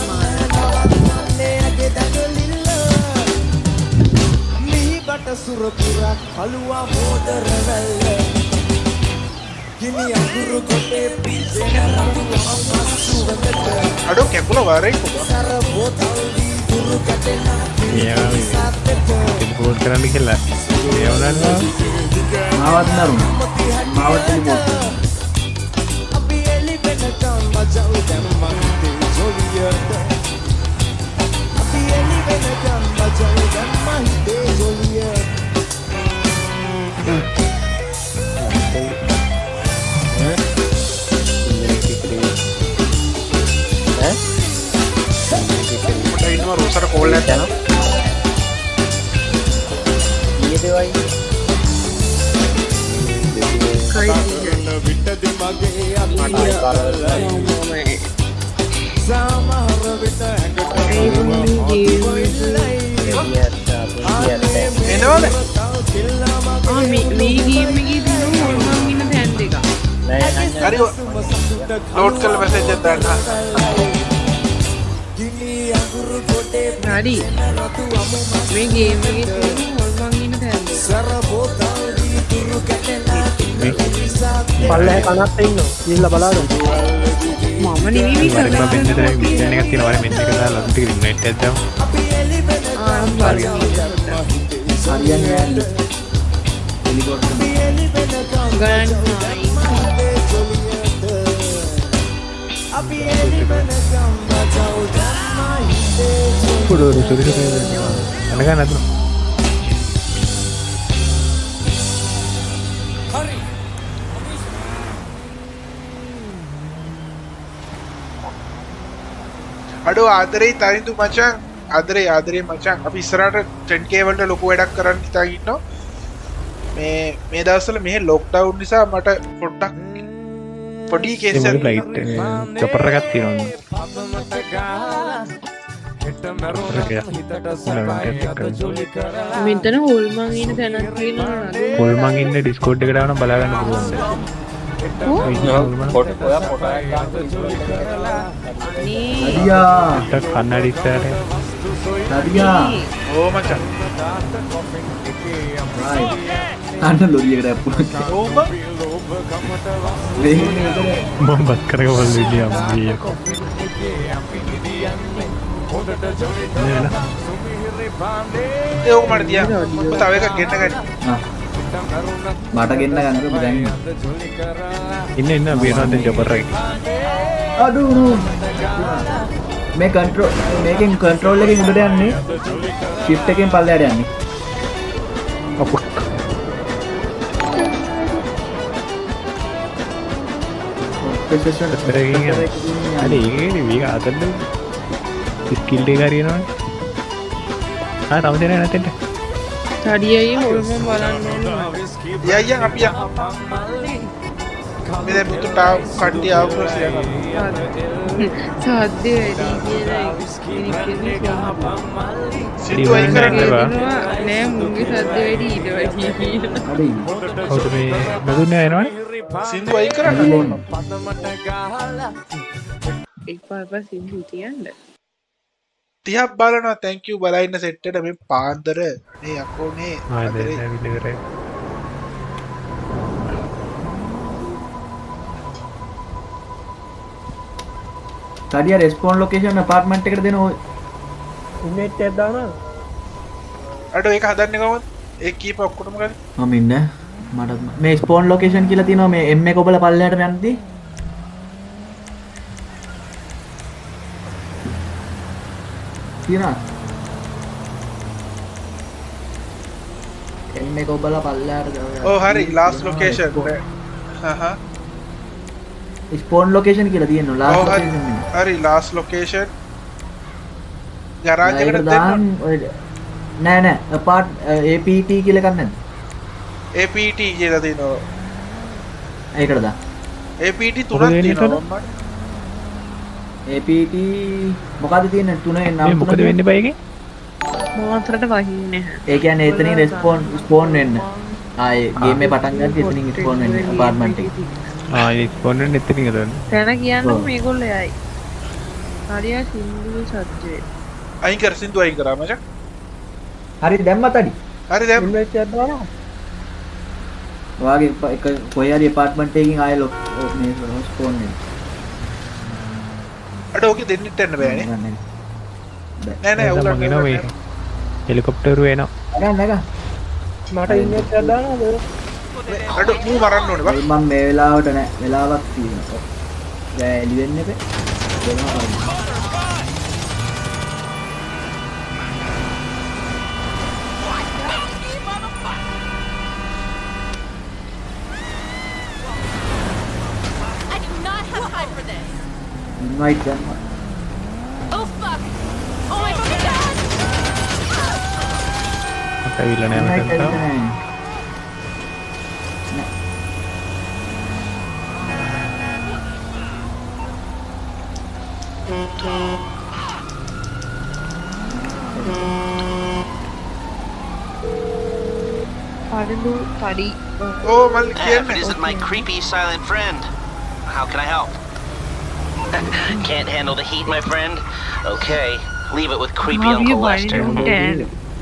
අඩෝ කැපුණ වරේ ටෙලිපෝට් කරන්න කියලා ඒ වුණා මාවත් නරුණ මාවත් ටෙලිපෝට් ඉන්නවා රෝසාට කෝල් එකක් යනවා ඊයේ දෙවයි එනවද මේ ගේම් එකේ තියෙන හොල්මන් ඉන්න තැන් දෙක හරි ලෝඩ් කරලා මැසේජ් එකක් දාන්න හරි මේ ගේම් එකේ තියෙන හොල්මන් ඉන්න තැන් දෙක පල්ලෙහ කනත් ඉන්නවා ගිහිල්ලා බලන්න මම නෙමෙයි වරක් මම මෙන්න දෙන මිෂන් එකක් තියෙනවා වරේ මෙන්න එක දාලා ලොකු ටික ඉන්නයිට් එකක් දාමු ආ බලන්න හරියන්නේ නැහැ ටෙලිපෝට් ගන්න පොඩෝ සුරි සුරි අනගා නේද අඩෝ ආදරේ තරිඳු මචං ආදරේ ආදරේ මචං අපි ඉස්සරහට ටෙන් කේ වලට ලොකු වැඩක් කරන්න හිතාගෙන ඉන්නවා මේ මේ දවස්වල මෙහෙ ලොක්ඩවුන් නිසා මට පොඩ්ඩක් පොඩි කේස් එකක් ෆ්ලයිට් චොපර් එකක් තියෙනවා මෙතන හොල්මන් ඉන්න තැනක් තියෙනවා නේද හොල්මන් ඉන්න ඩිස්කෝඩ් එකට ආවනම් බලා ගන්න පුළුවන් පොට ඔයා පොට එකක් හරියා දැන් කන්නඩි ඉස්සරහට හරියා ඕ මචං අන්න ලොරියකට අප්පුවා ඕම මම බත් කරක වල විදිය අම්මේ ඒ ඕක මට තියා ඔබ තව එකක් ගෙන්න ගන්න මට ගෙන්න ගන්නද දැන් ඉන්න ඉන්න බේරන්ද ජොබර් එක අඩු මේ කන්ට්‍රෝල් මේකෙන් කන්ට්‍රෝල් එකෙන් උඩට යන්නේ shift එකෙන් පල්ලයට යන්නේ අපු ප්‍රොසෙසර් පෙරගෙන අනේ ඒකේ මේක අතන්න ස්කිල් එක හරියනවනේ ආ තව දෙනා නැතෙන්ට තඩියයි හොල්මන් බලන්න ඕන යයියන් අපි යන් මේ දැන් මුතු ටා කට්ටි ආවුන සියන සාද්‍ය වැඩි කියලා සිද්ධ වෙයි කරන්නේ නෑ මුන්ගේ සද්ද වැඩි ඊට වැඩි හරි කවුද මේ නදුන්නේ එනවනේ සින්දු අයින් කරන්න ඕන එක් පාපා සින්දු තියන්න තියක් බලනවා thank you බලයින්න සෙට් එකට මේ පාන්දර මේ යකෝ මේ ආ දැන් ඇවිල්ලා ඉවරයි තඩිය රෙස්පොන්ස් ලොකේෂන් අපාර්ට්මන්ට් එකට දෙන ඔය ඉමේජ් එකක් දානවා අඩෝ ඒක හදන්නේ කොහොමද ඒ කීප ඔක්කොටම ගන්න මම ඉන්න මට මේ ස්පෝන් ලොකේෂන් කියලා තියෙනවා මේ M එක ඔබලා පල්ලෙහාට යන්නදී තියෙනවා M එක ඔබලා පල්ලෙහාට ඔව් හරි last location හහ ස්පෝන් ලොකේෂන් කියලා තියෙනවා last location හරි last location ගරාජ් එකට දාන්න ඔය නෑ නෑ apart A P T කියලා එකක් නැද්ද A P T කියලා තියෙනවා ඒකට දා A P T තුනක් තියෙනවා A P T මොකද්ද තියෙන්නේ තුනේ නම් මේ මොකද වෙන්නේ බයි එකේ මොහොතකට වහින්නේ ඒ කියන්නේ එතනින් රෙස්පොන් ස්පෝන් වෙන්න ආයේ ගේම් එක පටන් ගන්න එතනින් ස්පෝන් වෙන්න අපාර්ට්මන්ට් එකේ ආ ඒ ස්පොන් වෙන්නේ එතනින් ගන්න තැන කියන්න මේගොල්ලෝ යයි හරිය සින්දුවේ සද්දේ අයින් කර සින්දු අයින් කරා මචං හරි දැම්මත් අඩි හරි දැන් ඉමේජ් එකක් දානවා ඔයාගේ එක කොයි හරි අපාර්ට්මන්ට් එකකින් ආයේ ලොක් මේ ස්පෝන් වෙන්න අඩ ඕකේ දෙන්නෙත් යන්න බෑනේ නෑ නෑ උලන්න මම එනවා මේ හෙලිකොප්ටර් එනවා නෑ නෑ මට ඉමේජ් එකක් දානවා අඩ මූ මරන්න ඕනේ බා මම මේ වෙලාවට නෑ වෙලාවක් තියෙනවා දැන් එලි වෙන්න එපේ දෙනවා invite them. Oh fuck! Oh my fucking god! අපේ විල නෑ මට පරිදු පරි ඕ මල් If it කියන්නේ isn't my creepy silent friend, how can I help? Can't handle the heat, my friend? Okay, leave it with creepy How Uncle you Lester. buying dead?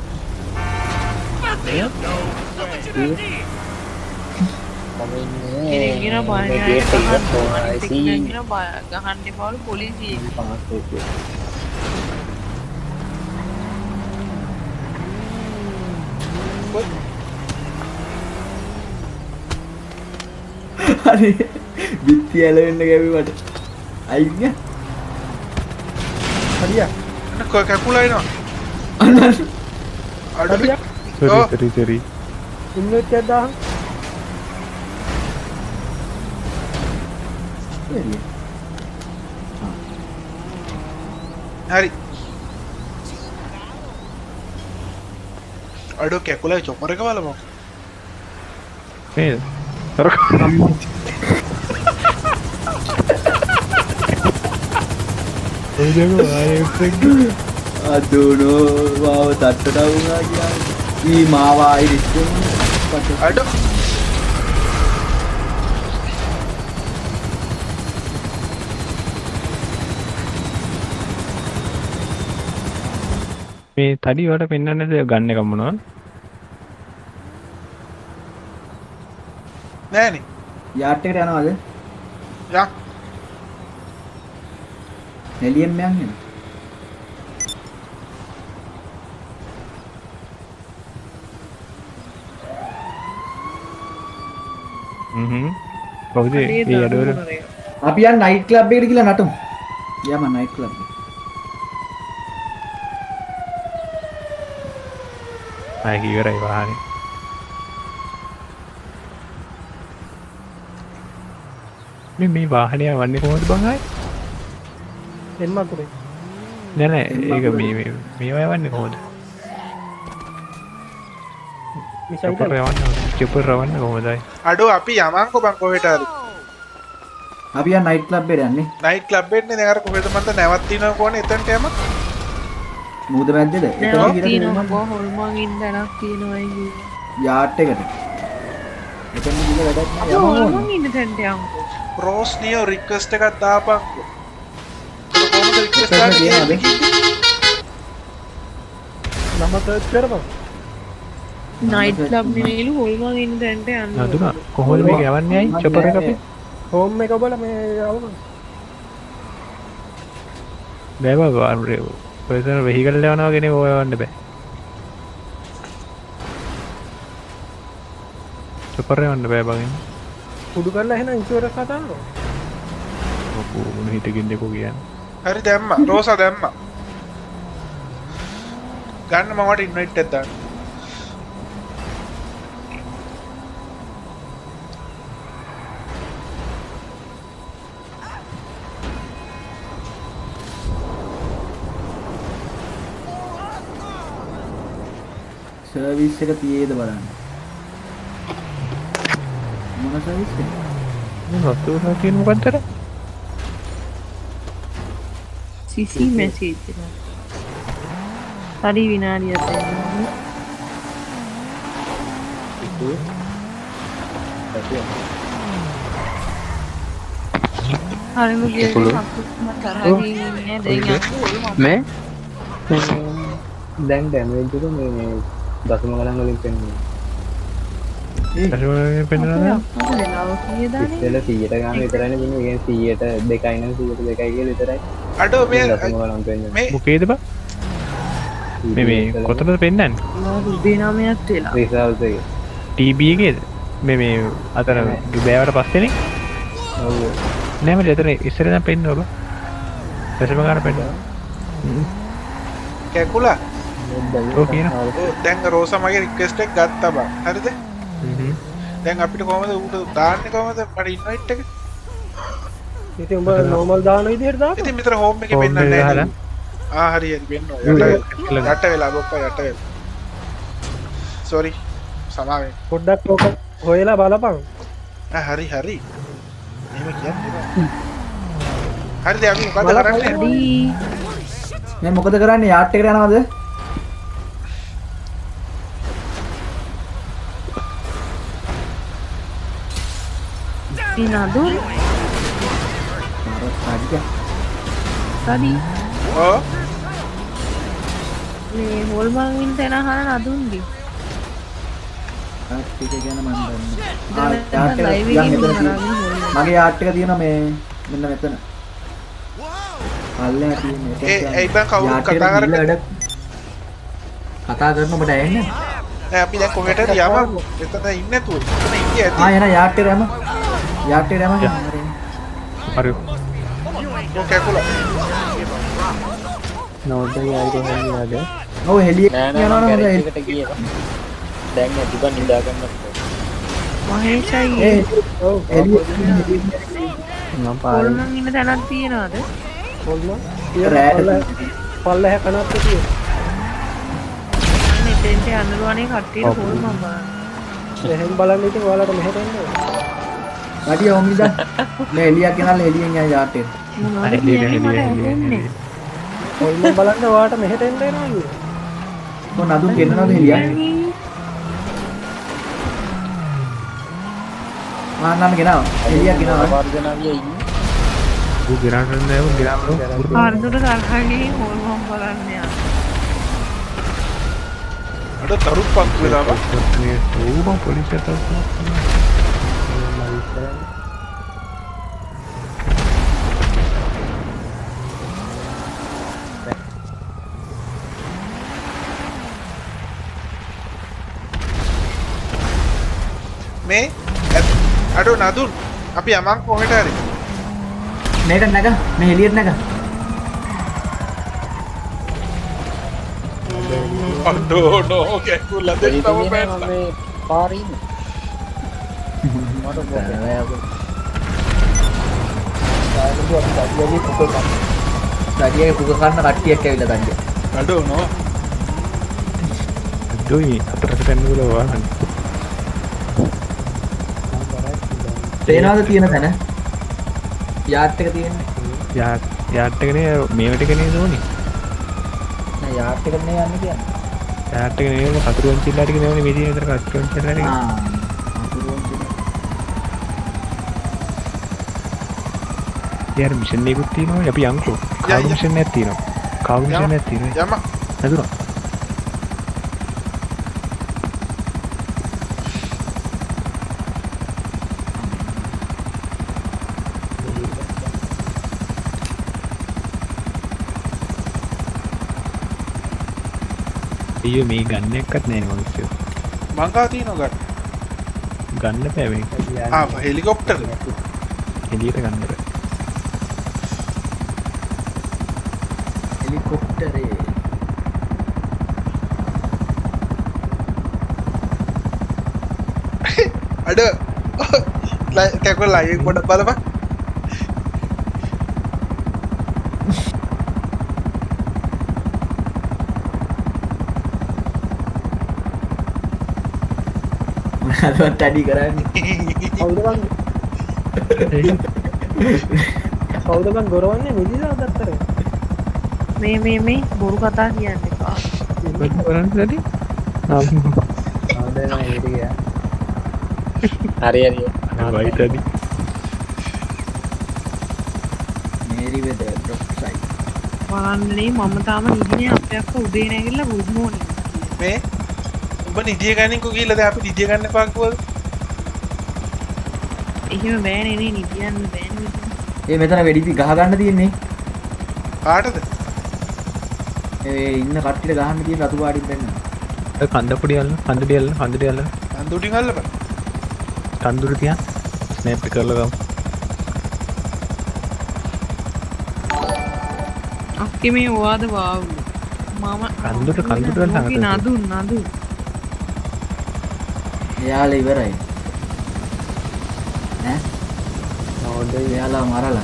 කෙනෙක්ගෙන බානය ගහන්න එපාලු පොලිසිය හරි බිත්ති ඇලවෙන්න ගැවීමට අයිග හරිය කො කැකුලයිනවා අඩ සරි සරි සරි ඉමේජ් එකක් දාන්න හරි අඩ කැකුලයි චොපර එක බලමු නේද තරක අදුනෝ මාව තට්ටට වුණා කියන්නේ ඊ මාව ආයි රිස්කෙන් අඩ මේ තඩි වලට පෙන්වන්නද ගන්න එක මොනවද? නෑනේ. යාට් එකට යනවද? යා. හෙලියෙන් මයන් එන. හ්ම්. කොහොමද මේ අඩවල? අපි යන් නයිට් ක්ලබ් එකට ගිහලා නටමු. යම නයිට් ක්ලබ්. ආයි ඉවරයි වාහනේ. මේ මේ වාහනේ යවන්නේ කොහොමද බං ආයි? එන්න අතුරේ. නෑ නෑ ඒක මේ මේ මේවා යවන්නේ කොහොමද? චොපර් යවන්නේ චොපර් යවන්නේ කොහොමදයි? අඩෝ අපි යමන්කෝ බං කොහෙට හරි. අපි යන් නයිට් ක්ලබ් එකට යන්නේ. නයිට් ක්ලබ් එකනේ දැන් අර කොහෙද මන්ද නැවක් තියෙනවා කොහොනේ එතනට යම. මූද මැද්දේද? නැවක් තියෙනවා හොල්මන් ඉන්න දැනක් තියෙනවා ඒ යාට් එකට. එතන ගිහලා වැඩක් නෑ යමු. හොල්මන් ඉන්න තැනට යමු. රෝස් නියෝ රික්වෙස්ට් එකක් දාපන්කෝ. කොහොමද රික්වෙස්ට් දාන්නේ? නම සර්ච් කරපන්. නයිට් ක්ලබ් නෙමෙයිලු හොල්මන් ඉන්න තැනට යන්න. නදුනා කොහොමද මේක යවන්නේ අයි චොපර් එක අපේ? හෝම් එක ඔබලා මේ යවමු. බෑ බා අර පර්සනල් වෙහිකල් යවනවා වගේ නේ ඔය යවන්න බෑ. චොපර් යවන්න බෑ බගෙන්. කුඩු කරලා එහෙනම් ඉන්ෂුරන්ස් හදන්න. ඔකෝ මොන හිතකින්ද කො කියන්නේ. හරි දැම්මා. රෝසා දැම්මා. ගන්න මම වට ඉන්වයිට් එකක් දාන්න. සර්විස් එක තියේද බලන්න. මොන සර්විස් එකද? මොනවද කියන මොකද්ද? සිසි මැසේජ් එක. හරි විනාඩියක් දෙන්න. හරි මුගේ තරහකින් ඉන්නේ දැන් මේ දැන් ඩැමේජ් එක මේ මේ දශම ගණන් වලින් පෙන්වනවා. දශම ගණන් පෙන්වනවා. ඉතල සීයට ගන්න විතරයිනේ මෙන්න මේ සීයට දෙකයි නම් සීයට දෙකයි කියලා විතරයි. අඩෝ මේ දශම ගණන් පෙන්වනවා. මේ මොකේද බා? මේ මේ කොතනද පෙන්වන්නේ? රුබී නමයක් වෙලා. රිසල්ට් එක. ටීබී එකේද? මේ මේ අතර බෑවට පස්සේනේ. ඔව්. නෑ මට එතන ඉස්සර දැන් පෙන්වනවා බා. දශම ගණන් පෙන්වනවා. කැකුලා ඔව් කියනවා. ඔව් දැන් රෝසා මගේ රික්වෙස්ට් එක ගත්තා බං. හරිද? හ්ම්. දැන් අපිට කොහමද ඌට දාන්නේ කොහමද මට ඉන්වයිට් එක? ඉතින් උඹ නෝමල් දාන විදිහට දාන්න. ඉතින් මෙතන හෝම් එකේ පෙන්නන්නේ නැහැ. ආ හරි හරි පෙන්නවා. යට යට වෙලා බොක්ක යට වෙලා. සෝරි. සමාවෙන්න. පොඩ්ඩක් ඕක හොයලා බලපන්. ආ හරි හරි. එහෙම කියන්නේ. හරිද අපි මොකද කරන්නේ? මේ මොකද කරන්නේ යාට් එකට යනවද? ඉනදු තඩි ඔව් මේ හොල්මන් ඉන්න තැන අහන නදුන්ගේ යාට් එක ගැන මම දන්නේ. මගේ යාට් එක තියෙනවා මේ මෙන්න මෙතන. පල්ලෙහා තියෙන එක. ඒ ඒ බං කවුරු කතා කරන්නේ? කතා කරන ඔබට ඇහෙන්නේ? නෑ අපි දැන් කොහෙටද යමු? එතන ඉන්නේ නැතුව. එතන ඉන්නේ ඇති. ආ එන යාට් එකට යමු. යාට් එකට යමු. හරි. ඔව් කැකුලා. නෝඩ් එක ආයි කොහෙන්ද? ඔව් හෙලිය නෑ නෑ යනවා නේද? එකට ගියේ. දැන් නැතිව නිදා ගන්න. මහේෂයි ඒ ඔව් හෙලිය මම පාරේ හොල්මන් ඉන්න තැනක් තියනවද? හොල්මන් රෑ පල්ලෙහා කනත් තියෙනවා. මෙතෙන්ට යන්නලුවනේ කට්ටියට හොල්මන් බලන්න. එහෙන් බලන්න ඉතින් ඔයාලට මෙහෙට එන්න ඕනේ. වැඩි ඕමිද මේ එලියක් ගෙනල්ලා එලියෙන් යන යාට් එකට. මොනවද කියන්නේ මට ඇහෙන්නේ. හොල්මන් බලන්න ඔයාලට මෙහෙට එන්න එනවා නේද? කොහොම නදුන් ගෙන්නනවද එලියක්? මාන්නම ගෙනාව. එලියක් ගෙනාව. වර්ධනාවිය ඉන්නේ. ඌ ගිරාන්න නෑ ඌ ගිරාන්න. හරියට තරහා ගිහින් හොල්මන් බලන්න යනවා. අද තරු පක් වෙලාම ඌම පොලිසියට මේ අඩෝ නදුන් අපි යමන් කොහෙට හරි මේක නැග මේ එළියට නැග අඩෝ නෝ කැකුල්ල දෙන්න තම බෑන්න මේ පාරින් මට ගඩියේ පුක කන්න කට්ටියක් ඇවිල්ලා ගන්නේ අඩෝ නෝ දුයි අතරට යන්නද වාහන තේනවාද තියෙන තැන යාට් එක තියෙන්නේ යාට් යාට් එකනේ මේවට එකනේ දෝනේ නෑ යාට් එකට නේ යන්නේ කියන්නේ යාට් එක නේ කතුරුන් චිල්ලා ටික නේ මේ දින විතර කතුරුන් චිල්ලා ටික ආ කතුරුන් චිල්ලා යාර මිෂන් එකක් තියෙනවා අපි යන්කෝ කාව් මිෂන් එකක් තියෙනවා කාව් මිෂන් එකක් තියෙනවා යම නදුනා අයියෝ මේ ගන්න එකක්වත් නෑ නේ මිනිස්සු මං ගාව තියෙනවා ගන්න ගන්න බෑ මේ ආ හෙලිකොප්ටර් එළියට ගන්න බෑ හෙලිකොප්ටරේ අඩ කැකුල් ලයිව් එක පොඩ්ඩක් බලපන් මොනවද ටඩි කරන්නේ කවුද බං කවුද බං ගොරවන්නේ මිදිලා අදත්තර මේ මේ මේ බොරු කතා කියන්න එපා මොකද කරන්නේ දැඩි කවුද නෑ ඒක ගියා හරි හරි වයි දැඩි මේරි වෙද ඩ්‍රොප් සයිට් බලන්නේ මම තාම නිදිනේ අපේ අක්කා උදේ නැගිටලා ගුඩ් මෝර්නිං මේ උඹ නිදිය ගන්නකෝ කියලා දැන් අපි නිදිය ගන්න එපා කිව්වද එහෙම බෑනේ නේ නිදියන්න බෑනේ ඒ මෙතන වෙඩි ගහ ගන්න තියෙන්නේ කාටද ඒ ඉන්න කට්ටියට ගහන්න තියෙන රතු පාටින් දෙන්න ඒ කන්ද පොඩි අල්ල කන්ද ඩිය අල්ල කන්ද ඩිය අල්ල අන්දුටින් අල්ලපන් කන්දුර තියන් ස්නෑප් එක කරලා ගමු අක්කේ මේ ඔයාද වාවුල මම කන්දුට කන්දුට ළඟට නදු නදු එයාලා ඉවරයි ඈ නෝඩ එයාලා මරලා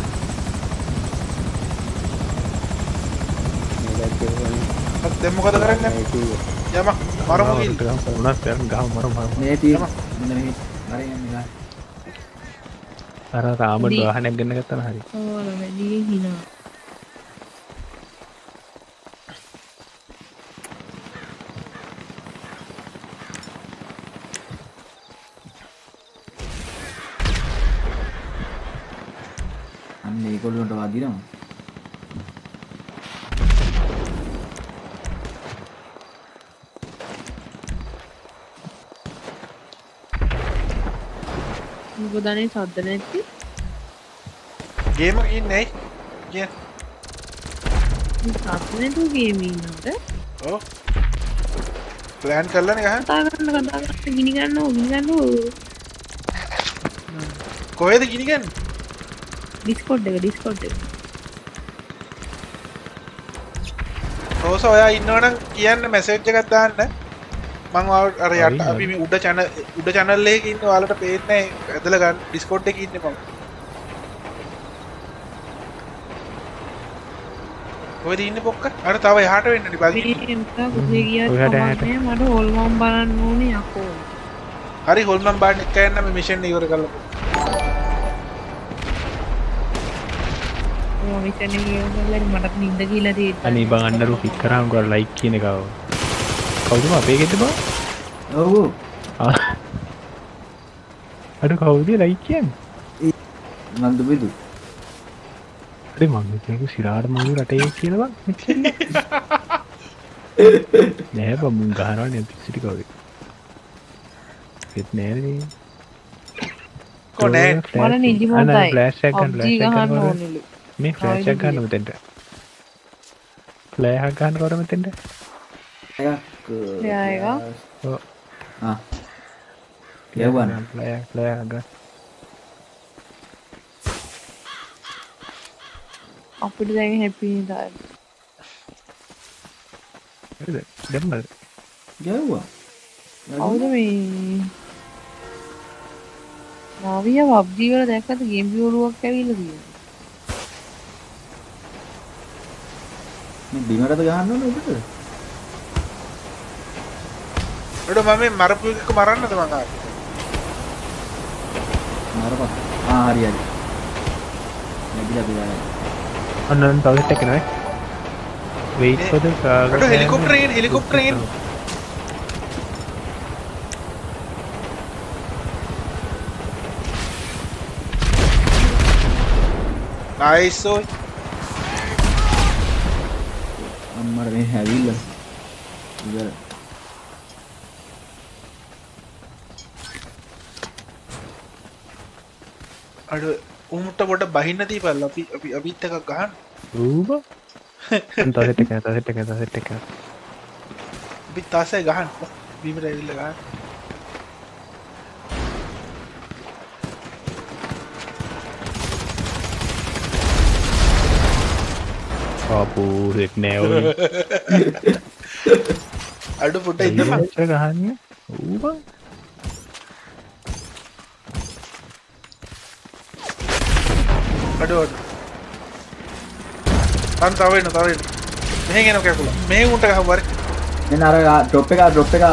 දැන් මොකද කරන්නේ යම මරමු කියලා උනත් දැන් ගහ මරමු මරමු මේ තියෙන මෙන්න මෙහි හරි යන්නේ අර රාමඩ වාහනයක් ගන්න ගත්තා නම් හරි ඕන වැඩි හිනා අන්න ඒගොල්ලන්ට වදිනවා මොකදනේ සද්ද නැති ගේම ඉන්නේ කිය සද්ද නැතු ගේම ඉන්නවද ඔව් ප්ලෑන් කරලානේ ගහන්න කතා කරන්න කතා කරන්න ගිනි ගන්නව ගිනි ගන්නව කොහෙද ගිනි ගන්නේ ඩිස්කෝඩ් එක ඩිස්කෝඩ් එක ඕස ඔයා ඉන්නවනම් කියන්න මැසේජ් එකක් දාන්න මං අර යට අපි මේ උඩ channel උඩ channel එකේ ඉන්න ඔයාලට පේන්නේ ඇදලා ගන්න Discord එකේ ඉන්නේ මම කොහෙද ඉන්නේ පොක්ක අර තව එහාට වෙන්නනේ බලන්න මේ මට කුසේ ගියා තමයි මට හොල්මන් බලන්න ඕනේ යකෝ හරි හොල්මන් බලන්න එක යන්න මේ මිෂන් එක ඉවර කරලා ඔය මිෂන් එක ඉවර කරලා මට නිින්ද කියලා තියෙනවා අනේ බං අන්නරු ෆික් කරාම කර ලයික් කියන එක ආව කවුද අපේ ගෙද්ද බං ඔව් අර කවුද ලයික් කියන්නේ මන් දුබිදු අरे මම කියපු සිරාට මම රටේ කියලා බං නෑ බං මුන් ගහනවනේ පිස්සු ටික වගේ. ඒත් නෑනේ. කොනේ මල නිදිමතයි. ෆ්ලෑෂ් එක ගන්න PUBG ෆ්ලෑෂ් එක ගහන්න ගන්න. ඕනෙලු. මේ ෆ්ලෑෂ් එක ගන්න මෙතෙන්ට. ෆ්ලෑෂ් එක ගන්න කර මෙතෙන්ට. එකක් එයා එක. ඔව්. ආ. කියවන්න. ෆ්ලෑෂ් ෆ්ලෑෂ් ගන්න. අපිට දැන් හැපි නේද? හරිද? දැම්මද? ගැව්වා. කවුද මේ? නාවිය PUBG වල දැක්කද ගේම් විවුලුවක් ඇවිල්ලා තියෙනවා. මේ බිමරද ගහන්න ඕනේ උඩට? උඩ මම මේ මරපු එක මරන්නද මං ආවේ? මරපන්. ආ හරි හරි. නැගිලා බිලා. අන්න අන්න තව සෙට් එක නෑ. wait for the car. උඩ හෙලිකොප්ටර් එන හෙලිකොප්ටර් එන. nice ඔය. අම්මර මේ හැවිල්ලා. ඉවර. අර උමුට පොඩ බහින්න දීපල් අපි අපි අපිත් එකක් ගහන්න. ඌබ. අන්න තව සෙට් එක තව සෙට් එක තව සෙට් එක. අපි තාසේ ගහන්න. බීමට ඇවිල්ලා ගහන්න. අපෝ රෙක් නෑ ඔය. අඩු පොඩ ඉන්නම ඉච්චර ගහන්නේ. ඌබ. අඩු අඩු. අන් තව එන්න තව එන්න. මෙහෙන් එනවා කැකුලා. මේ උන්ට ගහුවා හරි. මෙන්න අර ඩ්‍රොප් එක ඩ්‍රොප් එක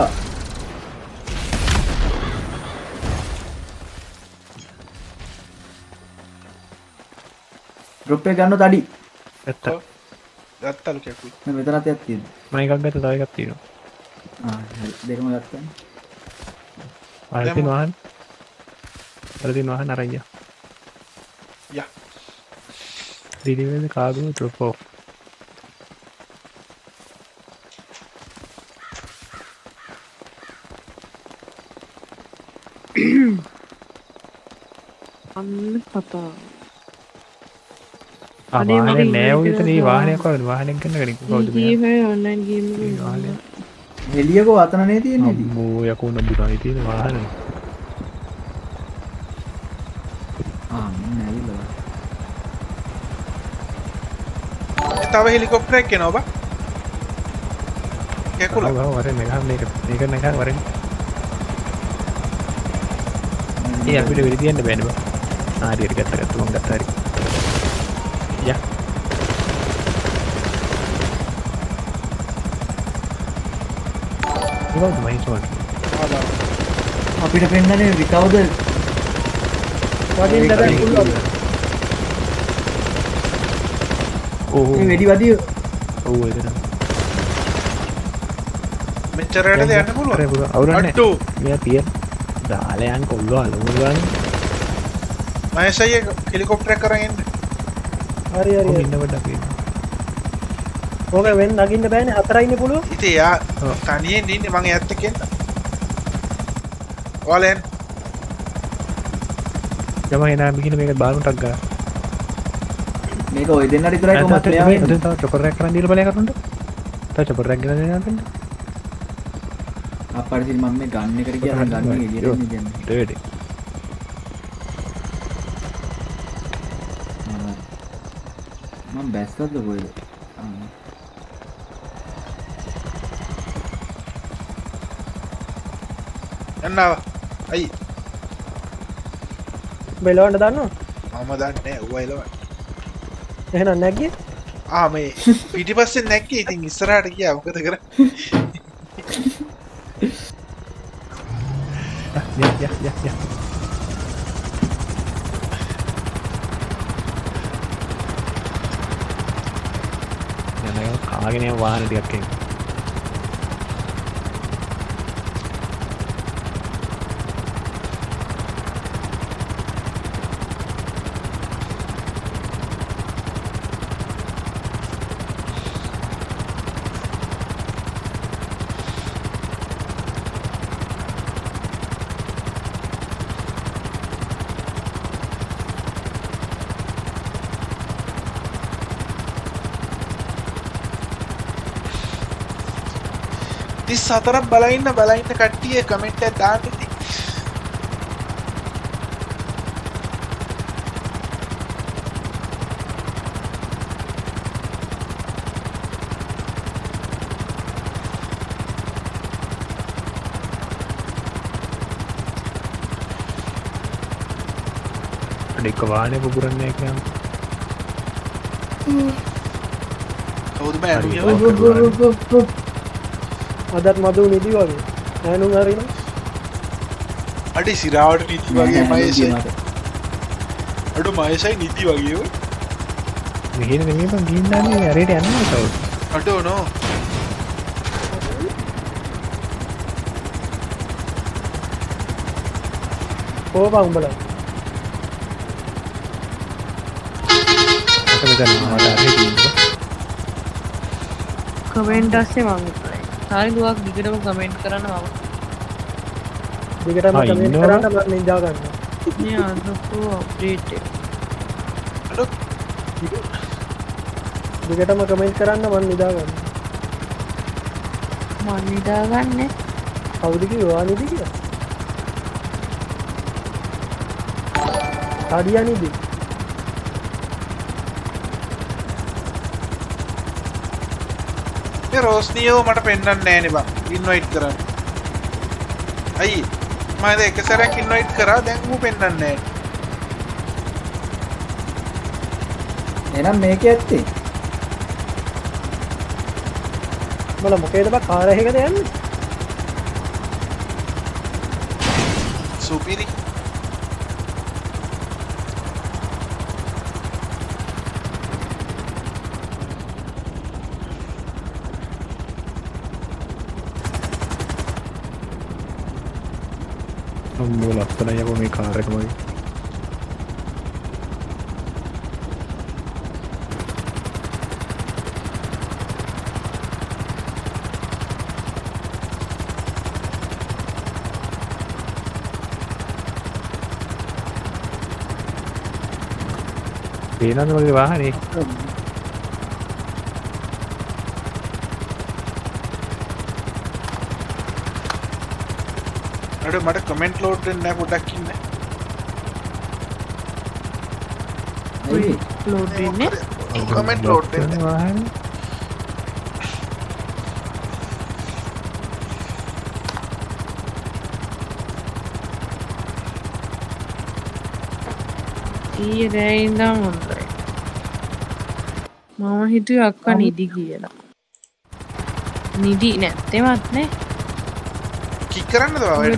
ඩ්‍රොප් එක ගන්නොත් අඩි. ඇත්ත. ගත්තලු කැකුලා. මම මෙතනත් එකක් තියෙනවා. මම එකක් ගත්තා තව එකක් තියෙනවා. ආ හරි දෙකම ගත්තා. ආයෙත් වහන්. අරදින වහන් අරන් ගියා. යා. deliver the cargo drop off. අන්න කතා. ආ වාහනේ නෑ උ ඉතින් මේ වාහනයක් වගේ වාහනයක් ගන්න කෙනෙක් කවුද මේ? මේ ඔන්ලයින් ගේම් එකේ වාහනේ. එළියකෝ අතනනේ තියෙන්නේ ඉතින්. අම්මෝ යකෝ නම්බුනායි තියෙන වාහනේ. ආ මම ඇවිල්ලා. තව හෙලිකොප්ටර් එකක් එනවා බා. කැකුලා. ඔව් ඔව් වරෙන් එක මේක මේක නේක වරෙන්. ඒ අපිට වෙලි තියන්න බෑනේ බා. ආ හරියට ගත්ත ගත්ත මම ගත්ත හරි. යා. ඒකද මම හිතුවා. අපිට පෙන්නන්නේ විකවුද වදින්න බෑ පුළුවන්. ඕ මේ වෙඩි වදිය. ඔව් ඒක තමයි. මෙච්චරටද යන්න පුළුවන්. අර පුතා අවුරන්නේ. අට්ටු. මෙයා තියන. දාලා යන් කොල්ලෝ අලුම ගන්න. මහේෂ් අයියා හෙලිකොප්ටර් එක කරන් එන්න. හරි හරි. ඔන්න ඉන්න කොට අපි. ඕක වෙන් නගින්න බෑනේ හතරයිනේ පුළුවන්. ඉතින් යා තනියෙන් ඉන්නේ මං එයත් එක්ක එන්න. ඔයාලා එන්න. යම එනා මිකින මේක බාලුටක් ගා. මේක ඔය දෙන්නට විතරයි කොහොමද මෙයා වෙන්නේ. අද තව චොපර් එකක් කරන් දීලා බලයක් කරන්නට. තව චොපර් එකක් ගෙනද දෙන්න. අප්පඩි ඉතින් මම මේ ගන්න එකට ගියා ගන්න එක එළියට එන්නේ කියන්නේ. දෙවෙඩි. මම බැස්සද්ද කොහෙද? යන්නවා. අයි. බෙලවන්න දන්නව? මම දන්නේ නැහැ ඌ එලවන්න. එහෙනම් නැග්ගේ? ආ මේ පිටිපස්සෙන් නැග්ගේ ඉතින් ඉස්සරහට ගියා මොකද කරන්නේ? යා යා යා යා. යනවා කාගෙන යන වාහන ටිකක් එන්න. තිස් හතරක් බලන්න බලන්න කට්ටිය කමෙන්ට් එකක් දාන්න ඉතින්. එක වාහනේ පුපුරන්නේ කියන්න. කවුද බෑ අරුමිය? අදත් මදු නිදි වගේ. නෑනුම් හරින. අඩි සිරාවට නිදි වගේ මහේෂයි. අඩු මහේෂයි නිදි වගේ ඔය. මෙහෙම නෙමෙයි බං ගිහින් දාන්නේ ඇරේට යනවා කවුද? අඩෝ නෝ. කොහොම උඹලා? කමෙන්ට් ඇස්සේ මම විතරයි. තාරි දුවක් දිගටම කමෙන්ට් කරන්න මම. දිගටම කමෙන්ට් කරන්න මම නිදා ගන්නවා. මේ අදපු අප්ඩේට් එක. අඩෝ දිගටම කමෙන්ට් කරන්න මම නිදා ගන්නවා. මම නිදා ගන්නේ. කවුද කිව්වා නිදි කියලා? ආදියා නිදි. රෝස්නියෝ මට පෙන්වන්න නෑනේ බං ඉන්වයිට් කරන්න. අයි මම දැන් එක සැරයක් ඉන්වයිට් කරා දැන් ඌ පෙන්වන්නේ නෑ. එහෙනම් මේකේ ඇත්තේ. මල මොකේද බං කාර් එකකද යන්නේ? සුපිරි. අම්මෝ ලස්සනයි යකෝ මේ කාර් එක මගේ. පේනවද මගේ වාහනේ? අඩ මට කමෙන්ට් ලෝඩ් වෙන්නේ නැහැ පොඩ්ඩක් ඉන්න. ඔයි ලෝඩ් වෙන්නේ? කමෙන්ට් ලෝඩ් වෙන්නේ වාහනේ. ඊයේ රෑ ඉඳන් හොඳයි. මම හිතුවේ අක්කා නිදි කියලා. නිදි නැත්තේවත් නේ. කික් කරන්නද ඔයාලට?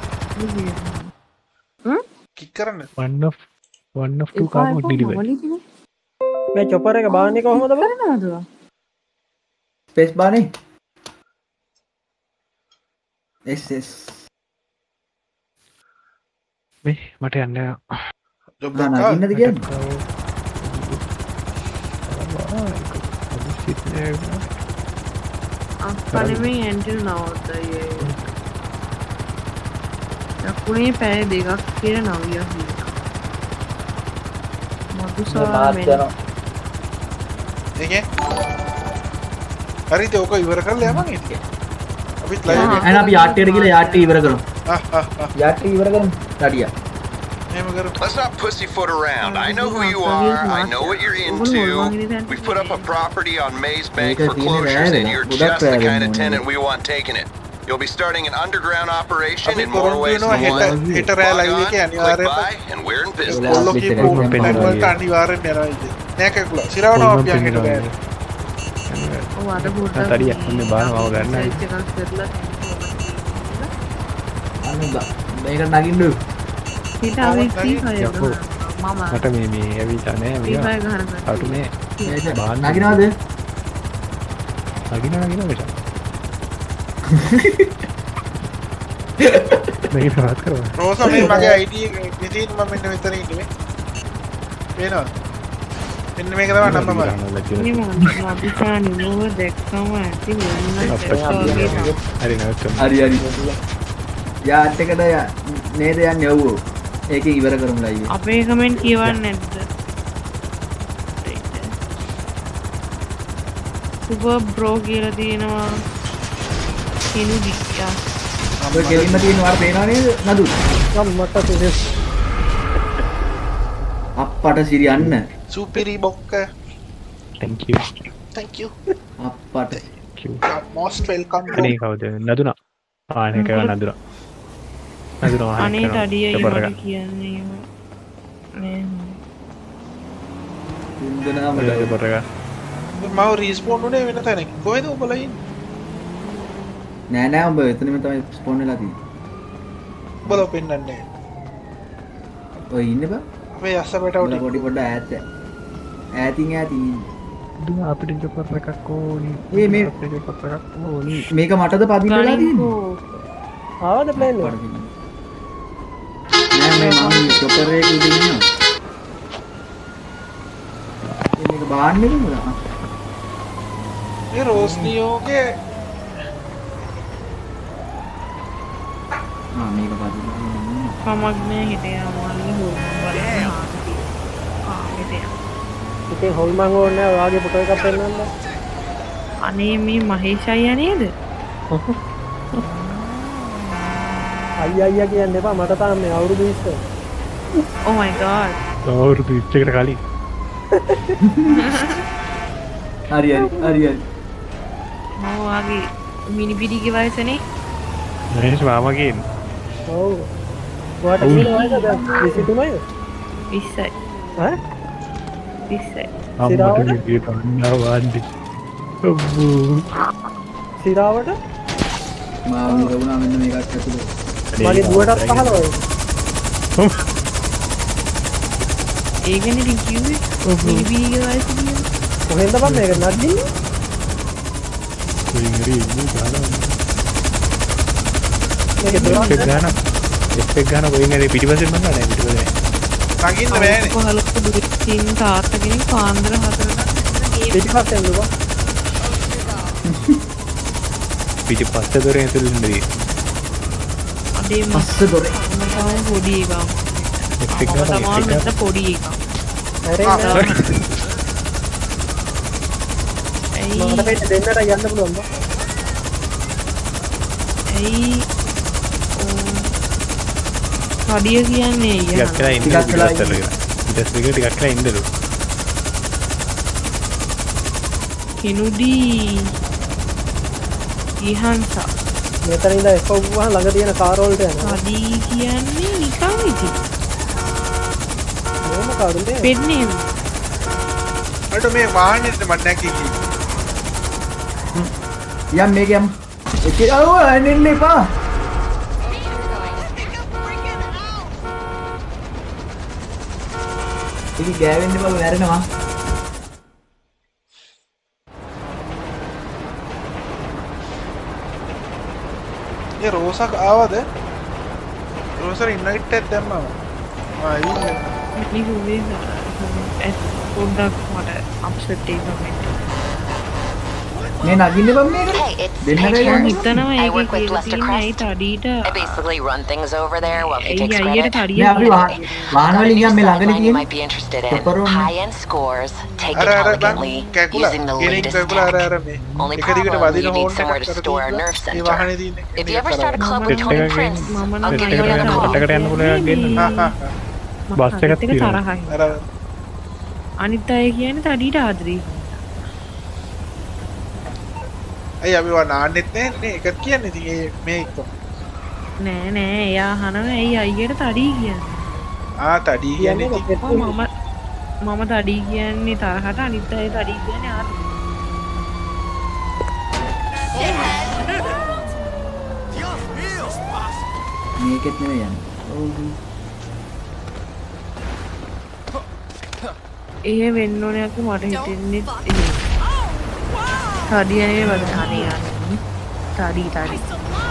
හ්ම්? කික් කරන්න. one of one of two car mode delivery. මේ චොපර් එක බාන්නේ කොහමද බං? කරනවද? ස්පේස් බානේ. S S. මේ මට යන්න ජොබ් ගන්න ඉන්නද කියන්නේ? අක්කා නෙමෙයි ඇන්ටිල් නවත්තයි. දකුණේ පැය දෙකක් කියලා නවියා කියනවා. මදුසා මෙන්න. ඒකේ හරිද ඔක ඉවර කරලා යමන් ඉතින්. අපිත් ලයිව් එක. එහෙනම් අපි යාට් එකට ගිහලා යාට් ඉවර කරමු. ආ ආ ආ. යාට් ඉවර කරමු. ඩඩියා. Let's not pussyfoot around. I know who you are. I know what you're into. We've put up a property on Maze Bank for closures, and you're just the kind of tenant we want taking it. You'll be starting an underground operation in more ways than one. Log on, click buy, and we're in business. වලට අනිවාර්යෙන් යනවා ඉතින්. නෑ කකුල. සිරවනවා අපි යන්නේ බෑ. ඔව් අද පොඩ්ඩක් තඩිය මේ බානවා ගන්න. එකක් කරලා අනුදා මේක නගින්න. හිත අවේක්ෂී කරේ මම මට මේ මේ ඇවිල්ලා නෑ විභාග ගහන්න. අට මේ බාන්න නගිනවද? නගිනවා නගිනවා මෙතන. මේක ප්‍රාත් කරනවා. රෝසා මේ මගේ I D එක ඉතින් මම මෙන්න මෙතන ඉන්නේ. පේනවද? මෙන්න මේක තමයි නම්බර මම. මේ මම අභිසානි නෝව දැක්කම ඇති වෙන්න හරි නෑ. හරි හරි. යාට් එකට නේද යන්නේ ඔව්. ඒකේ ඉවර කරමු ලයිව්. අපේ කමෙන්ට් කියවන්නේ නැද්ද? සුපර් බ්‍රෝ කියලා තියෙනවා. කෙනුදි යා ඔබ ගෙලින්ම තියෙන වාර පේනවා නේද නදු මට තේරෙන්නේ අප්පට සිරියන්න සුපිරි බොක්ක thank you thank you අප්පට thank you most welcome අනේ කවුද නදුනා ආනේ කව නදුනා නදුනා අනේ තඩිය මට කියන්නේ නේ ඉන්දනාම මොකද කරගා මම රීස්පෝන් උනේ වෙන තැනක කොහෙද ඔබලා ඉන්නේ නෑ නෑ ඔබ එතනම තමයි ස්පෝන් වෙලා තියෙන්නේ ඔබලා පෙන්නන්නේ ඔය ඉන්නේ බා අපේ අස්සබට උඩ පොඩි පොඩ ඈත ඈතින් ඈතින් දුව අපිට ජොපර් එකක් ඕනි ඒ මේ අපිට ජොපර් එකක් ඕනි මේක මටද පදින්න වෙලා තියෙන්නේ ආවද ප්ලේන් එක නෑ මේ මම ජොපර් එකේ උඩ ඉන්නවා මේක බාන්නේ නේද ඒ රෝස්නියෝගේ ආ මේක පදින්න කමක් නෑ හිතේ අමාරුයි හොල්මන් බලන්න ආ හිතේ ඉතින් හොල්මන් ඕනේ නැහැ ඔයාගේ ෆොටෝ එකක් පෙන්නන්න අනේ මේ මහේෂ් අයියා නේද අයියා අයියා කියන්න එපා මට තාම මේ අවුරුදු විස්ස oh my god අවුරුදු විස්සකට කලින් හරි හරි හරි හරි මම වාගේ මිනි පිටිගේ වයසනේ නේස් මාමා කියන්නේ ඔව් ඔයාට කීන වයසද විසි තුනයිද විස්සයි ඈ විස්සයි අම්මට ගියේ තන්නා වාන්දි ඔබ්බෝ සිරාවට මාව නිරුණා මෙන්න මේකත් ඇතුළේ මගේ දුවටත් පහළවයි ඒකනේ ඉතින් කිව්වේ මිනි පිටිගේ වයස කියන්නේ කොහෙන්ද බං මේක නඩින්නේ කොයින් හරි ඉන්නේ ගාන මේක එක් ගාන එක් ගාන කොයින් හරි පිටිපස්සෙන් මං නෑ පිටිපස්සේ නගින්න බෑනේ පහලක දුරින් තාත්තා කෙනෙක් පාන්දර හතරට පිටිපස්සෙන් දුවා පිටිපස්සේ දොරෙන් ඇතුළේ ඉන්නේ අඩේ පස්ස දොරේ මම පොඩි එකක් එක් ගාන තමයි මෙතන පොඩි එකක් මට දෙන්නට යන්න පුළුවන් බා ඇයි කඩිය කියන්නේ ටිකක් කියලා ඉන්න ටිකක් කියලා ඊටස් දෙක ටිකක් කියලා ඉන්නලු කෙනුඩි ඉහන්සා මෙතන ඉඳලා එක්ක වුණා ළඟ තියෙන කාර් වලට යනවා කඩි කියන්නේ නිකන් ඉතින් මොන කාරුද පෙන්නේ අර මේ වාහනේ මට නැකී යම් මේක යම් ඒක ආව එන්න එපා ඉතින් ගෑවෙන්න බව වැරෙනවා ඒ රෝසක් ආවද රෝසර් ඉන්වයිට් එකක් දැම්මම ආ ඉන්නේ මිනි හුවේ ඇස් පොඩ්ඩක් මට අප්සෙට් එකක් මේ නගින්න බම් මේක දෙන්න බෑ හිතනවා I ඒක work with කියලා Lester තියෙන්නේ Crest. තඩීට I basically run things over there while he ඇයි takes අයියට credit. තඩිය මේ අපි වාහන වාහන වලින් ගියාම මේ ළඟනේ Something you තියෙන might be interested in. Pepperoni. High-end scores, taken අර අර බං elegantly, කැකුලා using the ගෙනින් latest කැකුලා අර tech. අර මේ Only එක දිගට problem, වදින you need හෝන් somewhere එකක් to අර store a තියෙනවා. nerve මේ වාහනේ center. තියෙන If you ever start a club with Set Tony එකක් Prince, මම I'll නම් give you එකට another යන්න call. කොටකට යන්න පුළුවන් ගේන්න හා හා බස් එකක් තියෙනවා තරහයි අර අනිත් අය කියන්නේ තඩීට ආදරේ අයි අපි වා නාන්නෙත් නෑ නේ එකක් කියන්නේ ඉතින් ඒ මේ එක්ක නෑ නෑ එයා අහනවා ඇයි අයියට තඩී කියන්නේ ආ තඩී කියන්නේ ඉතින් ඔව් මම මම තඩී කියන්නේ තරහට අනිත් අය තඩී කියන්නේ ආදරේ මේකෙත් නෙවෙයි යන්නේ ඔව් ඒ වෙන්න ඕනේ අක මට හිතෙන්නේ එහෙම තඩිය නෙවෙයි වද තනේ යන්නේ තඩී තඩී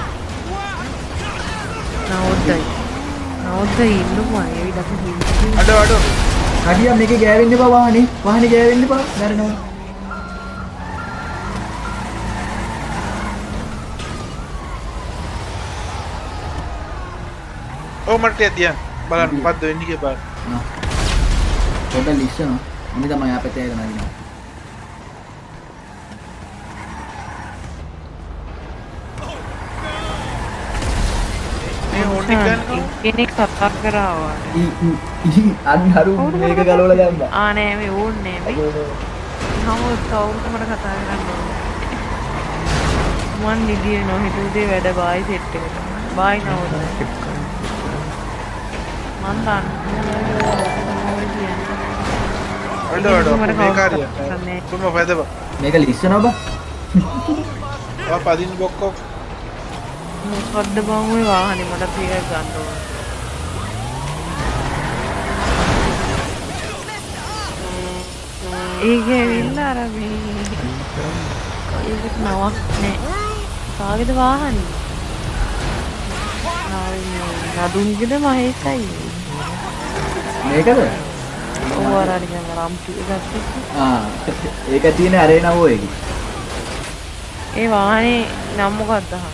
නවොද්දයි නවොද්දයි ඉන්නකෝ අය විදක් හින්නේ අඩ අඩ කඩියා මේකේ ගෑවෙන්න එපා වාහනේ වාහනේ ගෑවෙන්න එපා වැරෙනවා ඔව් මට තියන් බලන්න මොකද්ද වෙන්නේ කියලා බලන්න පොඩ්ඩක් ලිස්සන අනේ තමයි අපේ තේරෙන නගිනවා වන්නේ ගන්නවා කෙනෙක් කතා කරාවා අන්හරු මේක ගලවලා දැම්මා ආ නෑ මේ ඕන්නේ මේ නමුත් කවුරුත් මට කතා කරන්න ඕනේ මන් නිදියේ නොහිටු දේ වැඩ බායි සෙට් එකට බායි නවද මන් දන්න අඩ අඩ මේ කාර්යය තුම වැදව මේක ලිස්සනවා බා ආ පදින් බොක්කෝ මොකද්ද බං ඔය වාහනේ මට පීයක් ගන්න ඕන ඒක ඇවිල්ලා අර මේ ඒක නවක් නෑ කාගේද වාහනේ නදුන්ගේද මහේසයි මේකද ඔව් අර අර නිකන් රම්පි එකක් ආ ඒක තියෙන අරේනා ඔය එක ඒ වාහනේ නම මොකක්ද අහන්න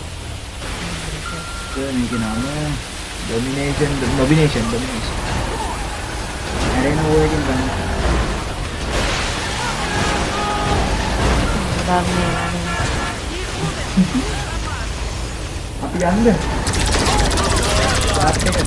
මේකේ නම ඩොමිනේෂන් ඩොමිනේෂන් ඩොමිනේෂන් අරේනා ඔය එකෙන් ගන්න දන්නේ අපි යන්න ආත් එක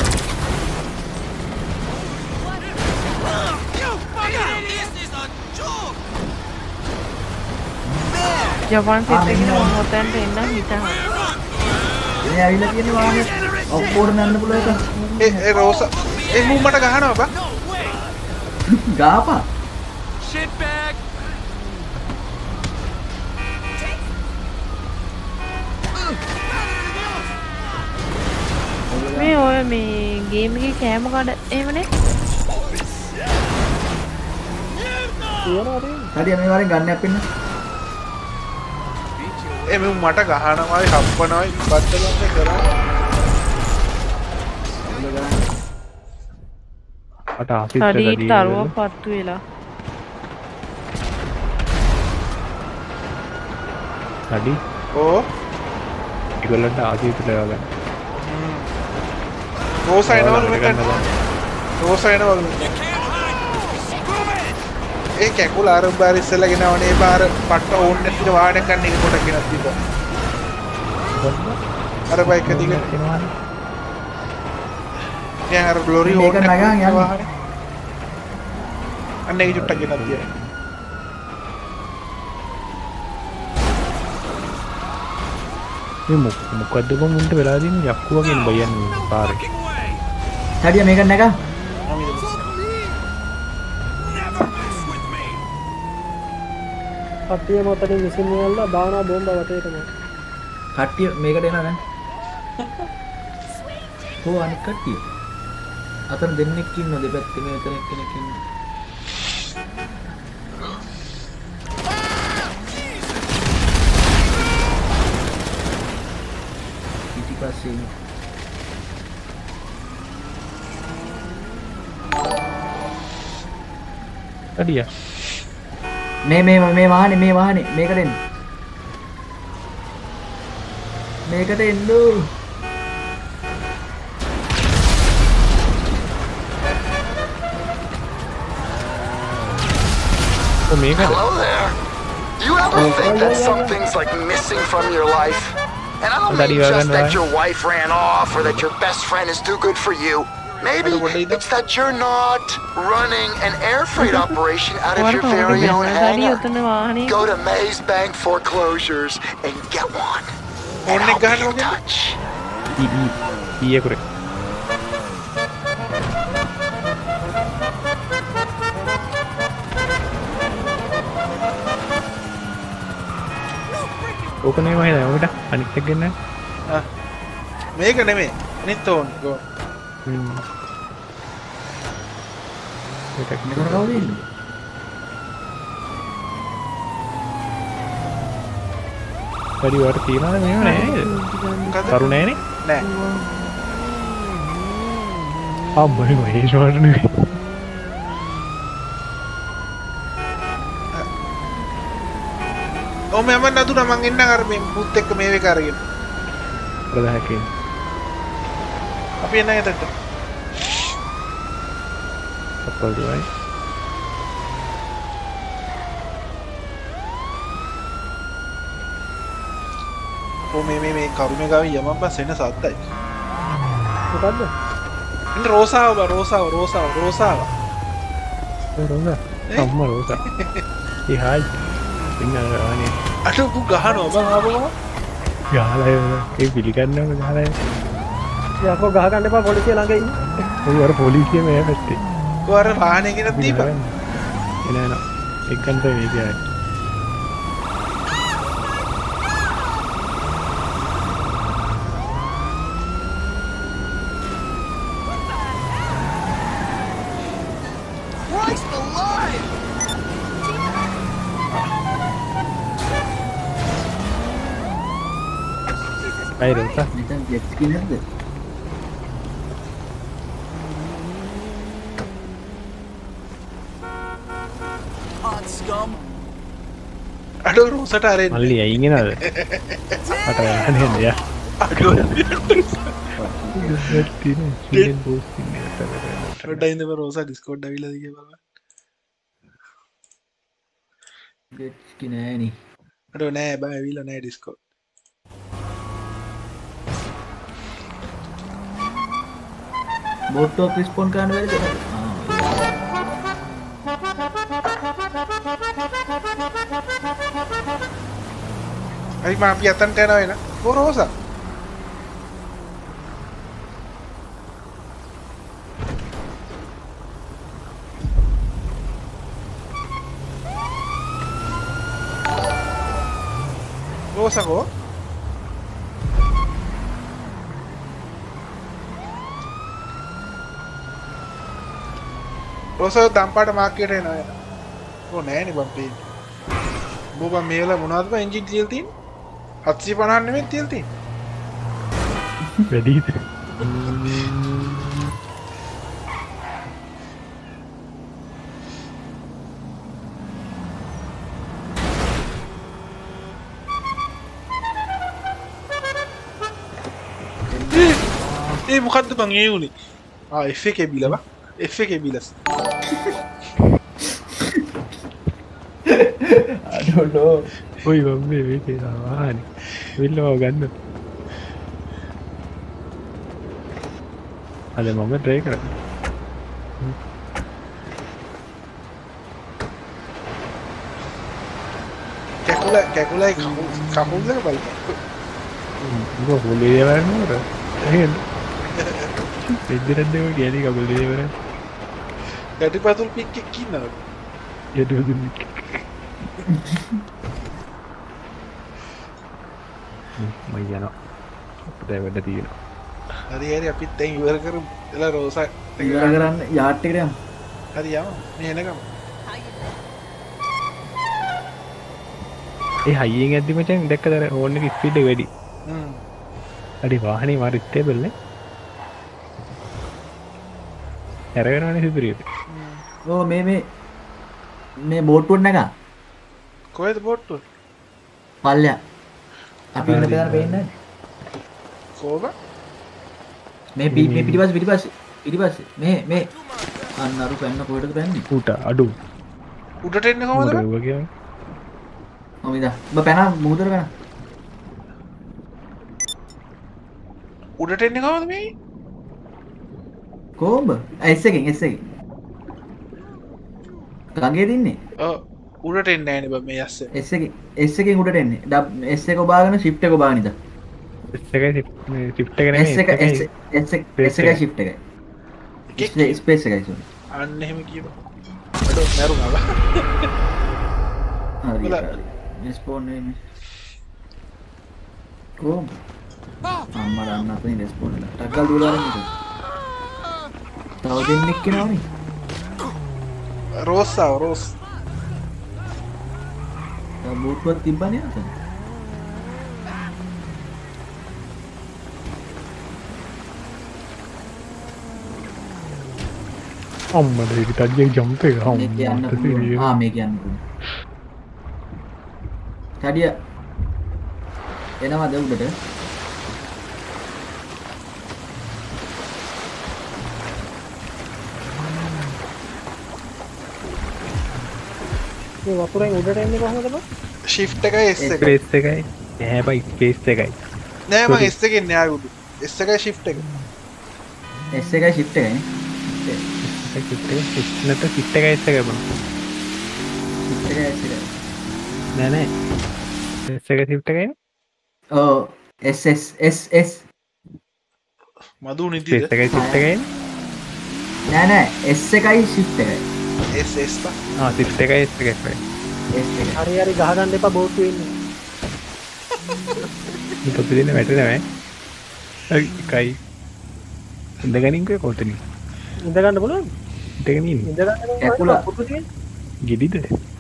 ජපාන් සෙට් එකේ මම හොතෙන්ට එන්න හිතනවා මේ ඇවිල්ලා තියෙන වාහනේ ඔක්කොටම යන්න පුළුවන් එක ඒ ඒ රෝස ඒ මූ මට ගහනවා බා ගාපා Shit bag. මේ ඔය මේ ගේම් එකේ කෑම කඩ එහෙමනේ හරි මේ වරෙන් ගන්න අපින්න ඒ මූ මට ගහනවා හප්පනවා බද්දලන්න කරා අට ආසිත් හරි තරුව පත්තු වෙලා හරි ඕ ඒගොල්ලන්ට ආසිත් ලැබ ගන්න රෝසයිනවලු මෙතන රෝසයිනවලු ඒ කැකුල අර බාර ඉස්සලා ගෙනවනේ බාර පට්ට ඕන්න නැතිව වාහනයක් ගන්න එක කොට ගෙනත් තිබ්බා අර බයික් එක දිගට එනවා දැන් අර ලොරි මේක ඕන්න නගන් යන්න. වාහනේ අන්න ඒක චුට්ටක් ගෙනත් තියලා මේ මොක මොකද්ද බං උන්ට වෙලා දින්නේ යක්කු වගේ බයන්නේ පාරේ හරිය මේක නැග කට්ටිය මොතනින් විසින් යල්ලා දානවා බෝම්බ වටේටම කට්ටිය මේකට එනවා නෑ කො අනිත් කට්ටිය අතන දෙන්නෙක් ඉන්නව දෙපැත්තේ මේ එතන එක්කෙනෙක් ඉන්නවා පිටිපස්සේ ඉන්නවා අඩියා මේ මේ මේ වාහනේ මේ වාහනේ මේකට එන්න මේකට එන්න ඔ මේකද Hello there. Do you ever think that something's like missing from your life? And I don't mean just that your wife ran off or that your best friend is too good for you. Maybe it's that you're not running an air freight operation out of your very own hangar. Go to Maze Bank Foreclosures and get one. And I'll be in touch. ඊයේ කරේ ඕක නේ වහිනා ඔකට අනිත් එක ගන්න ආ මේක නෙමෙයි අනිත් ඕන් ගෝ හ්ම් ඒක මෙතන කවුද ඉන්නේ වැඩි වට තියනවද මේව නෑ කරු නෑනේ නෑ අම්මයි මහේෂ් වට නෙවෙයි ඔව් මම නදුනා මං එන්න අර මේ පුත් එක්ක මේ එක අරගෙන ප්‍රදාහකේ අපි එන්න එතට අපල් දුවයි ඔව් මේ මේ මේ කරුණේ ගාව යමන් බස් එන සද්දයි මොකද්ද? ඉන්න රෝසාව බා රෝසාව රෝසාව රෝසාව. රෝසා. අම්මා රෝසා. ඒ හායි. ඉන්න අනේ. අට උ ගහනවා බං ආවම. ගහලා ඒ පිළිගන්නව ගහලා. යකෝ ගහ ගන්න එපා පොලිසිය ළඟ ඉන්න. ඔය අර පොලිසිය මේ පැත්තේ. ඔය අර වාහනේ ගෙනත් දීපන්. එන එන. එක්කන්ට මේ කියයි. Ayo Rosa. Macam jet ski ada. Hot scum. Aduh Rosa tarik. Mali ya ingin ada. Ada aneh ya. Aduh. Berarti nih. Ingin posting ya. Udah ini Rosa Discord dah bila dia bawa. Jet ski ni. Aduh nih, bawa bila nih Discord. Boat of respawn kan ada ke? Ay maapiatan tayo na yun ah. Oh Rosa. Rosa ko? Rosa dampata market එනවා එන. ඕ නෑනේ බම් පේ. බෝ බම් මේවල මොනවද බං එන්ජින් තියලා තියෙන්නේ? හත්සිය පනහ නෙමෙයි තියලා තියෙන්නේ. වැඩිද? ඒ මොකද්ද බං ඒ උනේ? ආ F එකේ බිල බා. F එකේ බිලස්. I don't know. ඔයි බම්බේ මේකේ ආවහනේ. විල්ලව ගන්න. අද මම try කරා. කැකුල කැකුලයි කකුල් දෙක බලපන්. උඹ හොලේ යවන්නවද? එහෙනම්. දෙද්දෙන් දෙව ගෑලි කකුල් දෙක වරන්. යටිපතුල් පික් එක කින්නවද? යටිපතුල් පික්. මම යනවා. අපිට වැඩ තියෙනවා. හරි හරි අපිත් දැන් ඉවර කරමු. එලා රෝසා ඉවර කරන්න යාට් එකට යමු. හරි යමු. මේ එනකම්. ඒ හයියෙන් යද්දි මචං දැක්කද අර ඕන් එක ස්පීඩ් එක වැඩි. හ්ම්. හරි වාහනේ මාර ස්ටේබල් නේ. හැරගෙනවනේ සිදුරියට. ඕ මේ මේ මේ බෝට්ටුවක් නැගා. කොහෙද බෝට්ටුව? පල්ලෙයා. අපි ඉන්න බෑන පේන්නේ නැහැ. කොහොම? මේ පි මේ පිටිපස්ස පිටිපස්ස පිටිපස්ස මේ මේ අන්න අරු පැන්න කොහෙටද පැන්නේ? උට අඩු. උඩට එන්නේ කොහමද? උඩ කියන්නේ. ඔමිද. ඔබ පැන මුහුදට පැන. උඩට එන්නේ කොහමද මේ? කොහොමද? S එකෙන් S එකෙන්. ගඟේ දින්නේ? ඔව් උඩට එන්නේ නැහැ නේ බං මේ යස්සේ. S එකෙන් S එකෙන් උඩට එන්නේ. S එක ඔබාගෙන shift එක ඔබාගෙන ඉඳ. S එකයි shift එක නෙමෙයි. S එක S එක S එකයි shift එකයි. ස්පේස් එකයි සෝනි. අන්න එහෙම කියපන්. අඩෝ නරුණා බං. හරි. respawn නෙමෙයි. කොහොමද? අම්මා රන්න අපේ respawn එක. ටක්කල් දුවලා ඉන්න. තව දෙන්නෙක් කෙනවනේ. Rosa rose. තව බෝට්ටුවක් තිබ්බනේ අතන. අම්මා දෙවි තඩියෙන් ජම්ප් එක මේක යන්න පුළුවන්. ආ මේක යන්න පුළුවන්. තඩිය එනවාද උඩට? මේ වතුරෙන් උඩට එන්නේ කොහොමද බං? shift එකයි S එකයි. ස්පේස් එකයි. එහේ බයි ස්පේස් එකයි. නෑ මං S එකෙන් නෑ උඩ. S එකයි shift එක. S එකයි shift එකයි shift එක shift නැත්නම් shift එකයි S එකයි බං shift එකයි S එකයි නෑ නෑ S එක shift එකයි ඔව් S S S S මදු නිදිද S එකයි shift එකයි නෑ නෑ S එකයි shift එකයි S S තා ආ shift එකයි S එකයි S එකයි හරි හරි ගහ ගන්න එපා බෝට්ටු වෙන්නේ මේක පිළිනේ වැටෙනවා ඈ එකයි ඉඳගනින්කෝ කොතනින් ඉඳ ගන්න බලන්න ඉඳගෙන ඉන්න ඉඳ ගන්න කැකුලා ගෙඩිද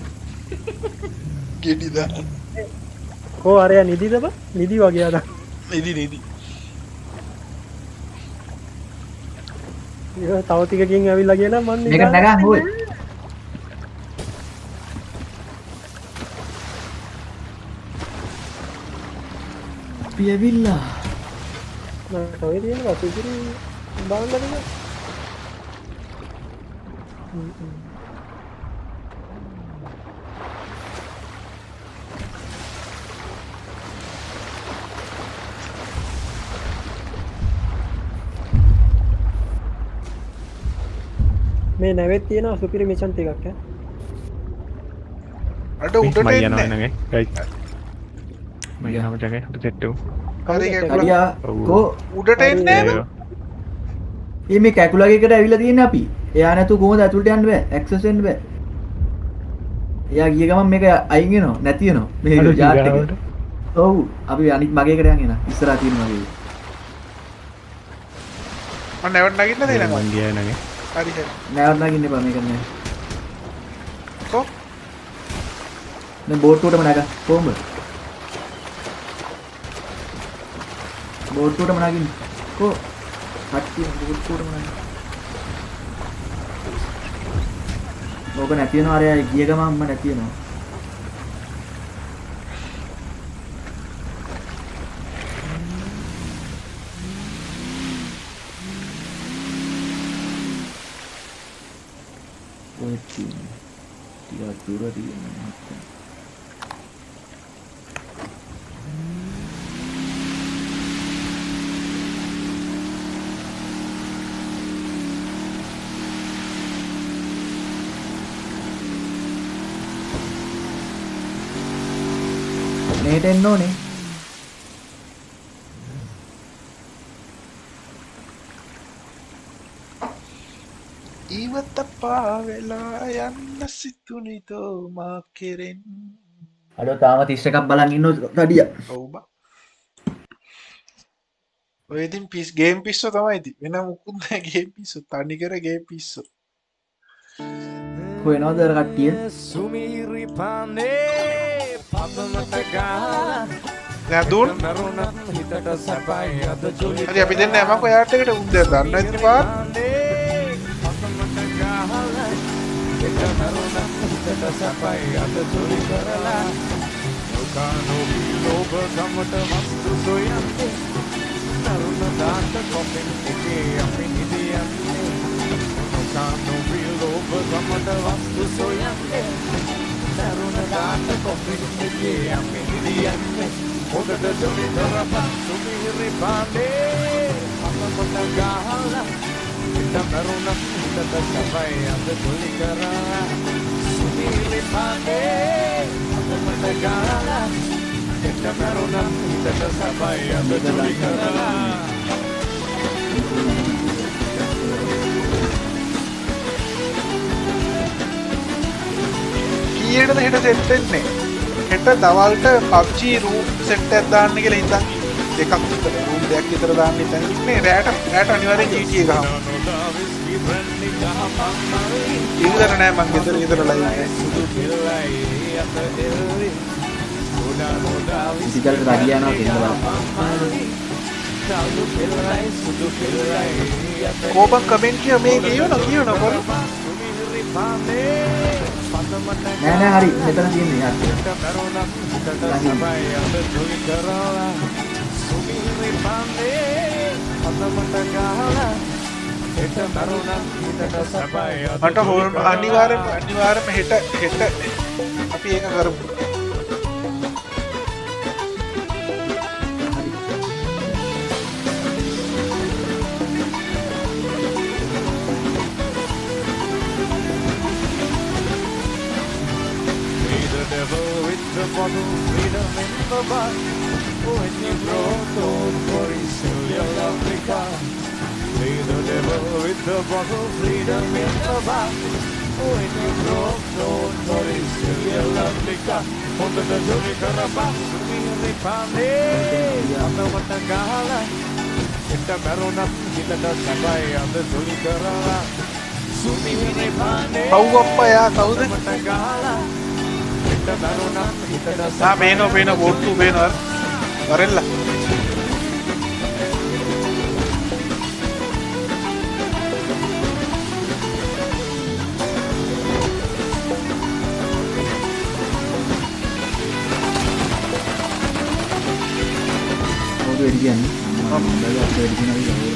ගෙඩිද කෝ අරයා නිදිද බා නිදි වගේ අර නිදි නිදි ඉතින් තව ටිකකින් ඇවිල්ලා ගියා නම් මම මේක නගා හොයි පියවිල්ලා මට ඔය තියෙනවා සුපිරි බලන්න දෙන්න මේ නැවෙත් තියෙනවා සුපිරි මිෂන් ටිකක් ඈ අඩ උඩට මම එන්නේ යනවා නේද ගයිස් මම යනවා ජගේ හරි සෙට් වුණා හරි කැකුලා කෝ උඩට එන්නේ නෑ මේ මේ කැකුලාගේ එකට ඇවිල්ලා තියෙන්නේ අපි එයා නැතු කොහොමද ඇතුළට යන්න බෑ ඇක්සස් වෙන්න බෑ එයා ගිය ගමන් මේක අයින් වෙනවා නැති වෙනවා මේ ජාත් එක ඔව් අපි අනිත් මගේ එකට යන් එන ඉස්සරහා තියෙනවා වගේ මම නැවට නගින්න දෙන්න මං ගියා නගේ හරි හරි නැවට නගින්න එපා මේක නෑ කො මේ බෝට්ටුවටම නග කොහොමද බෝට්ටුවටම නගින්න කො හට්ටිය බෝට්ටුවටම නගින්න ඕක නැති වෙනවා අරයා ගිය ගමන්ම නැති වෙනවා ඔය තියෙන ටිකක් දුර තියෙනවා මේට එන්න ඕනේ ඉවත පාවෙලා යන්න සිතුනිතෝ මා කෙරෙන් අඩෝ තාම තිස් එකක් බලන් ඉන්නෝ තඩිය ඔව් බා ඔය ඉතින් පිස් ගේම් පිස්සෝ තමයි ඉතින් වෙන මුකුත් නැහැ ගේම් පිස්සෝ තනි කර ගේම් පිස්සෝ කොහෙනවද අර කට්ටිය සුමිරි පානේ පබමට ගාලා නැදුන් හිතට සැපයි අද ජොලි හරි අපි දෙන්න යමක් ඔයාට එකට උන් දෙන්න දන්න ඉතින් පාත් පබමට ගාලා හිතට නරුණ හිතට සැපයි අද ජොලි කරලා නොකානෝ ලෝභ ගමට වස්තු සොයන්නේ නරුණ දාට කොපෙන් එකේ අපි නිදියන්නේ නොකානෝ ලෝභ ගමට වස්තු සොයන්නේ නරුණ දාට කොපෙන් එකේ අපි නිදියන්නේ හොඳට ජොලි කරපන් සුමිරි පානේ පබමට ගාලා හිත නරුණ හිතට සැපයි අද ජොලි කරලා සුමිරි පානේ පබමට ගාලා හිත නරුණ හිතට සැපයි අද ජොලි කරලා කීයටද හෙට සෙට් වෙන්නේ හෙට දවල්ට පබ්ජි රූම් සෙට් එකක් දාන්න කියලා හිතන් දෙකක් විතර රූම් දෙකක් විතර දාන්න හිතන් ඉන්නේ රැට රැට අනිවාර්යෙන් ජී ටී එක ගහමු ඉන්නර නෑ මං ගෙදර ගෙදර ලයිව් ඉතිකල් රඩිය යනවා කියලා කෝපන් කමෙන්ට් කිය මේ කියවන කියවන කොළ නෑ නෑ හරි මෙතන තියෙන්නේ යාත් මට හොල් අනිවාර්යයෙන්ම අනිවාර්යයෙන්ම හෙට හෙට අපි ඒක කරමු bottle, freedom in the bar. When you broke, don't worry, still your lovely car. Play the devil with the bottle, freedom in the bar. When you broke, don't worry, still your lovely car. Under the jolly carabas, we repane. Under what the gala. It's a marona, it's a sabai, under jolly carabas. Sumi repane. Kau apa ya kau deh? Ah, beno beno, botu beno, Varela. Edition. Um, that's edition.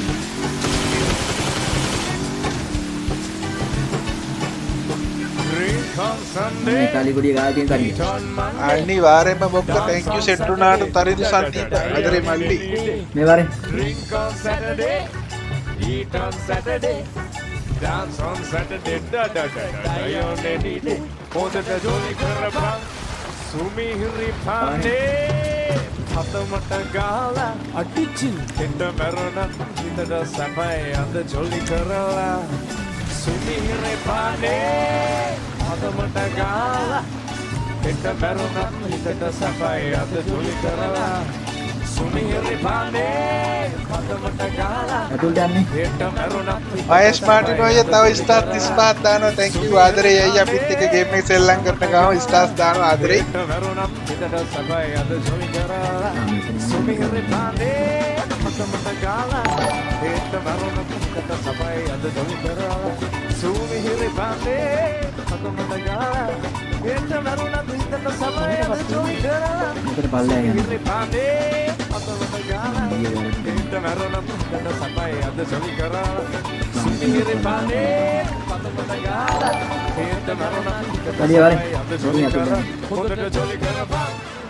මේ කාලි ගොඩිය ගාලා තියෙන කඩිය. අනිවාර්යයෙන්ම බොක්ක thank you set උනාට තරිදු සන්දීප අදරේ මල්ලි. මේ වාරේ. Drink on Saturday, eat on Saturday, dance on Saturday, da da da da on any day. Hondata jolly karabang, sumi hiripane. Hatamata gala, atichin, enda marona, indada sabai, anda jolly karala. Sumi hiripane. Hatamata gala, enda marona, indada sabai, anda jolly karala. Sumi hiripane. Hatamata gala, අතුල් දන්නේ. enda marona. ආයස් මාටින් ඔය තව ස්ටාර් තිස්පහක් දානවා thank you ආදරේ අයියා අපිත් එක්ක ගේම් එක සෙල්ලම් කරන ගාම ස්ටාර්ස් දානවා ආදරේ. Indada sabai, anda jolly karala. Sumi hiripane. Hatamata gala, enda marona, indada sabai, anda jolly karala. Sumi hiripane. Hatamata gala, enda marona, indada sabai, anda jolly karala. මෙතන පල්ලෑ යනවා. Hiripane. Hatamata gala, enda marona, indada sabai, anda jolly karala. Sumi hiripane. Hatamata gala, enda marona, indada කඩිය වාරේ. sabai, anda jolly karala. Hondata jolly karala.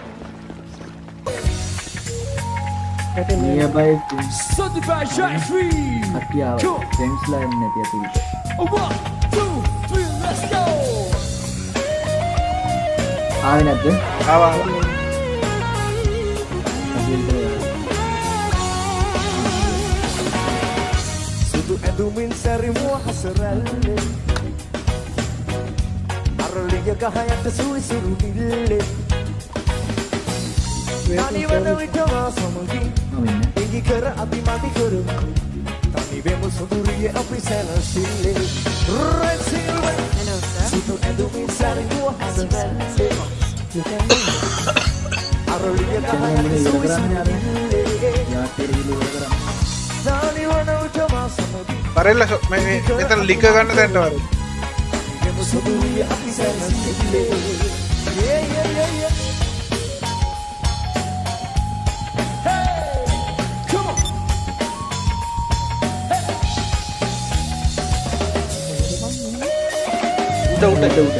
nearby Certified shot free. අක්කියාව ජෙම්ස් ලා එන්නේ නැති අතුල්ට. One, two, three, let's go. ආවේ නැද්ද? ආවා. Sudu edumin sarimu hasralle. Arliya kahayat suri suru dille. Nani wana witama samagi. Ingi kara api mati kara. Tani vemu suduriye api sena sille. Red silver. Hello sir. Sudu edumin sarimu hasralle. Arliya kahayat suri suru dille. Nani wana witama samagi. Varela මේ මෙතන ලික ගන්න දැන්ට වර. Vemu suduriye api sena sille. Yeah yeah yeah yeah. උඩ උඩ උඩ.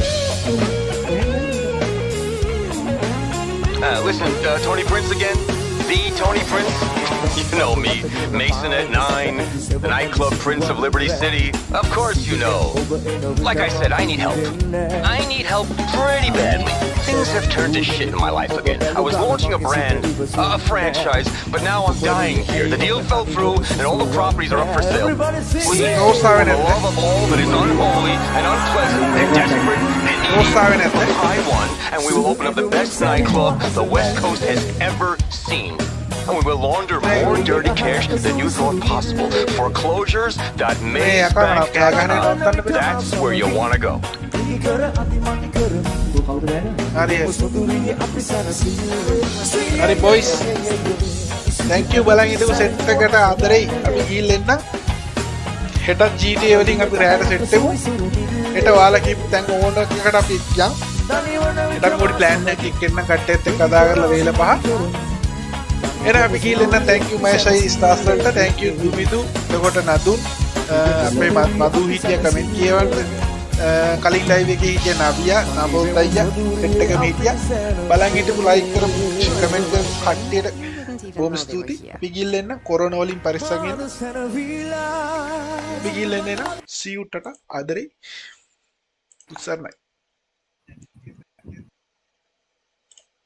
Uh, listen, uh, Tony Prince again. The Tony Prince. You know me. Mason at nine. The nightclub Prince of Liberty City. Of course you know. Like I said, I need help. I need help pretty badly. Things have turned to shit in my life again. I was launching a brand, uh, a franchise, but now I'm dying here. The deal fell through and all the properties are up for sale. We know for the love of all that is unholy and unpleasant and desperate and needy, I won, and we will open up the best nightclub the West Coast has ever seen. And we will launder more dirty cash than you thought possible. Foreclosures dot maze bank dot com. That's where you want to go. හරි හරි boys thank you බලන් හිටපු සෙට් එකට ආදරෙයි අපි ගිහින් එන්න හෙට G T A වලින් අපි රැයට සෙට් වෙමු හෙට ඔයාලා කීප තැන් ඕන එකකට අපි යන් හෙට පොඩි plan එකක් එක්ක එන්න කට්ටියත් එක්ක කතා කරලා වේල පහ එන අපි ගිහින් එන්න thank you මහේෂයි stars වලට thank you දුමිදු එතකොට නදුන් අපේ මදු හිටිය කමෙන්ට් කියවන්න කලින් ලයිව් එකේ හිටිය නවියා නබෝත් අයියා සෙට් එකම හිටියා බලන් හිටපු ලයික් කරපු කමෙන්ට් කරපු කට්ටියට බොහොම ස්තුතියි අපි ගිහින් එන්න කොරෝනා වලින් පරිස්සම් වෙන්න අපි ගිහින් එන්න see you ටට ආදරේ උත්සන්නයි